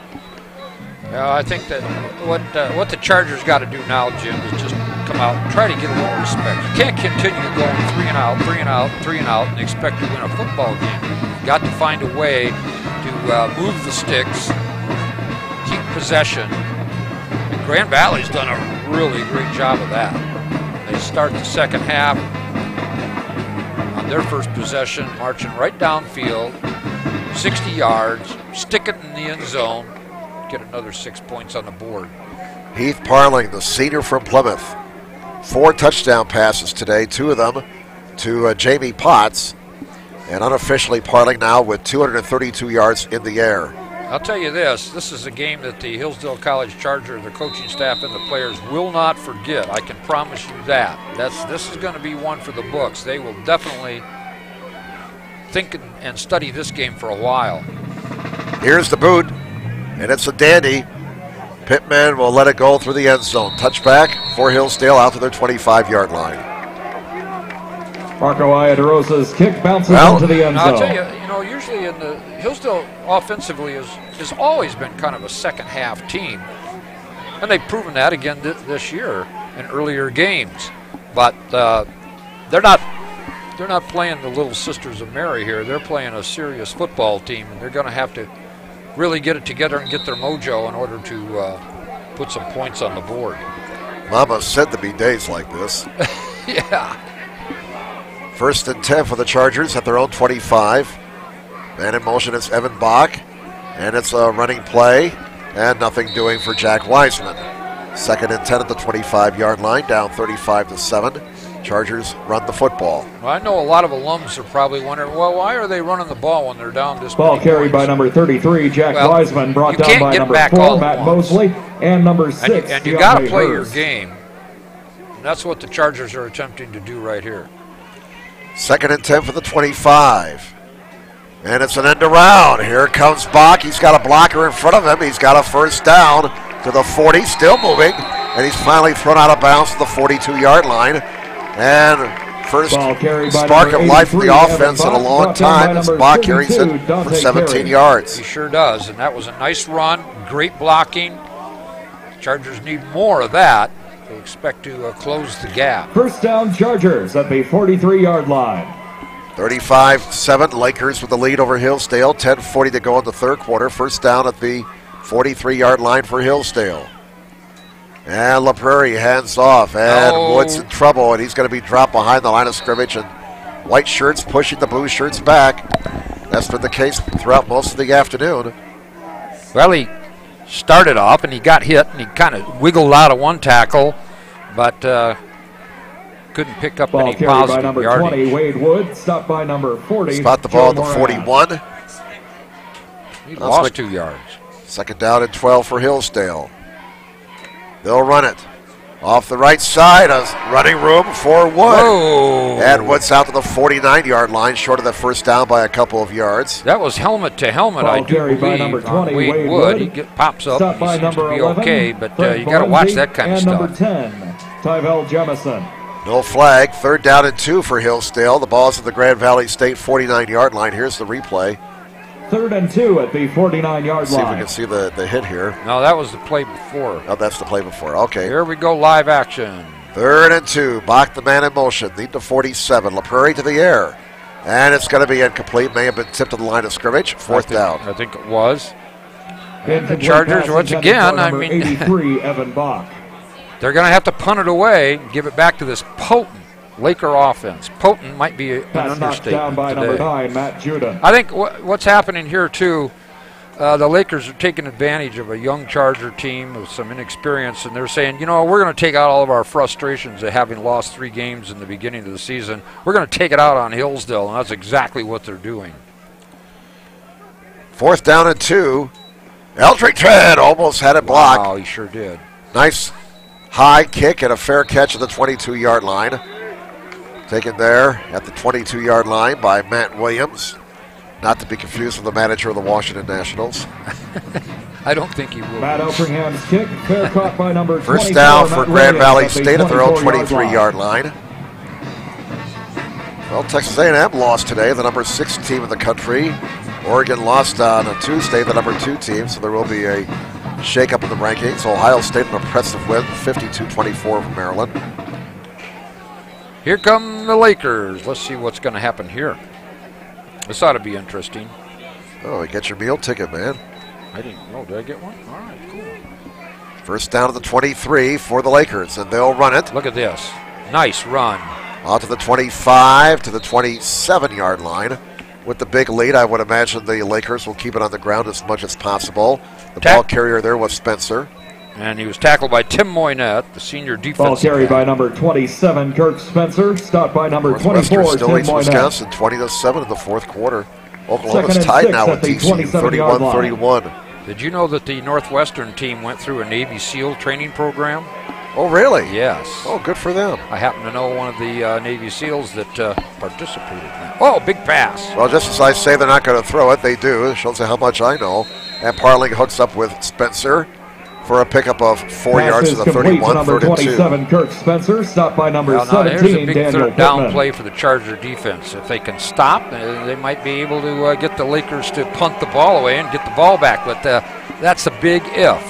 I think that what the Chargers got to do now, Jim, is just come out and try to get a little respect. You can't continue going 3 and out, 3 and out, 3 and out, and expect to win a football game. You've got to find a way to move the sticks, keep possession. And Grand Valley's done a really great job of that. They start the second half on their first possession, marching right downfield, 60 yards, stick it in the end zone, get another 6 points on the board. Heath Parling, the senior from Plymouth. 4 touchdown passes today, 2 of them to Jamie Potts. And unofficially Parling now with 232 yards in the air. I'll tell you this is a game that the Hillsdale College Charger, the coaching staff and the players will not forget. I can promise you that. This is going to be one for the books. They will definitely think and study this game for a while. Here's the boot, and it's a dandy. Pittman will let it go through the end zone. Touchback for Hillsdale out to their 25-yard line. Marco Iadarosa's kick bounces into the end zone. I'll tell you, usually in the Hillsdale offensively has always been kind of a second-half team, and they've proven that again this year in earlier games. But they're not playing the Little Sisters of Mary here. They're playing a serious football team, and they're going to have to really get it together and get their mojo in order to put some points on the board. Mama said to be days like this. Yeah. First and 10 for the Chargers at their own 25. Man in motion is Evan Bach, and it's a running play, and nothing doing for Jack Wiseman. Second and 10 at the 25-yard line, down 35-7. Chargers run the football. Well, I know a lot of alums are probably wondering, well, why are they running the ball when they're down this ball carried by number 33, Jack Wiseman, brought down by number 4, Matt Mosley, and number 6. And you got to play your game. And that's what the Chargers are attempting to do right here. Second and 10 for the 25. And it's an end around. Here comes Bach. He's got a blocker in front of him. He's got a first down to the 40, still moving. And he's finally thrown out of bounds to the 42-yard line. And first spark of life for the offense in a long time as Bach carries it for 17 yards. He sure does, and that was a nice run, great blocking. Chargers need more of that. expect to close the gap. First down, Chargers at the 43-yard line. 35-7, Lakers with the lead over Hillsdale. 10:40 to go in the third quarter. First down at the 43-yard line for Hillsdale. And LaPrairie hands off, and Woods in trouble, and he's going to be dropped behind the line of scrimmage, and white shirts pushing the blue shirts back. That's been the case throughout most of the afternoon. Well, he started off, and he got hit, and he kind of wiggled out of one tackle, but couldn't pick up any positive by number yardage. 20, Wade Wood, stopped by number 40. Spot the ball at the 41. He lost 2 yards. Second down and 12 for Hillsdale. They'll run it. Off the right side, running room for Wood. Whoa. And Wood's out to the 49-yard line, short of the first down by a couple of yards. That was helmet to helmet, I do believe, by number 20, Wade Wood. He pops up, and he seems to be 11, okay, but you got to watch that kind of stuff. Number 10, Tyvel Jemison. No flag. Third down and 2 for Hillsdale. The ball's at the Grand Valley State 49-yard line. Here's the replay. 3rd and 2 at the 49-yard line. See if we can see the hit here. No, that was the play before. Oh, that's the play before. Okay. Here we go, live action. 3rd and 2. Bach the man in motion. Lead to 47. LaPrairie to the air. And it's going to be incomplete. May have been tipped to the line of scrimmage. Fourth down. I think it was. And the Chargers, once again, I mean, 83, Evan Bach. They're going to have to punt it away and give it back to this potent Laker offense. Potent might be an understatement down by today. Number 9, Matt Juden. I think what's happening here, too, the Lakers are taking advantage of a young Charger team with some inexperience, and they're saying, you know, we're going to take out all of our frustrations of having lost 3 games in the beginning of the season. We're going to take it out on Hillsdale, and that's exactly what they're doing. 4th down and 2. Eldrick Tread almost had it blocked. Wow, he sure did. Nice high kick and a fair catch at the 22-yard line. Taken there at the 22-yard line by Matt Williams. Not to be confused with the manager of the Washington Nationals. I don't think he will. Matt Opringham's kick, fair caught by number 24. First down for Grand Valley State at their own 23-yard line. Well, Texas A&M lost today, the number 6 team in the country. Oregon lost on a Tuesday, the number 2 team, so there will be a shake-up in the rankings. Ohio State an impressive win, 52-24 from Maryland. Here come the Lakers. Let's see what's going to happen here. This ought to be interesting. Oh, get your meal ticket, man. I didn't know. Did I get one? All right, cool. First down to the 23 for the Lakers, and they'll run it. Look at this. Nice run. Out to the 25 to the 27-yard line. With the big lead, I would imagine the Lakers will keep it on the ground as much as possible. The ball carrier there was Spencer. And he was tackled by Tim Moynette, the senior defensive ball carried by number 27, Kirk Spencer. Stopped by number 24, still Tim leads Moynette. Wisconsin 20-7 in the fourth quarter. Oklahoma's tied now with TCU, 31-31. Did you know that the Northwestern team went through a Navy SEAL training program? Oh, really? Yes. Oh, good for them. I happen to know one of the Navy SEALs that participated in that. Oh, big pass. Well, just as I say they're not going to throw it, they do. It shows you how much I know. And Parling hooks up with Spencer for a pickup of 4 yards to the 31, number 27, Kirk Spencer, stopped by number 17, here's a big Daniel third down Pittman. play for the Charger defense. If they can stop, they might be able to get the Lakers to punt the ball away and get the ball back. But that's a big if.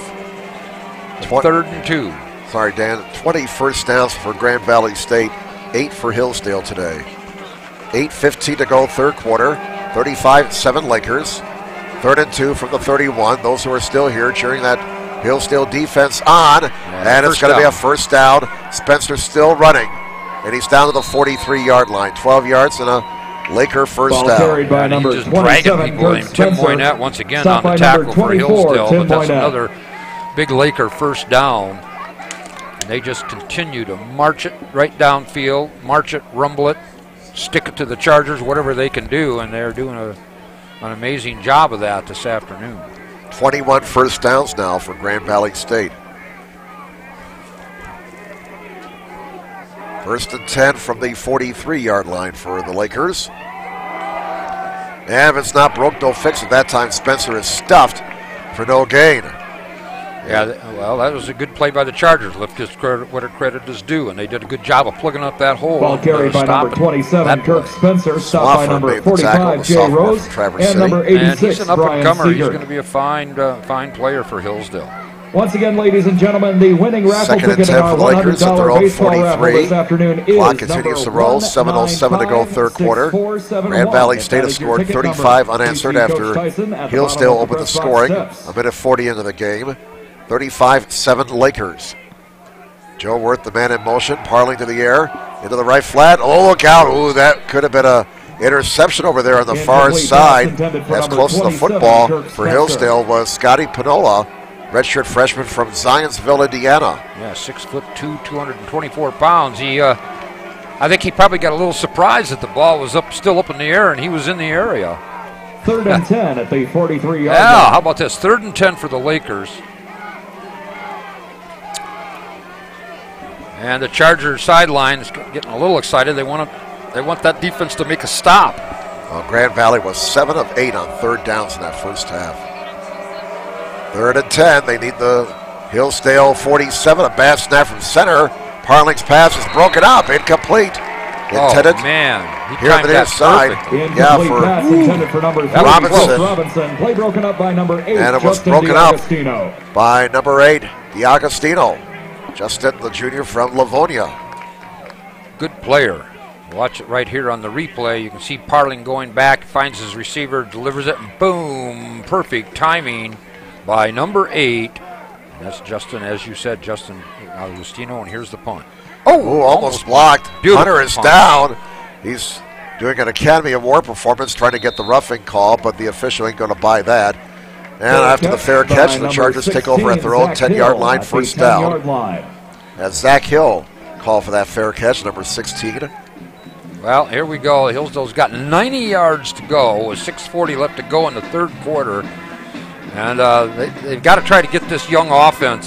3rd and 2. Sorry, Dan. 20 first downs for Grand Valley State, 8 for Hillsdale today. 8:15 to go, third quarter. 35-7 Lakers. 3rd and 2 from the 31. Those who are still here cheering that Hillsdale defense on, and it's going to be a first down. Spencer still running, and he's down to the 43-yard line. 12 yards and a Laker first ball down. Carried by number just dragging people in. Tim Moynette once again on the tackle for Hillsdale, but that's another big Laker first down. And they just continue to march it right downfield, march it, rumble it, stick it to the Chargers, whatever they can do, and they're doing an amazing job of that this afternoon. 21 first downs now for Grand Valley State. 1st and 10 from the 43-yard line for the Lakers. And if it's not broke, don't fix it. That time Spencer is stuffed for no gain. Yeah, well, that was a good play by the Chargers. Lift his credit, what credit is due, and they did a good job of plugging up that hole. Ball carried by number 27, Kirk Spencer. Stopped by number 45, Jay Rose. And number 86, and he's an Brian up-and-comer. Seeger. He's going to be a fine player for Hillsdale. Once again, ladies and gentlemen, the winning raffle ticket in our $100 baseball raffle this afternoon is Clock continues to roll. 7:07 to go, third quarter. Grand Valley State has scored 35 unanswered after Hillsdale opened the scoring. A minute 40 into the game. 35-7 Lakers. Joe Wirth, the man in motion, parling to the air, into the right flat. Oh, look out. Ooh, that could have been a interception over there on the far side. As close to the football for Hillsdale was Scotty Pinola, redshirt freshman from Zionsville, Indiana. Yeah, 6'2", 224 pounds. I think he probably got a little surprised that the ball was still up in the air, and he was in the area. 3rd and 10 at the 43-yard line. Yeah, how about this? 3rd and 10 for the Lakers. And the Charger sideline is getting a little excited. They want that defense to make a stop. Well, Grand Valley was 7 of 8 on third downs in that first half. 3rd and 10. They need the Hillsdale 47. A bad snap from center. Parling's pass is broken up. Incomplete. Intended. Oh, man. Here on the near side. Yeah, for number Robinson. Play broken up by number 8. And it was broken up by number 8, DiAgostino. Justin, the junior from Livonia. Good player. Watch it right here on the replay. You can see Parling going back, finds his receiver, delivers it, and boom. Perfect timing by number 8. And that's Justin, as you said, Justin Agostino, and here's the punt. Oh, almost blocked. Hunter is punt. Down. He's doing an Academy Award performance, trying to get the roughing call, but the official ain't going to buy that. And after the fair catch, the Chargers take over at their own 10-yard line, first down. As Zach Hill called for that fair catch, number 16. Well, here we go. Hillsdale's got 90 yards to go with 6:40 left to go in the third quarter. And they've got to try to get this young offense,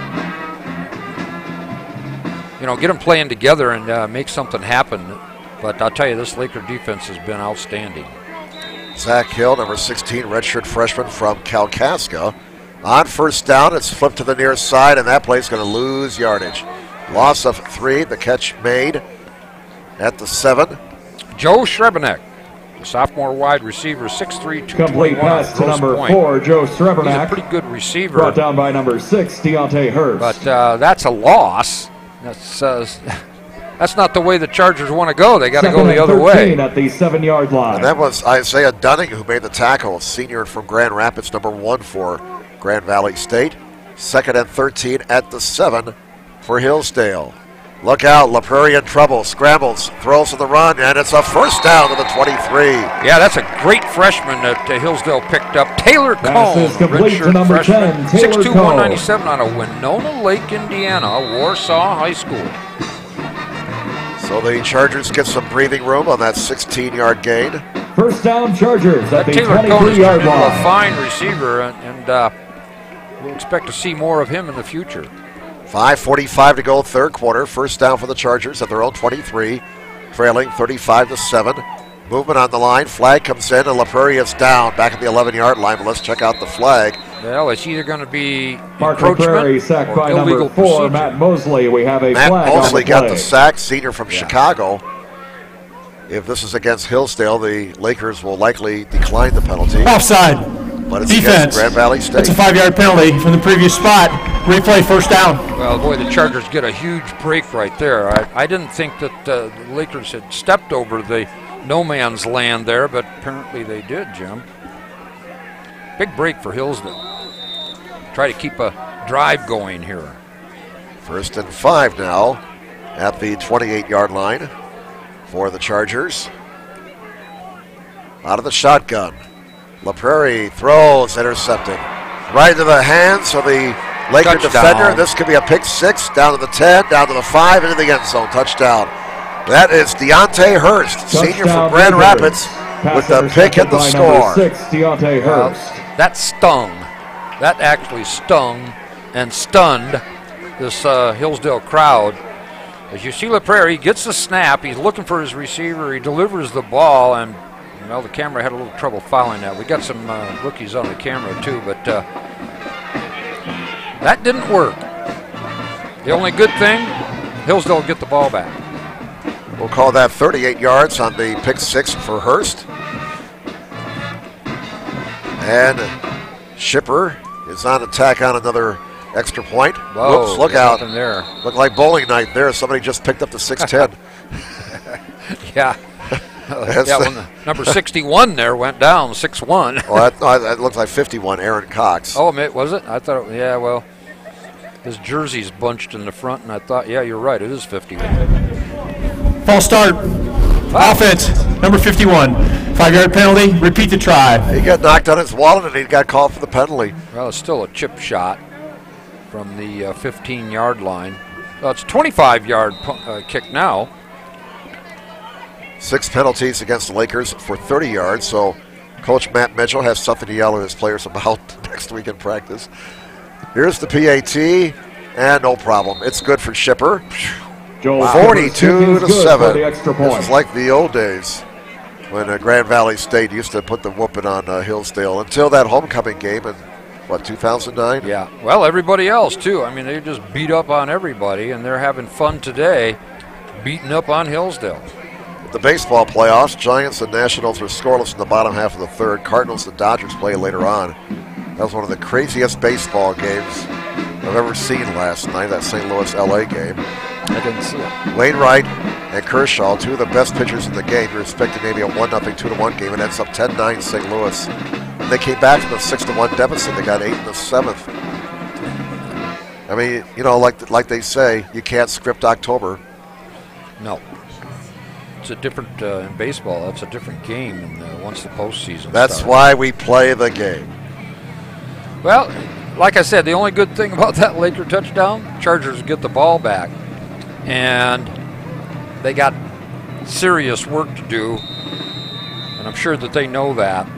get them playing together and make something happen. But I'll tell you, this Laker defense has been outstanding. Zach Hill, number 16, redshirt freshman from Kalkaska. On first down, it's flipped to the near side, and that play's going to lose yardage. Loss of 3, the catch made at the 7. Joe Srebenick, the sophomore wide receiver, 6'3", 221. Complete pass to number 4, Joe Srebenick. He's a pretty good receiver. Brought down by number 6, Deontay Hurst. But that's a loss. That's not the way the Chargers want to go. They got to go the other way. At the 7-yard line. And that was Isaiah Dunning who made the tackle, senior from Grand Rapids, number 1 for Grand Valley State. 2nd and 13 at the 7 for Hillsdale. Look out, La Prairie in trouble, scrambles, throws to the run, and it's a first down to the 23. Yeah, that's a great freshman that Hillsdale picked up. Taylor Cone, redshirt number freshman, 10, 6'2", 197 out of Winona Lake, Indiana, Warsaw High School. So the Chargers get some breathing room on that 16-yard gain. First down, Chargers at the 23-yard line. A fine receiver, and we'll expect to see more of him in the future. 5:45 to go, third quarter. First down for the Chargers at their own 23, trailing 35-7. Movement on the line. Flag comes in, and La Prairie is down back at the 11-yard line. But let's check out the flag. Well, it's either going to be Mark Prairie sacked by number 4, Matt Mosley. We have a flag on the play. Matt Mosley got the sack, senior from Chicago. If this is against Hillsdale, the Lakers will likely decline the penalty. Offside. But it's defense. Against Grand Valley State. That's a 5-yard penalty from the previous spot. Replay, first down. Well, boy, the Chargers get a huge break right there. I didn't think that the Lakers had stepped over the no man's land there, but apparently they did, Jim. Big break for Hillsdale. Try to keep a drive going here. 1st and 5 now at the 28-yard line for the Chargers. Out of the shotgun. La Prairie throws, intercepted. Right into the hands of the Laker defender. This could be a pick 6, down to the 10, down to the 5, into the end zone. Touchdown. That is Deontay Hurst, senior from Grand Rapids, with the pick and the score. 6, Deontay Hurst. That stung. That actually stung and stunned this Hillsdale crowd. As you see, La Prairie gets the snap. He's looking for his receiver. He delivers the ball, and well, the camera had a little trouble following that. We got some rookies on the camera too, but that didn't work. The only good thing, Hillsdale will get the ball back. We'll call that 38 yards on the pick 6 for Hurst. And Shipper is on attack on another Extra point. Whoa, whoops, look out. There. Looked like bowling night there. Somebody just picked up the 6'10". Yeah. Number 61 there went down, 6'1". Oh, that looked like 51, Aaron Cox. Oh, was it? I thought, yeah, well, his jersey's bunched in the front, and I thought, yeah, you're right, it is 51. False start. Offense, number 51. 5-yard penalty, repeat the try. He got knocked on his wallet, and he got called for the penalty. Well, it's still a chip shot from the 15-yard line. Well, it's a 25-yard kick now. 6 penalties against the Lakers for 30 yards, so Coach Matt Mitchell has something to yell at his players about next week in practice. Here's the PAT, and no problem. It's good for Shipper. 42-7. This is like the old days when Grand Valley State used to put the whooping on Hillsdale until that homecoming game in, 2009? Yeah. Well, everybody else, too. I mean, they just beat up on everybody, and they're having fun today beating up on Hillsdale. The baseball playoffs, Giants and Nationals are scoreless in the bottom half of the third. Cardinals and Dodgers play later on. That was one of the craziest baseball games I've ever seen last night, that St. Louis-LA game. I didn't see it. Wainwright and Kershaw, two of the best pitchers in the game. You're expecting maybe a 1-0, 2-1 game. It ends up 10-9 St. Louis. And they came back from a 6-1 deficit. They got 8 in the 7th. I mean, like they say, you can't script October. No. It's a different, in baseball, that's a different game once the postseason That's starts. why we play the game. Well, like I said, the only good thing about that Laker touchdown, Chargers get the ball back. And they got serious work to do. And I'm sure that they know that.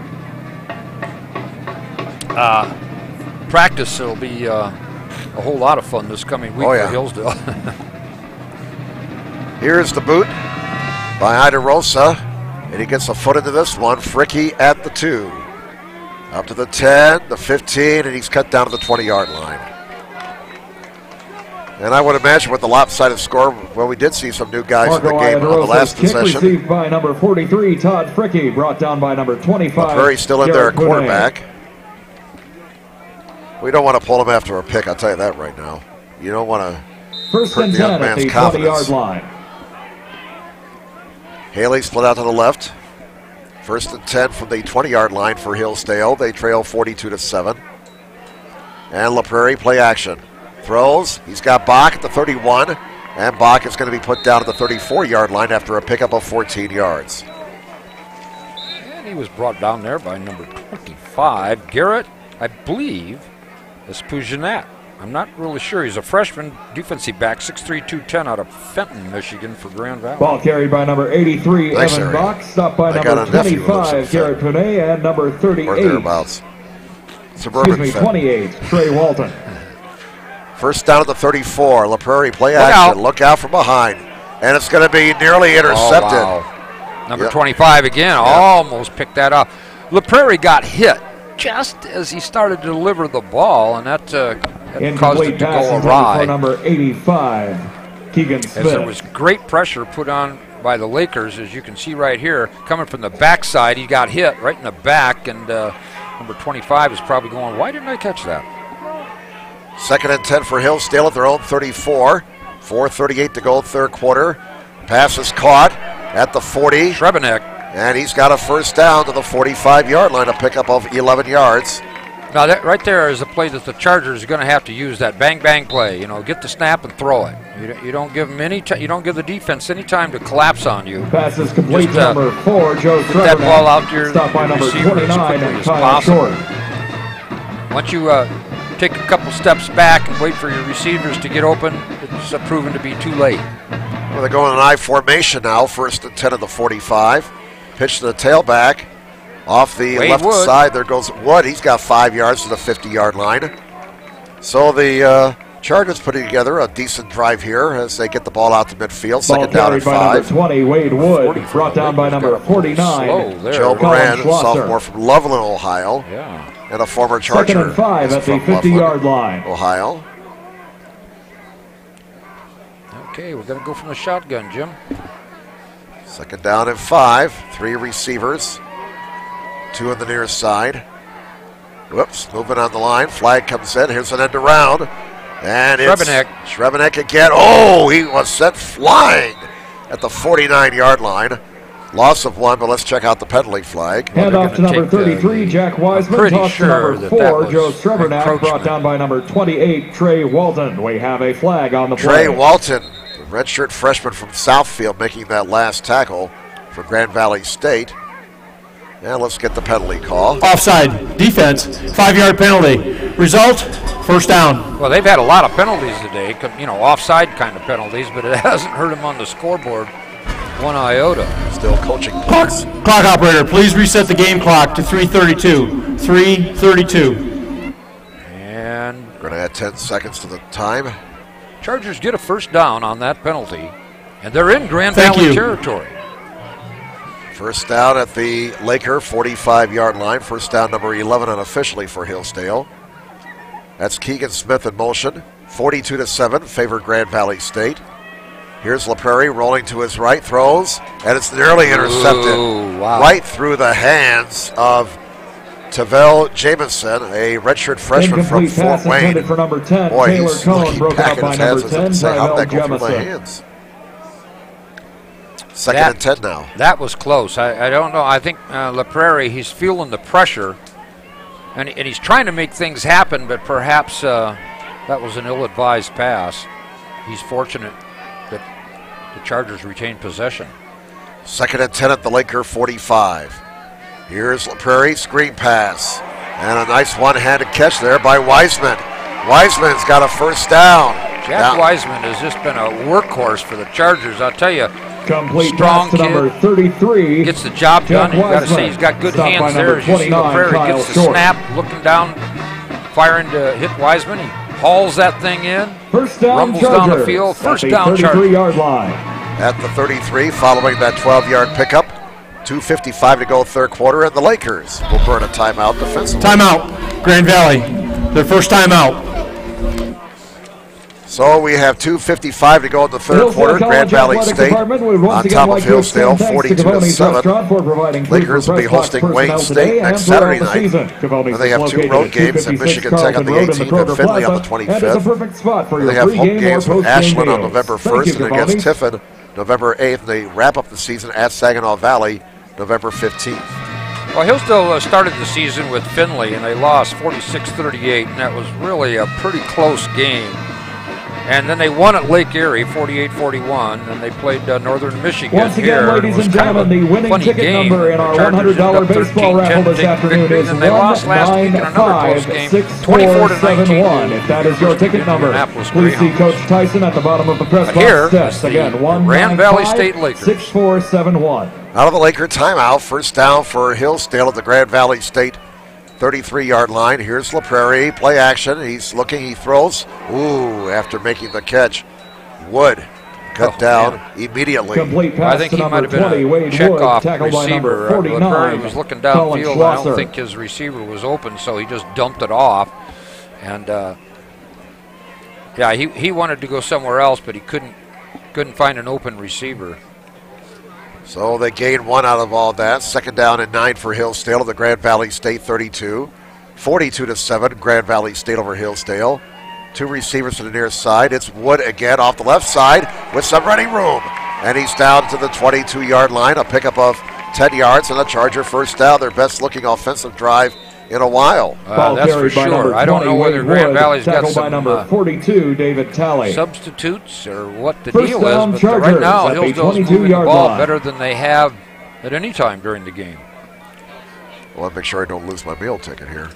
Practice will be a whole lot of fun this coming week for Hillsdale. Here's the boot by Idarosa, and he gets a foot into this one. Fricky at the 2. Up to the 10, the 15, and he's cut down to the 20-yard line. And I would imagine with the lopsided score, well, we did see some new guys in the game on the last possession. Kick received by number 43, Todd Fricky, brought down by number 25. McCurry still in there at quarterback. We don't want to pull him after a pick, I'll tell you that right now. You don't want to hurt the young man's confidence. 20-yard line. Haley split out to the left. 1st and 10 from the 20-yard line for Hillsdale. They trail 42-7. And LaPrairie play action. Throws. He's got Bach at the 31. And Bach is going to be put down at the 34-yard line after a pickup of 14 yards. And he was brought down there by number 25. Garrett, I believe, is Pujanet. I'm not really sure. He's a freshman defensive back, 6'3", 210 out of Fenton, Michigan for Grand Valley. Ball carried by number 83, Evan Bach. Stopped by number 25, Garrett Punet, and number 38. Or thereabouts. Suburban 28, Trey Walton. First down at the 34. LaPrairie play action. Look out from behind. And it's going to be nearly intercepted. Oh, wow. Number 25 again, almost picked that up. LaPrairie got hit just as he started to deliver the ball, and that caused it to go awry. For number 85, Keegan Smith. As there was great pressure put on by the Lakers, as you can see right here, coming from the backside. He got hit right in the back, and number 25 is probably going, why didn't I catch that? 2nd and 10 for Hillsdale at their own 34. 4:38 to go, third quarter. Pass is caught at the 40. Shrebenek. And he's got a first down to the 45-yard line, a pickup of 11 yards. Now, that right there is a play that the Chargers are going to have to use, that bang-bang play. Get the snap and throw it. You don't give them you don't give the defense any time to collapse on you. Pass is complete. Just, number 4, Joe Put that ball out to your Stop by number receiver 29 as quickly and as possible. Short. Once you take a couple steps back and wait for your receivers to get open, it's proven to be too late. Well, they're going in I formation now. 1st and 10 of the 45. Pitch to the tailback. Off the left side, there goes Wood. He's got 5 yards to the 50-yard line. So the Chargers putting together a decent drive here as they get the ball out to midfield. Second down and 5. Number 20, Wade Wood, brought down by number 49. Joe Moran, sophomore from Loveland, Ohio. Yeah. And a former Charger. 2nd and 5 at the 50-yard line. Ohio. Okay, we're going to go from the shotgun, Jim. 2nd down and 5. 3 receivers. 2 on the near side. Whoops, moving on the line. Flag comes in. Here's an end around. And Shrebenek again. Oh, he was sent flying at the 49-yard line. Loss of 1, but let's check out the penalty flag. Hand off to number 33, Jack Wiseman. Toss to number 4, Joe Shrebenek. Brought down by number 28, Trey Walton. We have a flag on the play. Trey Walton, the redshirt freshman from Southfield, making that last tackle for Grand Valley State. Now let's get the penalty call. Offside, defense, 5-yard penalty. Result, first down. Well, they've had a lot of penalties today, offside kind of penalties, but it hasn't hurt them on the scoreboard one iota. Still coaching points. Clock operator, please reset the game clock to 3:32. 3:32. And we're going to add 10 seconds to the time. Chargers get a first down on that penalty, and they're in Grand Valley territory. First down at the Laker 45-yard line. First down number 11 unofficially for Hillsdale. That's Keegan Smith in motion. 42-7, favor Grand Valley State. Here's LaPrairie rolling to his right, throws, and it's nearly intercepted. Ooh, wow. Right through the hands of Tavell Jamison, a redshirt freshman from Fort Wayne. For number 10, boy, Taylor he's Cohen looking broken back up by at his number hands 10, and say, how did that go Jamison. through my hands? Second and 10 now. That was close. I don't know. I think LaPrairie, he's feeling the pressure, and he's trying to make things happen, but perhaps that was an ill-advised pass. He's fortunate that the Chargers retained possession. Second and 10 at the Laker 45. Here's LaPrairie, screen pass. And a nice one-handed catch there by Wiseman. Wiseman's got a first down. Jack Wiseman has just been a workhorse for the Chargers. I'll tell you, complete strong pass to kid, number 33. Gets the job done. You've got to say he's got good hands there. As you see LaPrairie gets the snap, looking down, firing to hit Wiseman. He hauls that thing in. First down, rumbles Chargers down the field. First down, 33-yard line. At the 33, following that 12-yard pickup. 2:55 to go third quarter, and the Lakers will burn a timeout defensively. Timeout, Grand Valley. Their first timeout. So we have 2:55 to go in the third quarter. Grand Valley State on top of Hillsdale, 42-7. Lakers will be hosting Wayne State next Saturday night. And they have 2 road games at Michigan Tech on the 18th and Findlay on the 25th. And they have home games with Ashland on November 1st and against Tiffin November 8th. And they wrap up the season at Saginaw Valley November 15th. Well, Hillsdale started the season with Findlay, and they lost 46-38, and that was really a pretty close game. And then they won at Lake Erie, 48-41, and they played Northern Michigan. Once again, ladies and gentlemen, the winning ticket number in our $100 baseball raffle this afternoon is 1956471. If that is your ticket number, please see Coach Tyson at the bottom of the press box steps. Again, Grand Valley State Lakers. 6471. Out of the Laker timeout, first down for Hillsdale at the Grand Valley State 33-yard line. Here's LaPrairie, play action. He's looking, he throws. Ooh, after making the catch, Wood cut down immediately. Complete pass I think to he might have been 20, a Wade checkoff Wood, receiver. LaPrairie was looking downfield. I don't think his receiver was open, so he just dumped it off. And yeah, he wanted to go somewhere else, but he couldn't find an open receiver. So they gain 1 out of all that. Second down and 9 for Hillsdale at the Grand Valley State 32. 42-7, Grand Valley State over Hillsdale. 2 receivers to the near side. It's Wood again off the left side with some running room. And he's down to the 22-yard line. A pickup of 10 yards and a Charger first down. Their best looking offensive drive in a while. That's for sure. I don't know whether Grand Valley's got some by number 42, David Talley. substitutes or what the First deal down, is, but Chargers right now at the Hillsdale's moving the 22-yard ball line. better than they have at any time during the game. I want to make sure I don't lose my meal ticket here.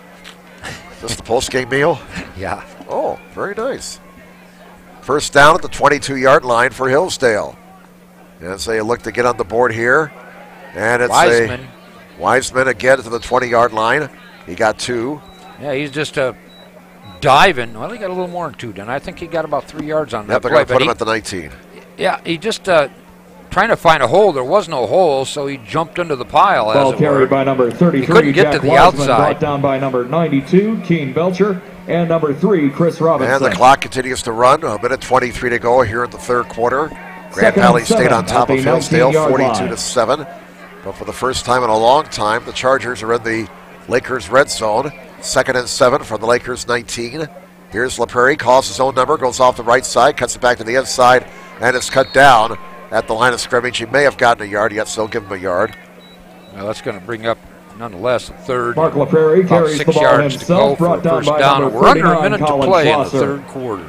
Is this the post-game meal? Yeah. Oh, very nice. First down at the 22-yard line for Hillsdale. And so you look to get on the board here. And it's Wiseman again to the 20-yard line. He got 2. Yeah, he's just diving. Well, he got a little more than 2, and I think he got about 3 yards on that they're play. going to put him at the 19. Yeah, he just trying to find a hole. There was no hole, so he jumped into the pile. Ball carried by number 33. He couldn't get to the outside. Brought down by number 92, Keen Belcher, and number 3, Chris Robinson. And the clock continues to run. A minute 23 to go here in the third quarter. Grand Valley State on top of Hillsdale, 42-7. But for the first time in a long time, the Chargers are in the Lakers red zone. 2nd and 7 from the Lakers 19. Here's LaPrairie, calls his own number, goes off the right side, cuts it back to the inside, and it's cut down at the line of scrimmage. He may have gotten a yard yet, so give him a yard. Well, that's going to bring up, nonetheless, a third. Mark LaPrairie carries 6 the ball yards himself, to go for a first down. And we're under a minute to play in the third quarter.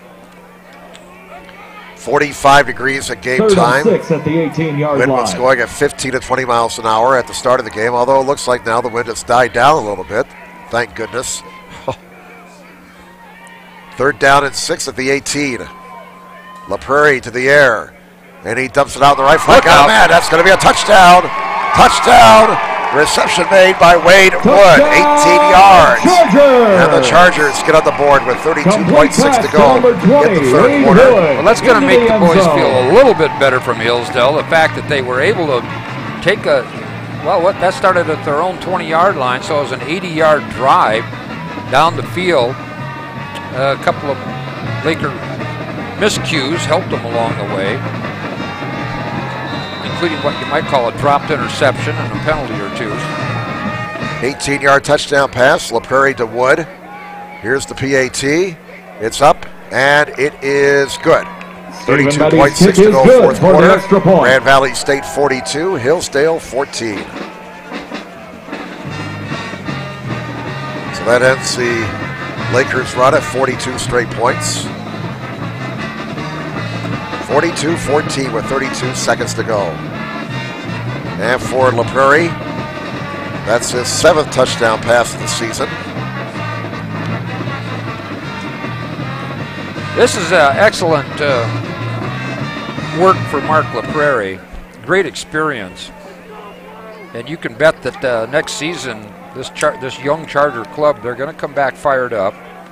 45 degrees at game time. 6 at the 18-yard line. Wind was going at 15 to 20 miles an hour at the start of the game, although it looks like now the wind has died down a little bit. Thank goodness. Third down and 6 at the 18. LaPrairie to the air, and he dumps it out in the right flank. Oh, man, that's going to be a touchdown. Touchdown. Reception made by Wade Wood, 18 yards. And the Chargers get on the board with 32.6 to go in the third quarter. Well, that's going to make the boys feel a little bit better from Hillsdale. The fact that they were able to take that started at their own 20-yard line, so it was an 80-yard drive down the field. A couple of Laker miscues helped them along the way, including what you might call a dropped interception and a penalty or two. 18-yard touchdown pass, LaPrairie to Wood. Here's the PAT. It's up, and it is good. 32.6 to go fourth quarter. Grand Valley State 42, Hillsdale 14. So that ends the Lakers run at 42 straight points. 42-14 with 32 seconds to go. And for LaPrairie, that's his 7th touchdown pass of the season. This is excellent work for Mark LaPrairie. Great experience. And you can bet that next season, this young Charger club, they're going to come back fired up.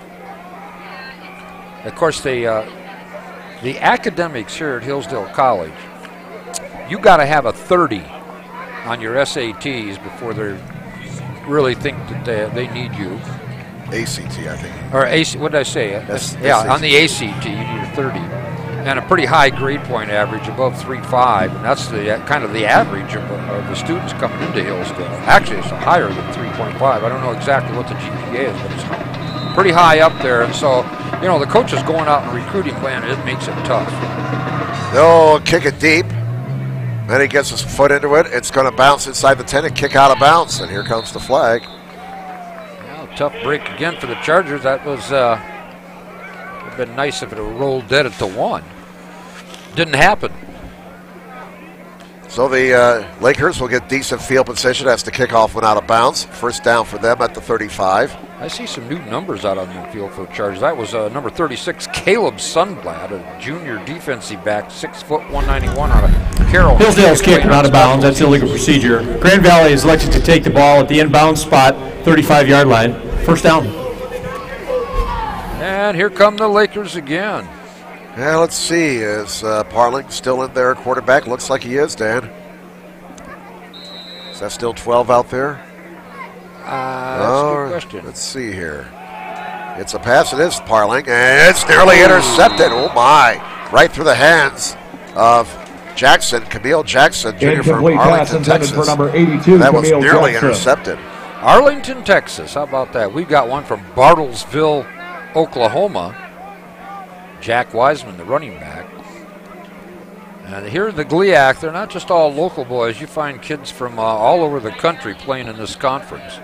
Of course, the academics here at Hillsdale College, you got to have a 30 on your SATs before they really think that they need you. ACT, I think. Or AC, what did I say? SAT. On the ACT, you need a 30. And a pretty high grade point average, above 3.5, and that's the kind of the average of the students coming into Hillsdale. Actually, it's higher than 3.5. I don't know exactly what the GPA is, but it's pretty high up there. And so, you know, the coaches going out and recruiting plan, it makes it tough. They'll kick it deep. Then he gets his foot into it. It's going to bounce inside the 10 and kick out of bounds. And here comes the flag. Well, tough break again for the Chargers. That was would have been nice if it had rolled dead at the 1. Didn't happen. So the Lakers will get decent field position as the kickoff went out of bounds. First down for them at the 35. I see some new numbers out on the field for the Chargers. That was number 36, Caleb Sundblad, a junior defensive back, 6 foot 191 out of Carroll. Hillsdale's kick out of bounds. That's illegal procedure. Grand Valley is elected to take the ball at the inbound spot, 35-yard line. First down. And here come the Lakers again. Yeah, let's see. Is Parling still in there, quarterback? Looks like he is, Dan. Is that still 12 out there? That's a good question. Let's see here. It's a pass. It is Parling, and it's nearly intercepted. Oh, my. Right through the hands of Jackson, Camille Jackson, junior from Arlington, Texas. For number 82, that was nearly intercepted. Arlington, Texas. How about that? We've got one from Bartlesville, Oklahoma. Jack Wiseman, the running back. And here in the GLIAC, they're not just all local boys. You find kids from all over the country playing in this conference.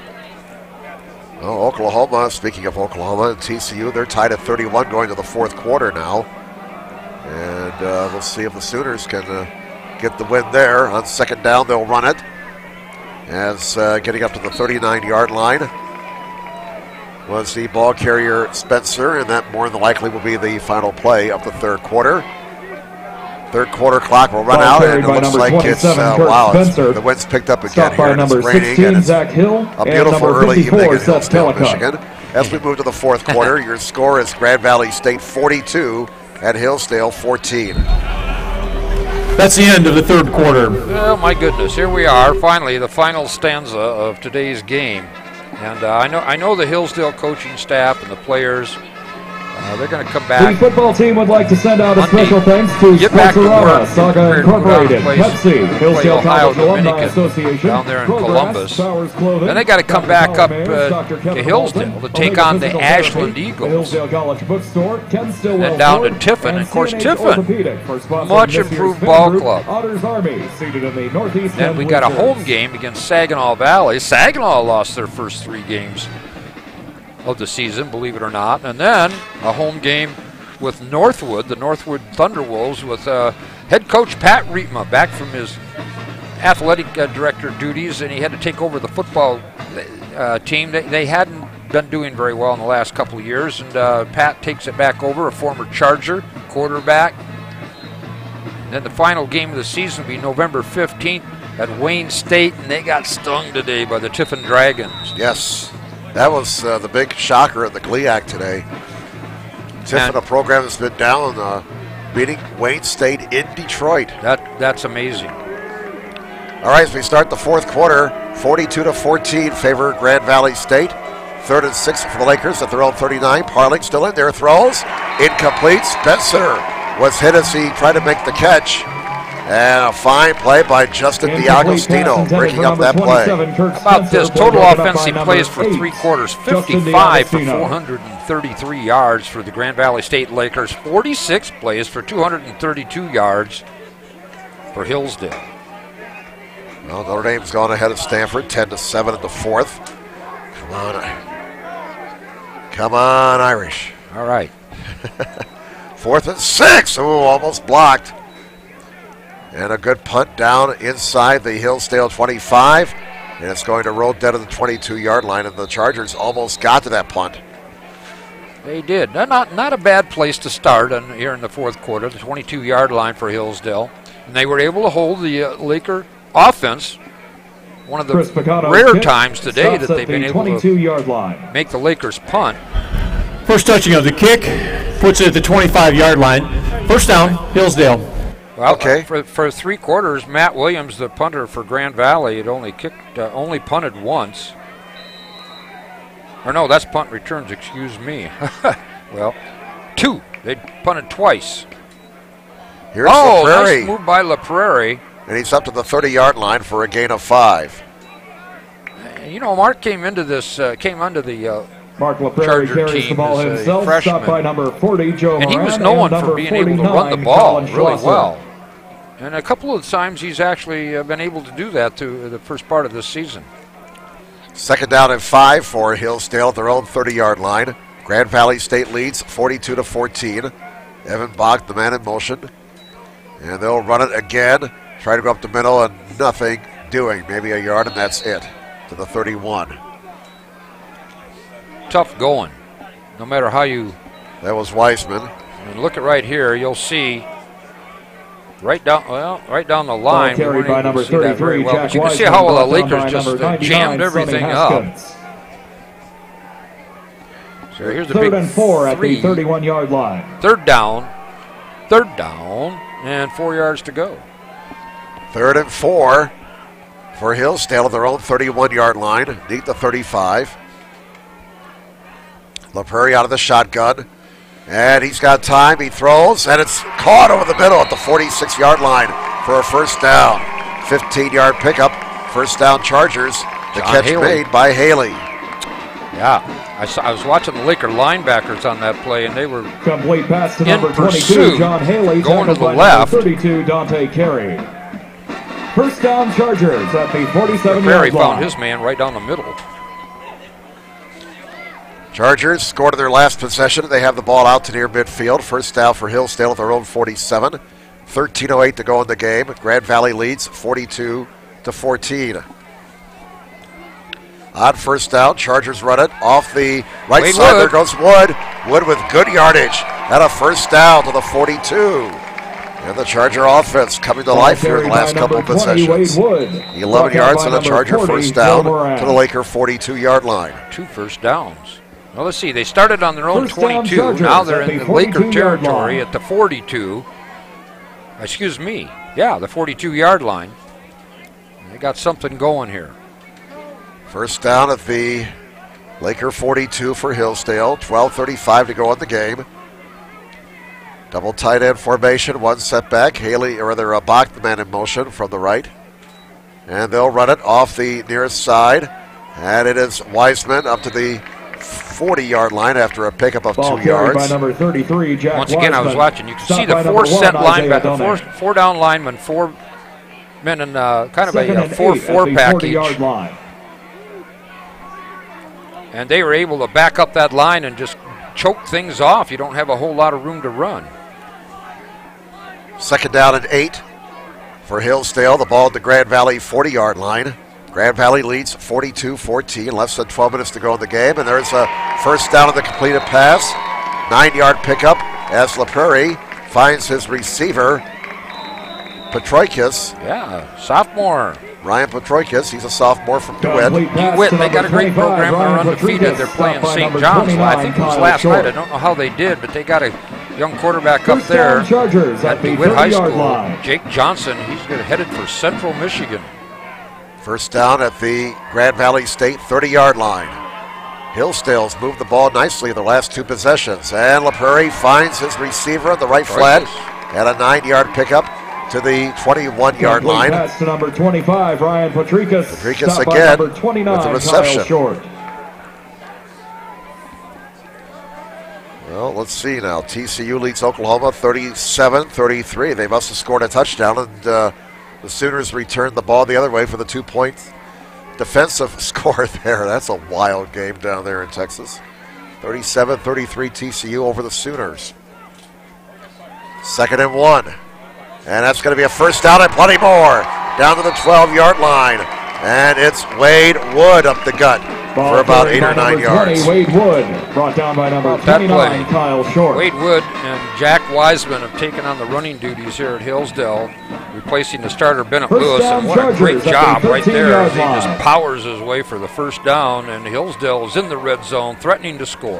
Well, Oklahoma, speaking of Oklahoma and TCU, they're tied at 31 going to the fourth quarter now. And we'll see if the Sooners can get the win there. On second down, they'll run it. As getting up to the 39-yard line was the ball carrier Spencer, and that more than likely will be the final play of the third quarter. Third quarter clock will run out, and it looks like it's, the wind's picked up again here, and it's raining, and it's Zach Hill, a beautiful early evening in Hillsdale, Michigan. As we move to the fourth quarter, your score is Grand Valley State 42 and Hillsdale 14. That's the end of the third quarter. Oh, my goodness, here we are, finally, the final stanza of today's game. And I know the Hillsdale coaching staff and the players They're going to come back. The football team would like to send out a special thanks to Sportsorama, Saga Incorporated, Pepsi, Hillsdale College Alumni Association, down there in Columbus. Then they got to come back up to Hillsdale to take on the Ashland Eagles. And down to Tiffin. And of course, Tiffin, much improved ball club. Then we got a home game against Saginaw Valley. Saginaw lost their first 3 games of the season, believe it or not. And then a home game with Northwood, the Northwood Thunderwolves, with head coach Pat Rietma back from his athletic director duties, and he had to take over the football team. They hadn't been doing very well in the last couple of years, and Pat takes it back over, a former Charger quarterback. And then the final game of the season will be November 15th at Wayne State, and they got stung today by the Tiffin Dragons. Yes. That was the big shocker at the GLIAC today. Tiffin, a program that's been down, beating Wayne State in Detroit. That's amazing. All right, as we start the fourth quarter, 42-14 favor Grand Valley State. 3rd and 6 for the Lakers at their own 39. Parling still in there, throws. Incomplete. Spencer was hit as he tried to make the catch. And a fine play by Justin DiAgostino, breaking up that play. How about this? Total offensive plays for 3 quarters, 55 for 433 yards for the Grand Valley State Lakers, 46 plays for 232 yards for Hillsdale. Well, Notre Dame's gone ahead of Stanford, 10-7 in the 4th. Come on, Irish. All right. 4th and 6. Ooh, almost blocked. And a good punt down inside the Hillsdale 25. And it's going to roll dead at the 22-yard line. And the Chargers almost got to that punt. They did. Not a bad place to start here in the 4th quarter, the 22-yard line for Hillsdale. And they were able to hold the Laker offense. One of the rare times today that they've been able to make the Lakers punt. First touching of the kick, puts it at the 25-yard line. First down, Hillsdale. Well, okay. For 3 quarters, Matt Williams, the punter for Grand Valley, had only punted once. Or no, that's punt returns, excuse me. Well, 2. They punted twice. Here's LaPrairie. Nice move by LaPrairie. And he's up to the 30-yard line for a gain of 5. You know, Mark came under the Mark LaPrairie carries the ball himself, stopped by number 40, Joe Moran, and he was known for being able to run the ball really well. And a couple of times he's actually been able to do that to the first part of this season. 2nd down and 5 for Hillsdale at their own 30-yard line. Grand Valley State leads 42-14. Evan Bach, the man in motion. And they'll run it again. Try to go up the middle and nothing doing. Maybe a yard and that's it to the 31. Tough going, no matter how you... That was Weisman. And look at right here, you'll see right down the line. Carried by number 33, well, Jack but you can see how well the Lakers just jammed everything up. So here's the 3rd and 4 at the 31-yard line. 3rd down, and 4 yards to go. 3rd and 4 for Hillsdale at their own 31-yard line, near the 35. LaPrairie out of the shotgun, and he's got time. He throws, and it's caught over the middle at the 46-yard line for a first down. 15-yard pickup, first down Chargers. The catch made by Haley. Yeah, I was watching the Laker linebackers on that play, and they were complete pass to number 22, John Haley, going to the left. 32, Dante Carey. First down Chargers at the 47-yard line. Carey found his man right down the middle. Chargers scored in their last possession. They have the ball out to near midfield. First down for Hillsdale at their own 47. 13:08 to go in the game. Grand Valley leads 42-14. On first down, Chargers run it off the right side. There goes Wood. Wood with good yardage. And a first down to the 42. And the Charger offense coming to life here in the last couple of possessions. 11 yards on the Charger first down to the Laker 42-yard line. 2 first downs. Well, let's see. They started on their own 22. Now they're in the Laker territory at the 42. Excuse me. Yeah, the 42-yard line. They got something going here. First down at the Laker 42 for Hillsdale. 12:35 to go in the game. Double tight end formation, one setback. Bach, the man in motion from the right. And they'll run it off the nearest side. And it is Wiseman up to the 40-yard line after a pickup of 2 yards. By number 33, Jack Once again, I was watching. You can see the 4 set linebacker, the four down linemen, 4 men in kind of a 4-4 package. And they were able to back up that line and just choke things off. You don't have a whole lot of room to run. 2nd down and 8 for Hillsdale. The ball at the Grand Valley 40-yard line. Grand Valley leads 42-14. Less than 12 minutes to go in the game. And there's a first down on the completed pass. 9-yard pickup as LaPrairie finds his receiver, Petroikis. Yeah, sophomore. Ryan Petroikis, he's a sophomore from DeWitt. DeWitt, they got a great program. They're undefeated. They're playing St. John's. I think it was last night. I don't know how they did, but they got a young quarterback up there at DeWitt High School. Jake Johnson, he's headed for Central Michigan. First down at the Grand Valley State 30-yard line. Hillsdale's moved the ball nicely the last 2 possessions. And LaPrairie finds his receiver on the right flat at a 9-yard pickup to the 21-yard line. Pass to number 25, Ryan Petroikis. Petroikis again with the reception. Well, let's see now. TCU leads Oklahoma 37-33. They must have scored a touchdown, and the Sooners returned the ball the other way for the 2-point defensive score there. That's a wild game down there in Texas. 37-33 TCU over the Sooners. 2nd and 1. And that's going to be a first down and plenty more. Down to the 12-yard line. And it's Wade Wood up the gut for about 8 or 9 yards. 20, Wade Wood, brought down by number 29, Kyle Short. Wade Wood and Jack Wiseman have taken on the running duties here at Hillsdale, replacing the starter Bennett Lewis. And what a great job right there. He just powers his way for the first down, and Hillsdale is in the red zone, threatening to score.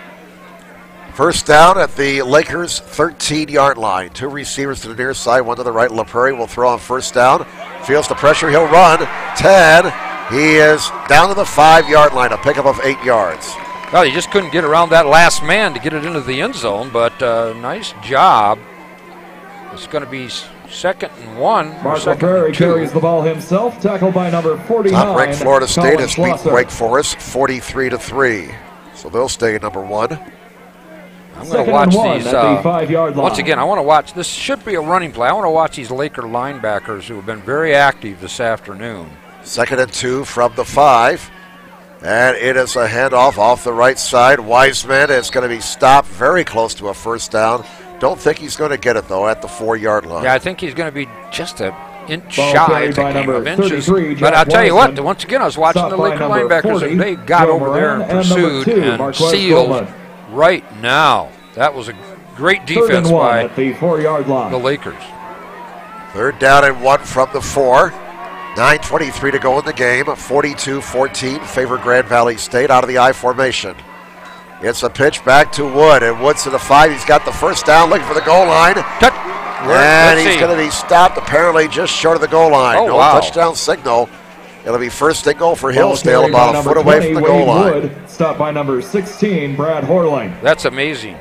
First down at the Lakers' 13-yard line. 2 receivers to the near side, 1 to the right. LaPrairie will throw on first down. Feels the pressure, he'll run. 10. He is down to the 5-yard line, a pickup of 8 yards. Well, he just couldn't get around that last man to get it into the end zone, but nice job. It's going to be 2nd and 1. Mark LaPrairie carries the ball himself, tackled by number 49. Top-ranked Florida State has beaten Wake Forest 43-3. So they'll stay at number 1. I'm going to watch these. The 5-yard line. Once again, I want to watch. This should be a running play. I want to watch these Laker linebackers who have been very active this afternoon. 2nd and 2 from the 5. And it is a handoff off the right side. Wiseman is going to be stopped very close to a first down. Don't think he's going to get it, though, at the 4-yard line. Yeah, I think he's going to be just an inch shy of inches. But I'll tell you what, once again, I was watching the Laker linebackers, and they got over there and pursued and sealed right now. That was a great defense by the 4-yard line. The Lakers. 3rd down and 1 from the 4. 9:23 to go in the game. 42-14 favor Grand Valley State out of the I formation. It's a pitch back to Wood, and Wood's to the 5. He's got the first down, looking for the goal line. And he's going to be stopped apparently just short of the goal line. No touchdown signal. It'll be 1st and goal for Hillsdale, about a foot away from the goal line. Wood, stopped by number 16, Brad Horling. That's amazing.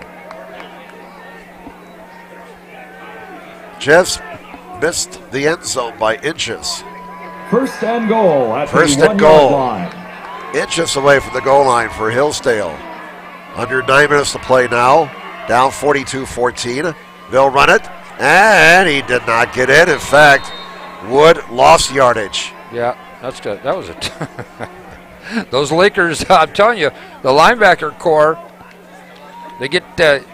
Just missed the end zone by inches. 1st and goal at the 1-yard line. Inches away from the goal line for Hillsdale. Under 9 minutes to play now. Down 42-14. They'll run it. And he did not get in. In fact, Wood lost yardage. Yeah, that's good. That was it. Those Lakers, I'm telling you, the linebacker core, they get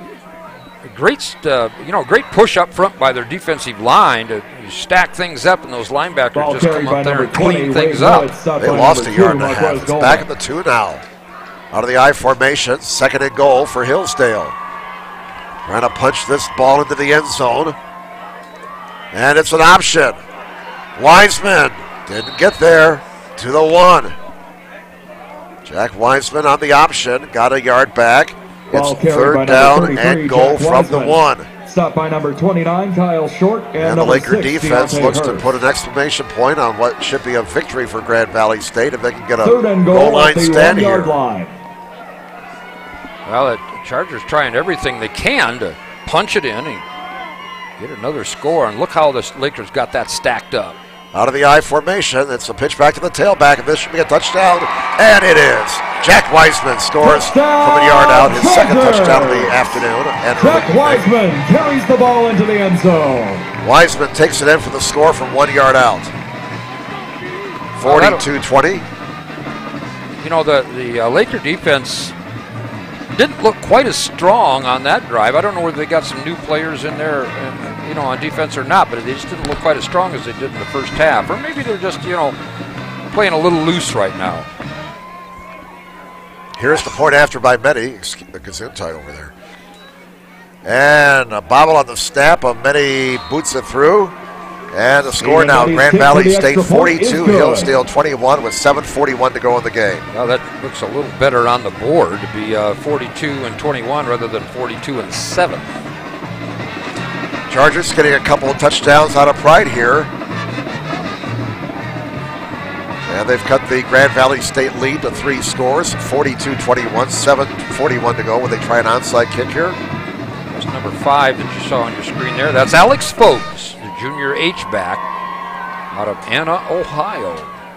great push up front by their defensive line to stack things up, and those linebackers just come up there and clean things up. They lost a yard and a half. It's back at the 2 now. Out of the I formation, 2nd and goal for Hillsdale. Trying to punch this ball into the end zone. And it's an option. Wiseman didn't get there to the 1. Jack Wiseman on the option, got a yard back. It's 3rd down and goal from the 1. Stopped by number 29, Kyle Short, and the Laker defense looks to put an exclamation point on what should be a victory for Grand Valley State if they can get a goal line stand here. Well, the Chargers trying everything they can to punch it in and get another score. And look how the Lakers got that stacked up. Out of the I formation, it's a pitch back to the tailback, and this should be a touchdown, and it is. Jack Wiseman scores from a yard out, his second touchdown of the afternoon. And Jack Wiseman carries the ball into the end zone. Wiseman takes it in for the score from 1 yard out. 42-20. You know, the Laker defense didn't look quite as strong on that drive. I don't know whether they got some new players in there, you know, on defense or not, but they just didn't look quite as strong as they did in the first half. Or maybe they're just, you know, playing a little loose right now. Here's the point after by Medi. The Gesundheit over there. And a bobble on the snap of Medi boots it through. And the score now, Grand Valley State 42, Hillsdale 21 with 7:41 to go in the game. Well, that looks a little better on the board to be 42-21 rather than 42-7. Chargers getting a couple of touchdowns out of pride here. And they've cut the Grand Valley State lead to 3 scores, 42-21, 7:41 to go when they try an onside kick here. That's number 5 that you saw on your screen there. That's Alex Foakes, the junior H-back out of Anna, Ohio.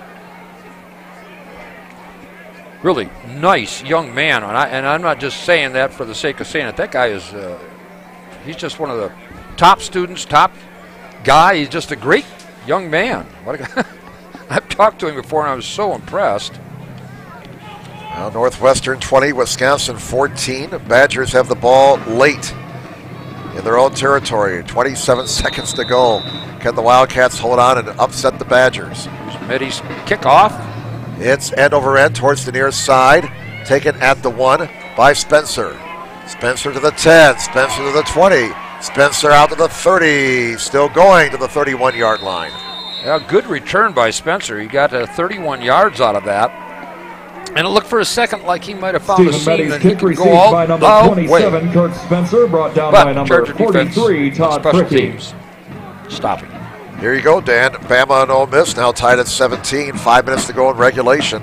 Really nice young man, and I'm not just saying that for the sake of saying it. That guy is, he's just one of the top students, top guy. He's just a great young man. What a guy. I've talked to him before, and I was so impressed. Well, Northwestern 20, Wisconsin 14. Badgers have the ball late in their own territory. 27 seconds to go. Can the Wildcats hold on and upset the Badgers? Medi's kickoff. It's end over end towards the near side. Taken at the 1 by Spencer. Spencer to the 10. Spencer to the 20. Spencer out to the 30. Still going to the 31-yard line. Yeah, good return by Spencer. He got 31 yards out of that. And it looked for a second like he might have found a seam and he could go all by number 27, Kirk Spencer, brought down by number 43, Todd Fricky. Stopping. Here you go, Dan. Bama and Ole Miss now tied at 17. 5 minutes to go in regulation.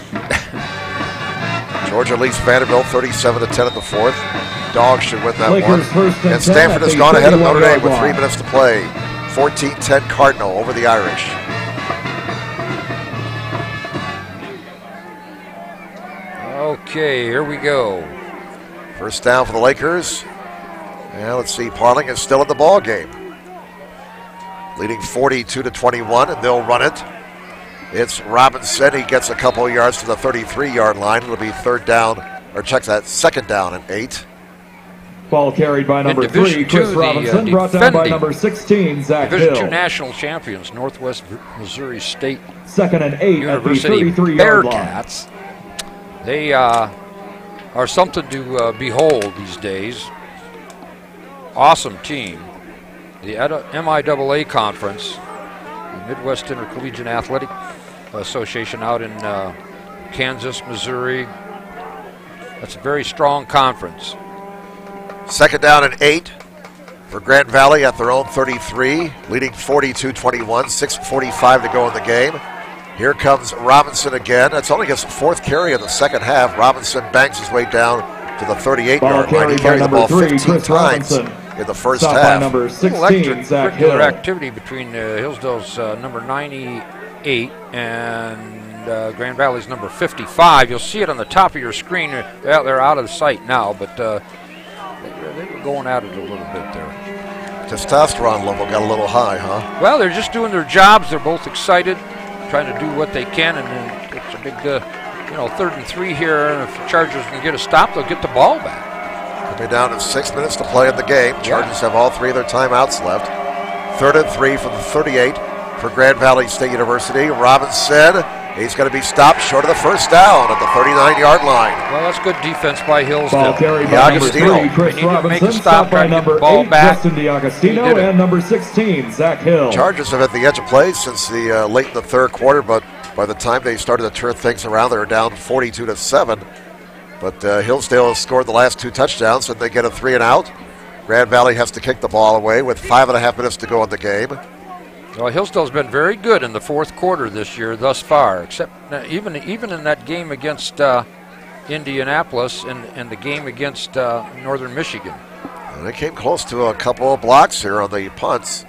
Georgia leads Vanderbilt 37-10 at the 4th. Dogs should win that one. And Stanford has gone ahead of Notre Dame with 3 minutes to play. 14-10 Cardinal over the Irish. Okay, here we go. First down for the Lakers. And let's see, Parling is still in the ball game. Leading 42-21, and they'll run it. It's Robinson. He gets a couple of yards to the 33-yard line. It'll be second down and 8. Ball carried by number 3, Chris Robinson, brought down by number 16, Zach Hill. Division II national champions, Northwest Missouri State second and 8 University at the 33-yard line. Bearcats. They are something to behold these days. Awesome team. The MIAA Conference, the Midwest Intercollegiate Athletic Association out in Kansas, Missouri. That's a very strong conference. Second down and 8 for Grand Valley at their own 33, leading 42-21, 6:45 to go in the game. Here comes Robinson again. That's only his 4th carry of the second half. Robinson bangs his way down to the 38-yard line. He carried the ball 15 times in the first half. Number 16, Zach Hill. Activity between Hillsdale's number 98 and Grand Valley's number 55. You'll see it on the top of your screen. They're out of sight now, but they were going at it a little bit there. Testosterone level got a little high, huh? Well, they're just doing their jobs. They're both excited, trying to do what they can, and then it's a big, 3rd and 3 here. And if the Chargers can get a stop, they'll get the ball back. They're down to 6 minutes to play in the game. Chargers have all 3 of their timeouts left. 3rd and 3 from the 38 for Grand Valley State University. Robinson, he's going to be stopped short of the first down at the 39-yard line. Well, that's good defense by Hillsdale. Ball carried by number 3, Chris Robinson, stopped by number 8, Justin DiAgostino, and number 16, Zach Hill. Chargers have at the edge of play since the late in the 3rd quarter, but by the time they started to turn things around, they were down 42-7. But Hillsdale has scored the last 2 touchdowns, and they get a 3 and out. Grand Valley has to kick the ball away with 5.5 minutes to go in the game. Well, Hillsdale's been very good in the fourth quarter this year thus far, except even in that game against Indianapolis and the game against Northern Michigan. And they came close to a couple of blocks here on the punts.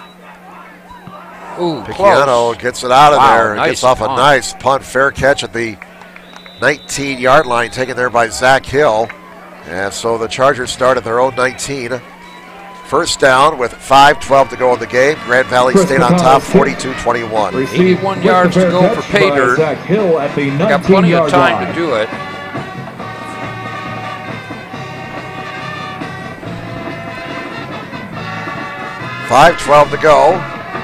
Ooh, Picciano gets it out of there. Nice gets off punt. a nice punt. Fair catch at the 19-yard line, taken there by Zach Hill. And so the Chargers start at their own 19. First down with 5:12 to go in the game. Grand Valley stayed on top, 42-21. 81 yards to go for pay dirt. Got plenty of time to do it. $5:12 to go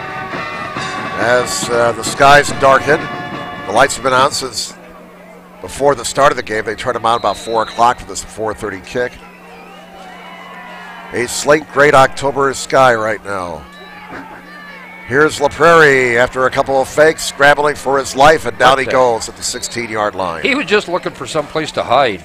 as the skies darken. The lights have been on since before the start of the game. They turned them on about 4 o'clock for this 4:30 kick. A slate great October sky right now. Here's LaPrairie after a couple of fakes, scrambling for his life, and down he goes at the 16-yard line. He was just looking for some place to hide.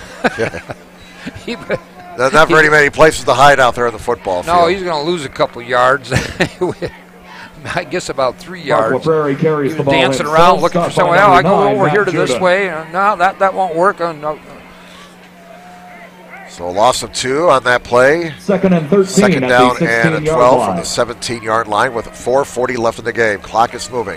There's not very many places to hide out there in the football field. No, he's going to lose a couple yards. I guess about 3 yards. LaPrairie carries he the was ball dancing around looking for someone. Well, I go over here to this way. No, that won't work. No. So a loss of 2 on that play. Second and 13. Second down and a 12 line. from the 17-yard line with 4:40 left in the game. Clock is moving.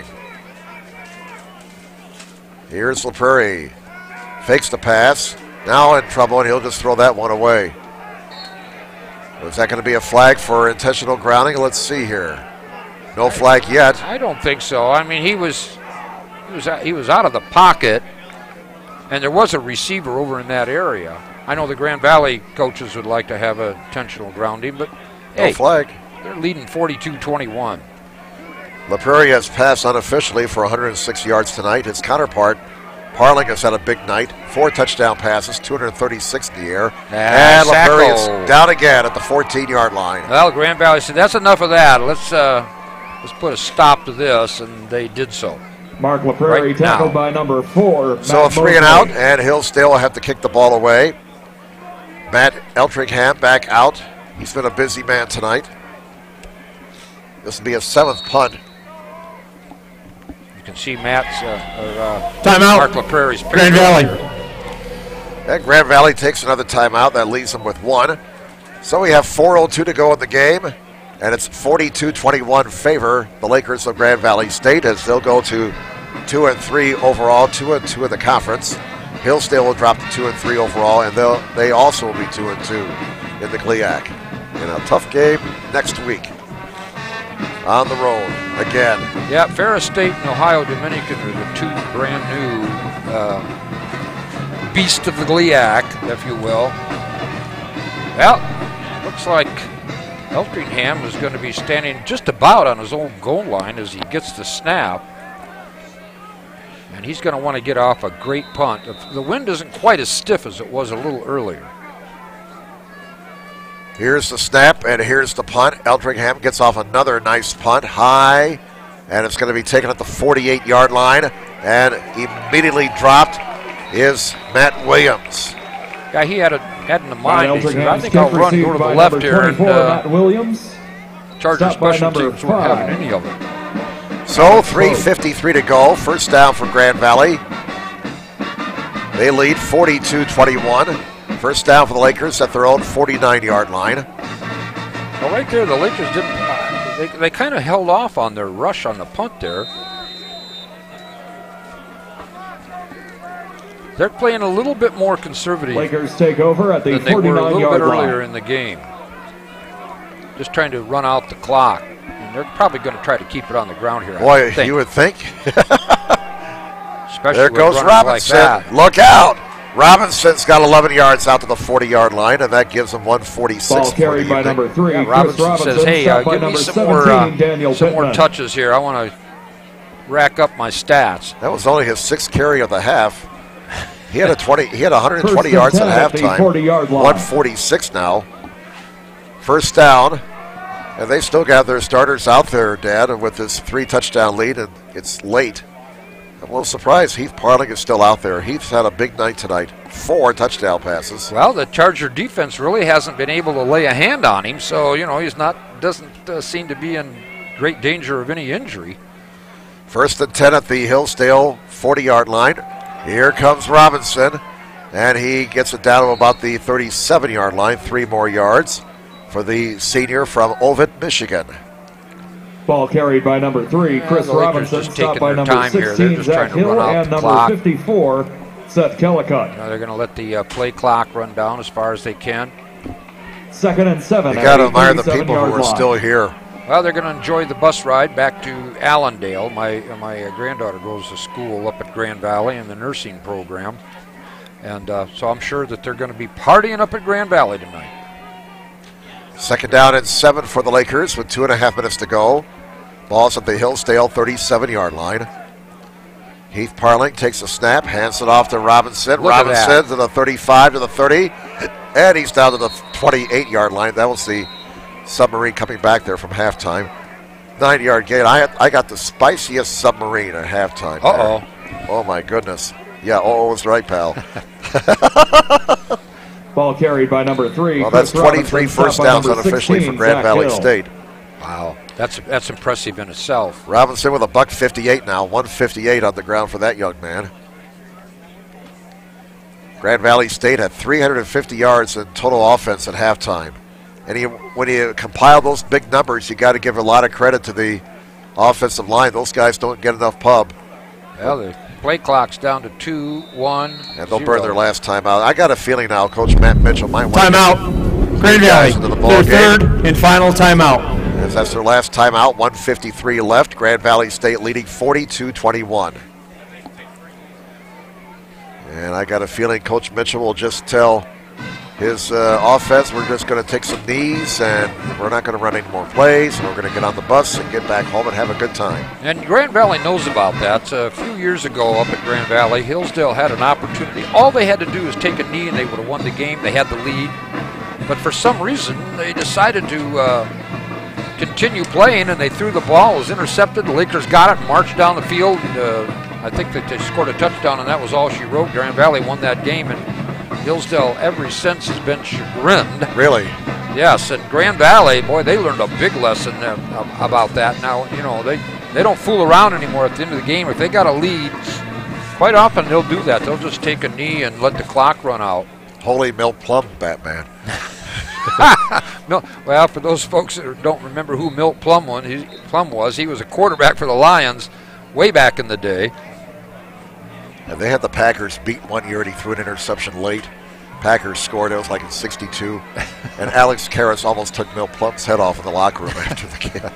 Here's LaPrairie. Fakes the pass. Now in trouble, and he'll just throw that one away. Is that going to be a flag for intentional grounding? Let's see here. No flag yet. I don't think so. I mean, he was out of the pocket, and there was a receiver over in that area. I know the Grand Valley coaches would like to have a intentional grounding, but no flag. They're leading 42-21. LaPrairie has passed unofficially for 106 yards tonight. His counterpart, Parling, has had a big night. 4 touchdown passes, 236 in the air. And LaPrairie is down again at the 14-yard line. Well, Grand Valley said, that's enough of that. Let's put a stop to this, and they did so. Mark LaPrairie tackled by number 4. So a 3 and out, and Hillsdale will have to kick the ball away. Matt Eltringham back out. He's been a busy man tonight. This will be a 7th punt. You can see Matt's timeout. Mark LaPrairie's picture. Grand Valley. And Grand Valley takes another timeout. That leaves them with 1. So we have 4:02 to go in the game, and it's 42-21 favor the Lakers of Grand Valley State as they'll go to 2-3 overall, 2-2 in the conference. Hillsdale will drop to 2-3 overall, and they also will be 2-2 in the GLIAC. In a tough game next week on the road again. Yeah, Ferris State and Ohio Dominican are the 2 brand new beasts of the GLIAC, if you will. Well, looks like Eltringham is going to be standing just about on his own goal line as he gets the snap. And he's going to want to get off a great punt. The wind isn't quite as stiff as it was a little earlier. Here's the snap, and here's the punt. Eltringham gets off another nice punt, high, and it's going to be taken at the 48-yard line. And immediately dropped is Matt Williams. Yeah, he had in the mind. He said, I think I'll run, go to the left here, and Chargers special teams weren't having any of it. So 3:53 to go. First down for Grand Valley. They lead 42-21. First down for the Lakers at their own 49-yard line. Well, right there, the Lakers didn't. They kind of held off on their rush on the punt there. They're playing a little bit more conservative. Lakers take over at the 49-yard line. Than they were a little bit earlier in the game. Just trying to run out the clock. And they're probably going to try to keep it on the ground here. Boy, you would think. Especially there goes Robinson. Like look out. Robinson's got 11 yards out to the 40-yard line, and that gives him 146. Ball carried by number 3. Yeah, Robinson says, hey, give me some more touches here. I want to rack up my stats. That was only his 6th carry of the half. He had 120 yards at halftime. 146 now. First down. And they still got their starters out there, Dad, with this 3-touchdown lead, and it's late. I'm a little surprised Heath Parling is still out there. Heath's had a big night tonight. 4 touchdown passes. Well, the Charger defense really hasn't been able to lay a hand on him, so, he's doesn't seem to be in great danger of any injury. 1st and 10 at the Hillsdale 40-yard line. Here comes Robinson, and he gets it down to about the 37-yard line. 3 more yards for the senior from Ovid, Michigan. Ball carried by number 3, Chris Robinson, stopped by number 16, Zach Hill, and number 54, Seth Kellicott. They're going to let the play clock run down as far as they can. 2nd and 7. You got to admire the people who are still here. Well, they're going to enjoy the bus ride back to Allendale. My granddaughter goes to school up at Grand Valley in the nursing program. And so I'm sure that they're going to be partying up at Grand Valley tonight. 2nd down and 7 for the Lakers with 2.5 minutes to go. Ball's at the Hillsdale 37-yard line. Heath Parling takes a snap, hands it off to Robinson. Robinson to the 35, to the 30, and he's down to the 28-yard line. That was the Submarine coming back there from halftime. 9-yard gain. I got the spiciest Submarine at halftime. Uh-oh. Oh, my goodness. Yeah, was right, pal. Ball carried by number 3. Well, that's 23 first downs unofficially for Grand Valley State. Wow, that's impressive in itself. Robinson with a $158 now, 158 on the ground for that young man. Grand Valley State had 350 yards in total offense at halftime. And when you compile those big numbers, you got to give a lot of credit to the offensive line. Those guys don't get enough pub. Well, the play clock's down to 2, 1, and they'll burn their last timeout. I got a feeling now Coach Matt Mitchell might want timeout. Grand Valley, into the ball their game. third and final timeout. As that's their last timeout, 1:53 left. Grand Valley State leading 42-21. And I got a feeling Coach Mitchell will just tell his offense, we're just going to take some knees and we're not going to run any more plays. And we're going to get on the bus and get back home and have a good time. And Grand Valley knows about that. A few years ago up at Grand Valley, Hillsdale had an opportunity. All they had to do was take a knee and they would have won the game. They had the lead. But for some reason, they decided to continue playing, and they threw the ball. It was intercepted. The Lakers got it and marched down the field. I think that they scored a touchdown, and that was all she wrote. Grand Valley won that game, and Hillsdale ever since has been chagrined. Really? Yes, and Grand Valley, boy, they learned a big lesson about that. Now, they don't fool around anymore at the end of the game. If they got a lead, quite often they'll do that. They'll just take a knee and let the clock run out. Holy Milt Plum, Batman. Well, for those folks that don't remember who Milt Plum was, he was a quarterback for the Lions way back in the day. And they had the Packers beat one year, and he threw an interception late. Packers scored. It was like in 62. And Alex Karras almost took Milt Plum's head off in the locker room after the game.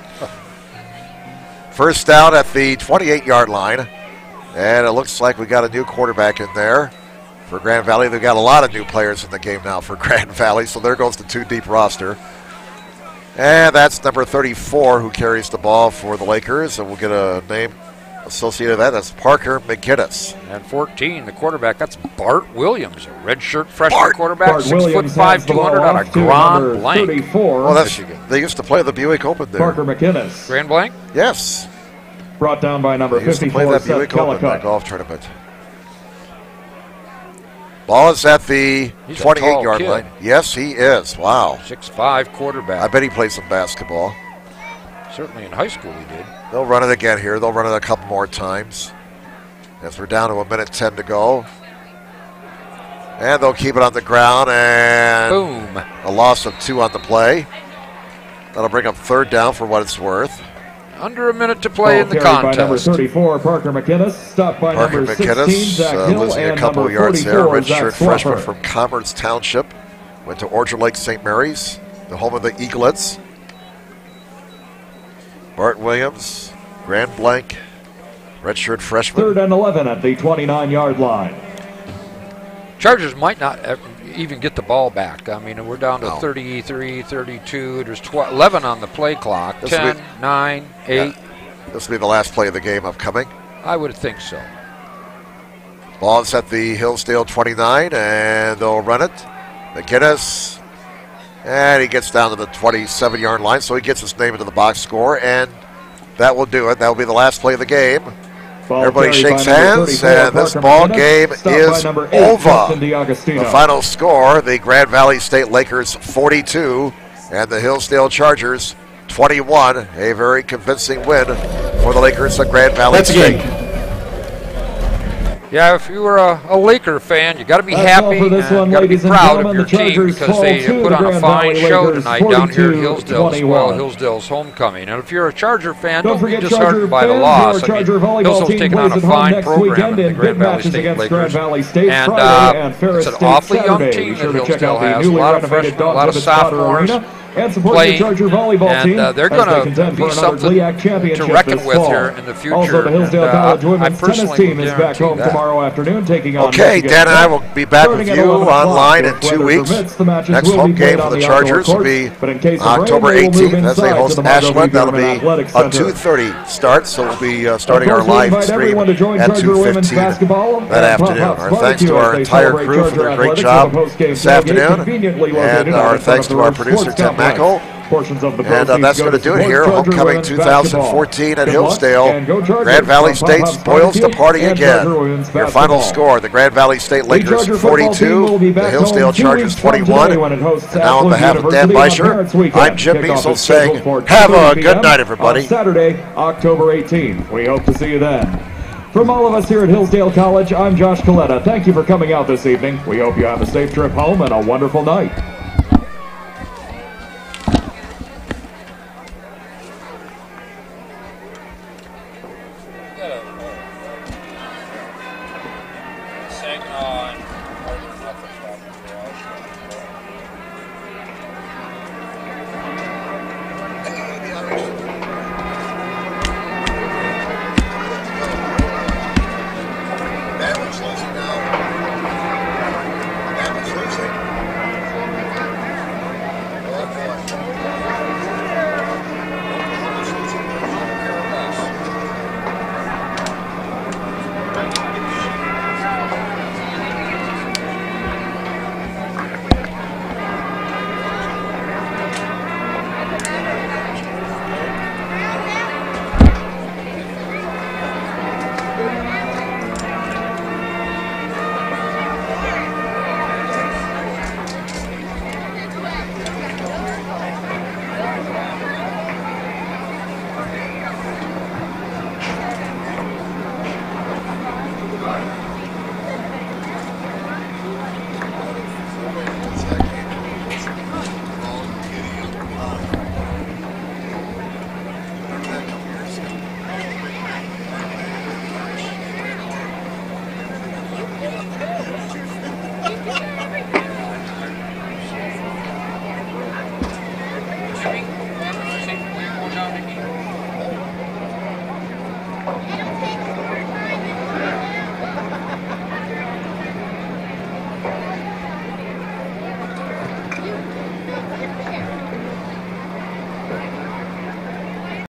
First down at the 28-yard line. And it looks like we got a new quarterback in there. For Grand Valley, they've got a lot of new players in the game now for Grand Valley, so there goes the 2-deep roster. And that's number 34 who carries the ball for the Lakers, and we'll get a name associated with that. That's Parker McGinnis. And 14, the quarterback, that's Bart Williams, a redshirt freshman quarterback, 6'5", 200 out of Grand Blanc. Well, they used to play the Buick Open there. Parker McGinnis. Grand Blanc? Yes. Brought down by number 54, used to play that Buick Open, that golf tournament. Ball is at the 28-yard line. Yes, he is. Wow. 6'5" quarterback. I bet he played some basketball. Certainly in high school he did. They'll run it again here. They'll run it a couple more times. As we're down to 1:10 to go. And they'll keep it on the ground. And boom. A loss of 2 on the play. That'll bring up 3rd down for what it's worth. Under a minute to play in the contest. By number 34, Parker McGinnis. Stopped by number 16, Zach Hill, losing and a couple number yards 44, there. Redshirt freshman Swapper. from Commerce Township. Went to Orchard Lake St. Mary's, the home of the Eaglets. Bart Williams, Grand Blanc, redshirt freshman. 3rd and 11 at the 29-yard line. Chargers might not even get the ball back. I mean, we're down to 33, 32. There's 11 on the play clock. 10, 9, 8. Yeah. This will be the last play of the game upcoming. I would think so. Ball is at the Hillsdale 29, and they'll run it. McGinnis, and he gets down to the 27-yard line, so he gets his name into the box score, and that will do it. That will be the last play of the game. Everybody shakes hands, and this ball game is over. The final score, the Grand Valley State Lakers 42 and the Hillsdale Chargers 21. A very convincing win for the Lakers of Grand Valley State. Yeah, if you were a Laker fan, you got to be happy and got to be proud of your team because they put on a fine show tonight down here at Hillsdale as well, Hillsdale's homecoming. And if you're a Charger fan, don't be disheartened by the loss. I mean, Hillsdale's taking on a fine program in the Grand Valley State Lakers. And it's an awfully young team that Hillsdale has, a lot of freshmen, a lot of sophomores playing, and they're going to be something to reckon with here in the future. Also, the Hillsdale College women's tennis team is back home tomorrow afternoon, taking on. Okay, Dan and I will be back with you online in 2 weeks. Next home game for the Chargers will be October 18th as they host Ashland. That'll be a 2:30 start, so we'll be starting our live stream at 2:15 that afternoon. Our thanks to our entire crew for their great job this afternoon, and our thanks to our producer, Tim Mackel. And that's going to do it here. Homecoming 2014 at Hillsdale. Grand Valley State spoils the party again. Your final score, the Grand Valley State Lakers 42, the Hillsdale Chargers 21. And now on behalf of Dan Beischer, I'm Jim Measles saying, have a good night, everybody. Saturday, October 18th. We hope to see you then. From all of us here at Hillsdale College, I'm Josh Coletta. Thank you for coming out this evening. We hope you have a safe trip home and a wonderful night.